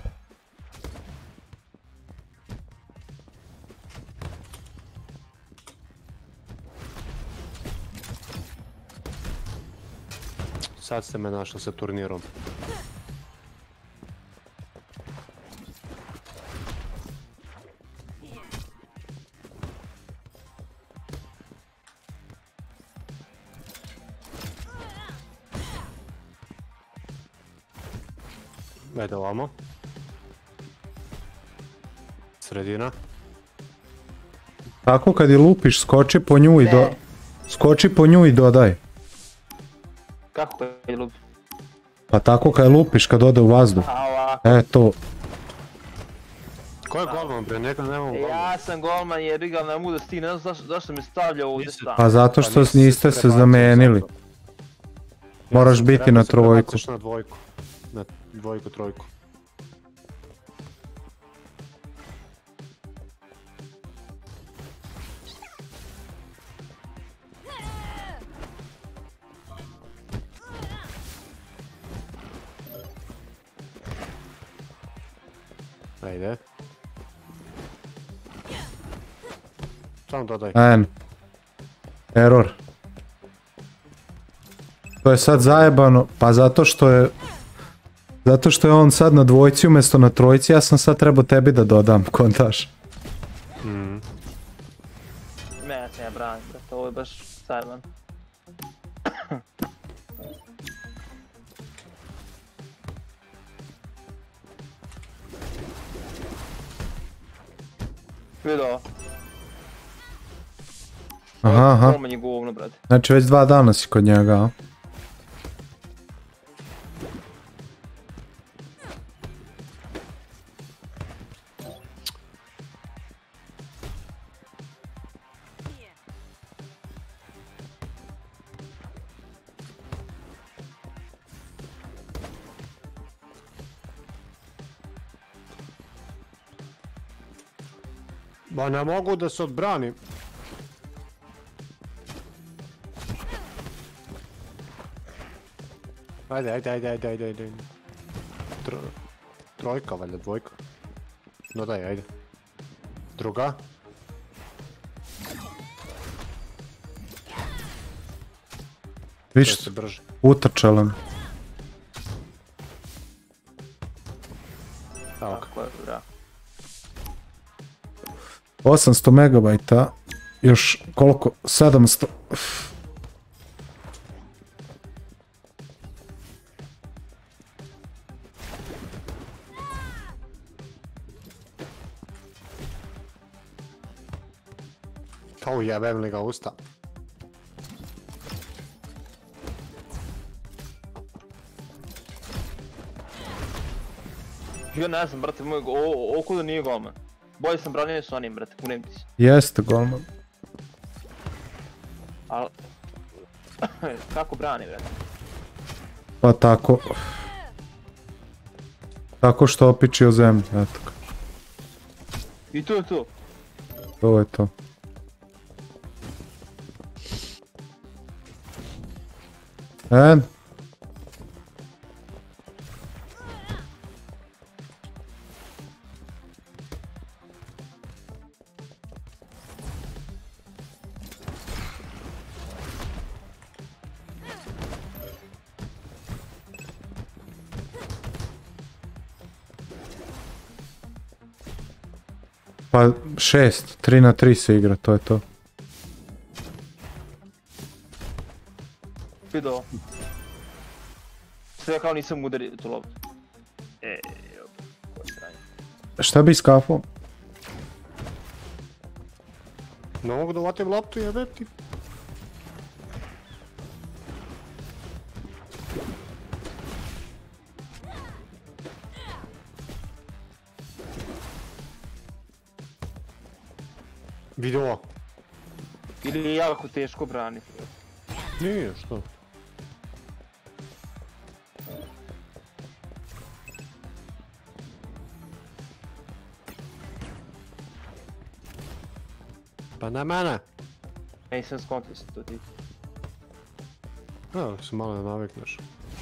Sad ste me našli sa turnirom. Ajde ovamo. Sredina. Tako kad je lupiš, skoči po nju i skoči po nju i dodaj. Kako je lupi? Pa tako kad je lupiš, kad ode u vazduh. A ovako. E, to. Ko je golman bre? Neka nemam golman. Ja sam golman jer igram na muda stigne, ne znam zašto me stavlja ovdje Nisi- stan. Pa zato što nisi niste se prebacio zamenili. zato. Moraš sam biti trebao na se trojku. prebaciš na dvojku. Na dvojku, trojku. Ajde. Samo dodaj. Error. To je sad zajebano, pa zato što je on sad na dvojci umjesto na trojci, ja sam sad trebao tebi da dodam, kontaš. Ne, se ja branim, brate, ovo je baš zajeban. Vidio? Aha. Golman je govno, brate. Znači već 2 dana si kod njega, a? Ba ne mogu da se odbranim. Ajde. Trojka, valjda, dvojka. No daj, ajde. Druga. Viš, Se brže. utrčala mi. Evo ga. Tako je, bra. 800 megabajta, još koliko? 700. Kao jebem li ga usta. Ja ne znam, brate, ovo kuda nije golman. Bolje sam branio s onim, brate, kunem ti se. Jeste golman. Al... Kako brani, brate? Pa tako. Tako što opičio zemlju, eto ga. I to je to. To je to. Pa 6, 3 na 3 se igra, to je to. Vidio. Sve kao nisam udario tu loptu. Jop, koje sranje. Šta bi skafao? Ne mogu da uvatim loptu, jebe ti. Vidi ovo. Ili je jako teško braniti. Nije, što? Pa na mene. Nisam skontio se to ti. Evo, se malo ne navikneš.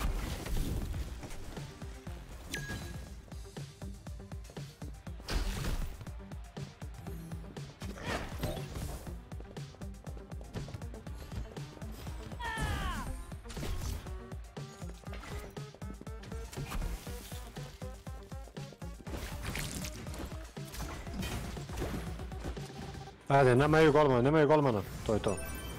Ajde, nemaju golmana, to je to.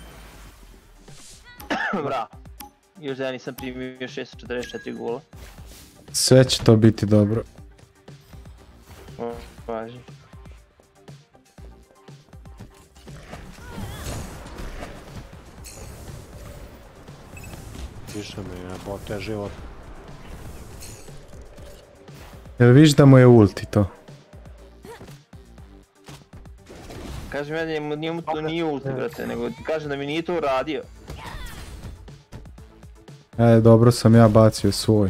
Bravo. Još da ja nisam primio 644 gola. Sve će to biti dobro. Važi. Više mi je, bote život. Jel viš da mu je ulti to? Kažem ja da njemu to nije ulti, brate, nego ti kažem da mi nije to uradio. Dobro sam ja bacio svoj.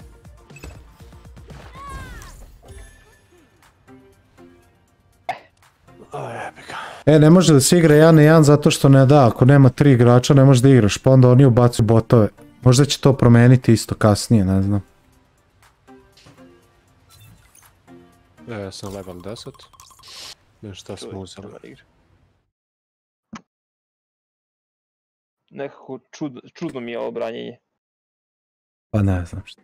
Ne može da se igra 1 na 1 zato što ne da, ako nema 3 igrača ne možeš da igraš, pa onda oni ubacuju botove. Možda će to promeniti isto kasnije, ne znam. Ja sam level 10. Šta smo uzeli? Nekako čudno mi je ovo branjenje. Pa ne znam šta.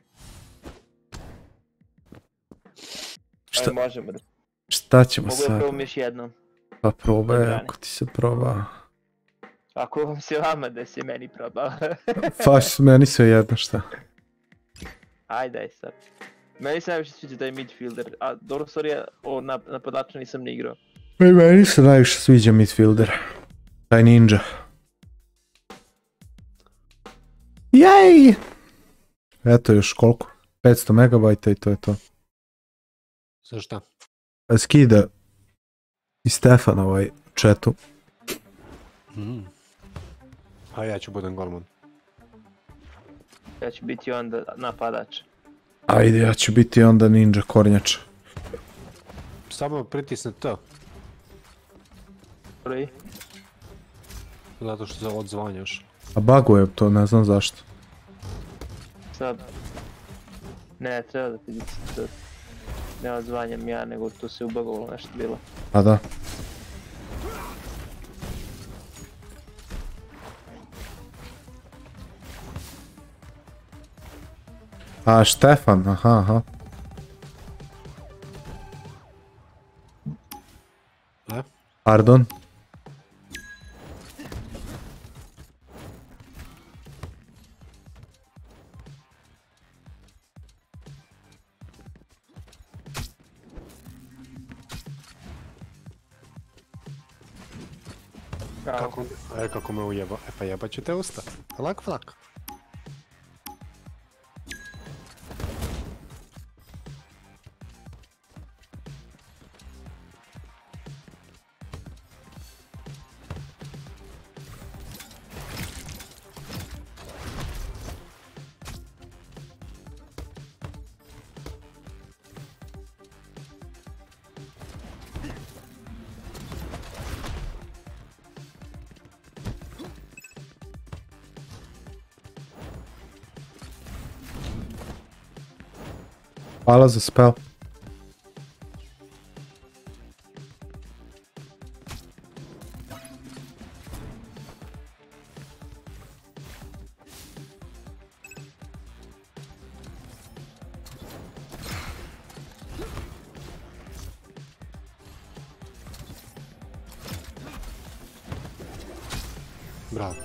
Ajde, možemo da... Šta ćemo Mogu sad? da probam još jednom. Pa probaj ako ti se proba. Ako vam se vama da se meni proba. Pa meni sve jedno šta. Ajde, aj sad. Meni se najviše sviđa taj midfielder, a dobro stvar je o napadača nisam ni igrao. Meni se najviše sviđa midfielder. Taj ninja. Jej! Eto još koliko? 500 megabajta i to je to. Za šta? Skida i Stefan ovaj chatu. A ja ću budem golman. Ja ću biti onda napadač. Ajde, ja ću biti onda ninja kornjač. Samo pritisne to. Prvi. Zato što se odzvanjaš. A buguje to, ne znam zašto. Sad. Ne, treba da ti to. Ne odzvanjam ja, nego tu se ubagovalo nešto bilo. A da. A, Štefan, aha. Pardon. Kako me ujeba, pa jebat ću te usta. Lak flak. Hvala za spell. Bravo.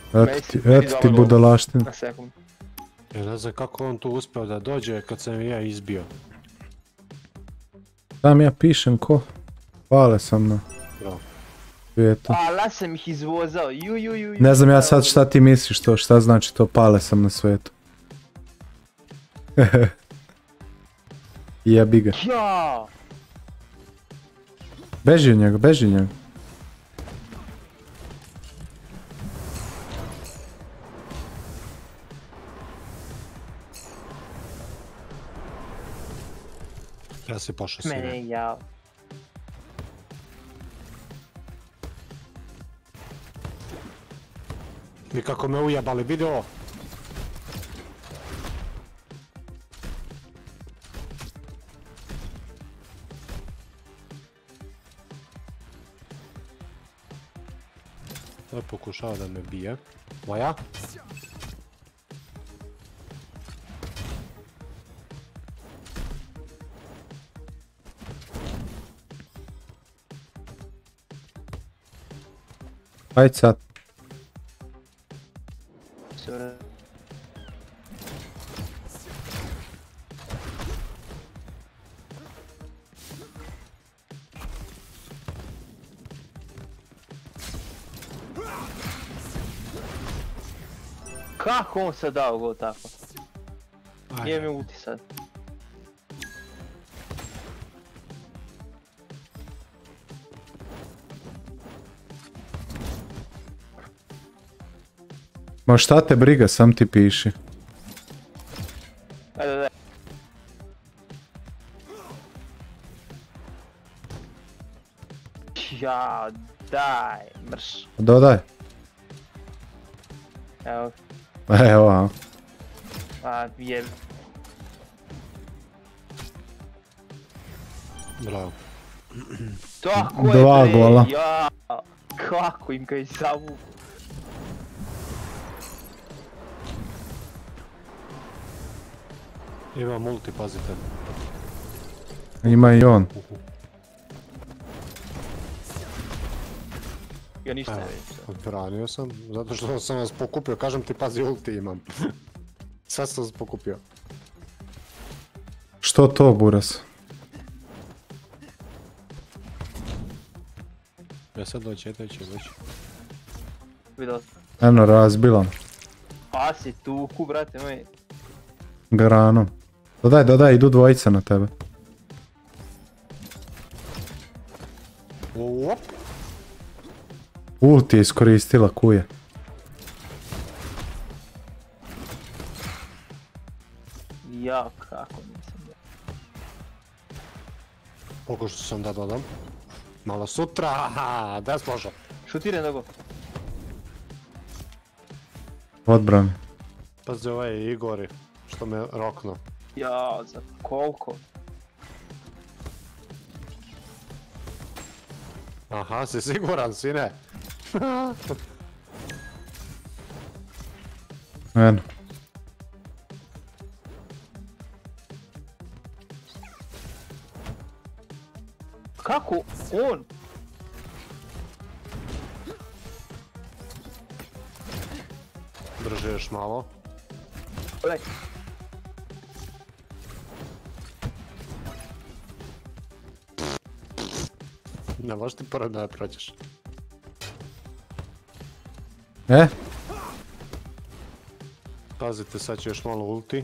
Eto ti budalaština. Na sekund. Ja ne znam kako on tu uspio da dođe kad sam ja izbio. Tam ja pišem ko? Pale sam na Bravo. svijetu. Ala sam ih izvozao, ju. Ne znam ja sad šta ti misliš to, šta znači to pale sam na svijetu. Jebi ga. Ja! Beži od njega, beži od njega. Ja si pošao sine. Mene ja. I kako me ujebali, video? To je pokušao da me bije. Moja? Ajde sad. Sve. Kako on sad dao go tako? Nije mi ulti sad. Ma šta te briga, sam ti piši. Ajde. Ja, daj, mrš. Dodaj. Evo, Evo, a. pa je. Bravo. Tako je, Dva bre, gola. ja. Kako im ga zavuku. Ima multi, pazite. Ima i on. Ja ništa ne Evo, vidim. odbranio sam, zato što sam vas pokupio, kažem ti pazi ulti imam. Sad sam vas pokupio. Što to, Buras? Ja sad doći. Vidio. Eno, razbilam. Pa si tuku, brate moj. Granom. Dodaj, idu dvojica na tebe. Op. Ulti je iskoristila kuja. Ja, kako nisam ja. Pokušao sam da dodam. Malo sutra, haha, da složo. Šutiraj nego. Odbrani. Pazi ovaj Igori, što me rokno. Ja, za koliko? Aha, si siguran, sine? Eno. Kako? On? Drži još malo. Oj, Ne možeš ti pored da prođeš. Pazite, sad će još malo ulti.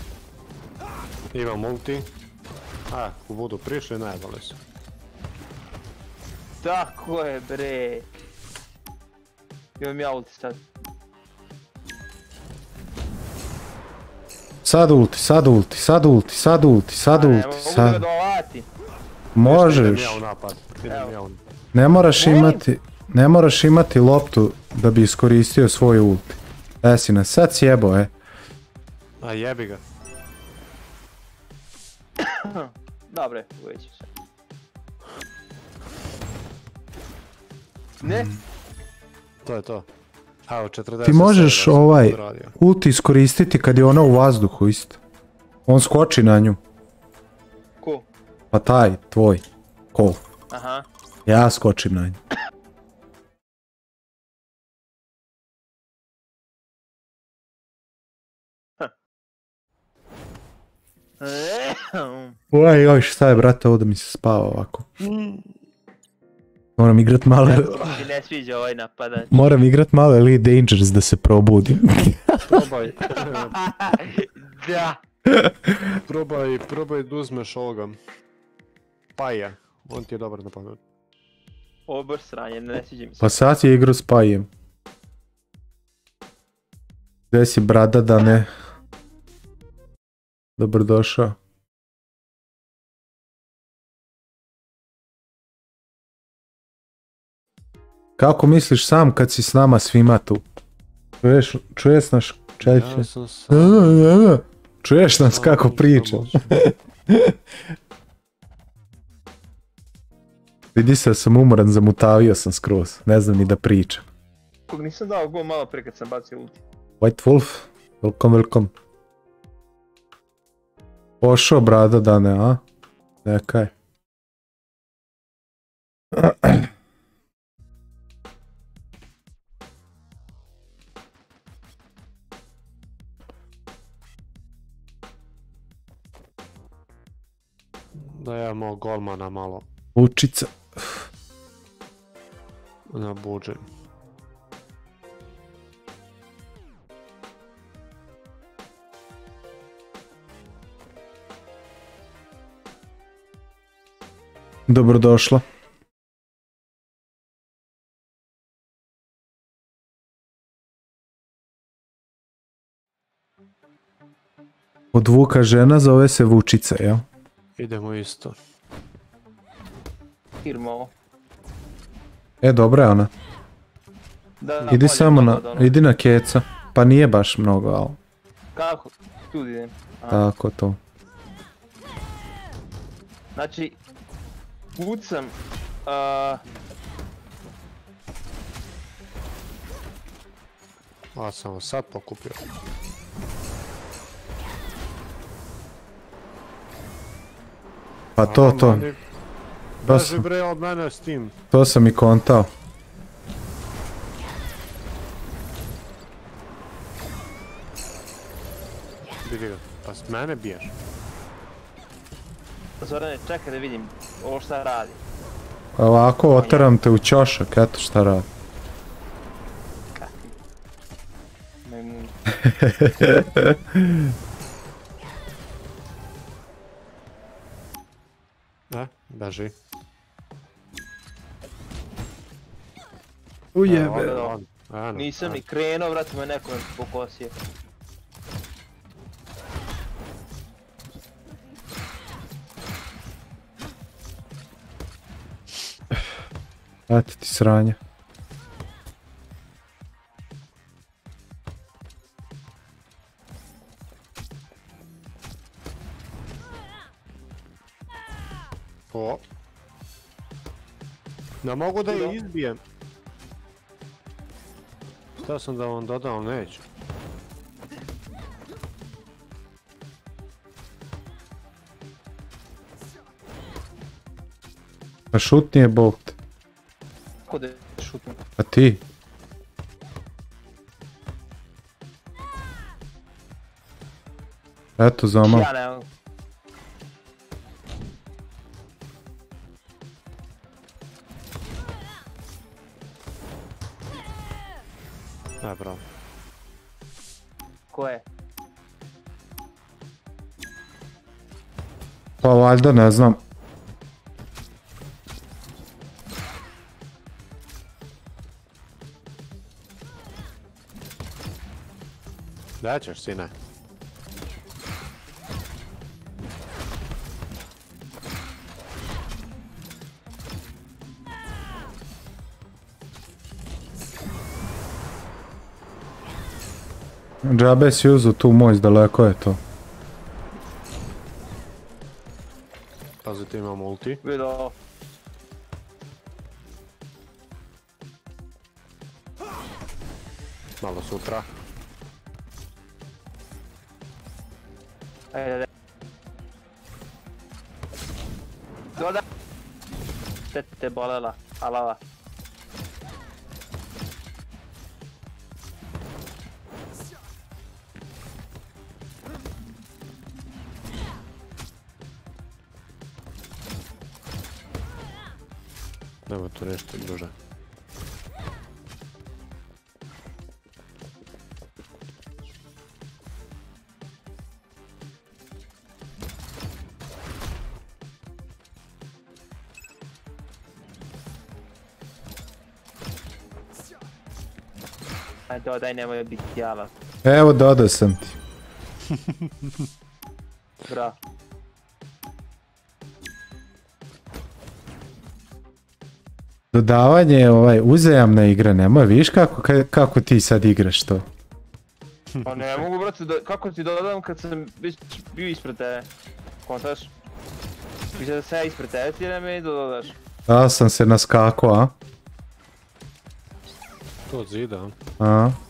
Imam ulti. A, ako budu prišli, najbolje su. tako je bre. Imam ja ulti sad. Sad ulti. Ne mogu da ga dovati. Možeš. Idem ja u napad. Ne moraš imati loptu da bi iskoristio svoj ulti. Si nas sad sjebo, A jebi ga. Dobre, uvijek ću se. Ne? To je to. Evo, 40 Ti možeš sam ovaj odradio. ulti iskoristiti kad je ona u vazduhu isto. On skoči na nju. Ko? Pa taj, tvoj. Ko? Aha. Ja skočim na nju. Oj, šta je, brate, ovo da mi se spava ovako. Moram igrat malo... Mi ne sviđa ovaj napadač. Moram igrat malo Elite Dangerous da se probudim. Probaj, Da. probaj da uzmeš ovoga. Paja, on ti je dobar na pamet. Ovo je baš sranje, ne sviđa mi se. Pa sad je igru s Pajem. Gdje si, brada, da ne? Dobrodošao. Kako misliš sam kad si s nama svima tu? Čuješ naš čeće? Ja sam sam... Čuješ nas kako pričam? Vidi se da sam umoran, zamutavio sam skroz. Ne znam ni da pričam. Kog nisam dao go malo pre kad sam bacio ulti. White Wolf, welcome. Pošao, brada, da ne, a? Nekaj. Da ja mog golmana malo Učica. nabuđem. Dobrodošla. Odvuka žena, zove se Vučica, jel? Idemo isto. Firma ovo. E, dobra je ona. Da, Idi bolje samo na, od onog. idi na keca. Pa nije baš mnogo, ali Kako? Tu idem. A, tako to. Znači, pucam... A sam sad pokupio. Pa to. Baš, Beži bre od mene s tim. to sam i kontao. Vidi ga, pa s mene biješ. Zorane, čekaj da vidim ovo šta radi. Ovako oteram te u ćošak, eto šta radi. Majmun. Beži. Ujebe. Nisam ni krenuo, vrati me neko me pokosio. Eto ti sranje. O. Ne mogu da je izbijem. Htio sam da vam dodam, ali neću. Pa šutni je Bog te. Kako da šutnem? A ti? Eto zamal. Ja ne mogu. Bravo. Ko je? Pa valjda ne znam. Da ćeš, sine. Džabe si uzu tu moć, daleko je to. Pazite, imam ulti. Vidi ovo. Malo sutra. Ajde. Doda. Te bolela, alala. Nema tu nešto druže. Ajde, daj, nemoj biti jala. Evo, dodao sam ti. Bravo. Dodavanje je uzajamna igra, nemoj, viš kako ti sad igraš to? Pa ne mogu, brate, kako ti dodam kad sam već bio ispred tebe? Kontaš? Više da se ja ispred tebe ti ne meni dodaš. Da sam se naskakao, a? To od zida, A?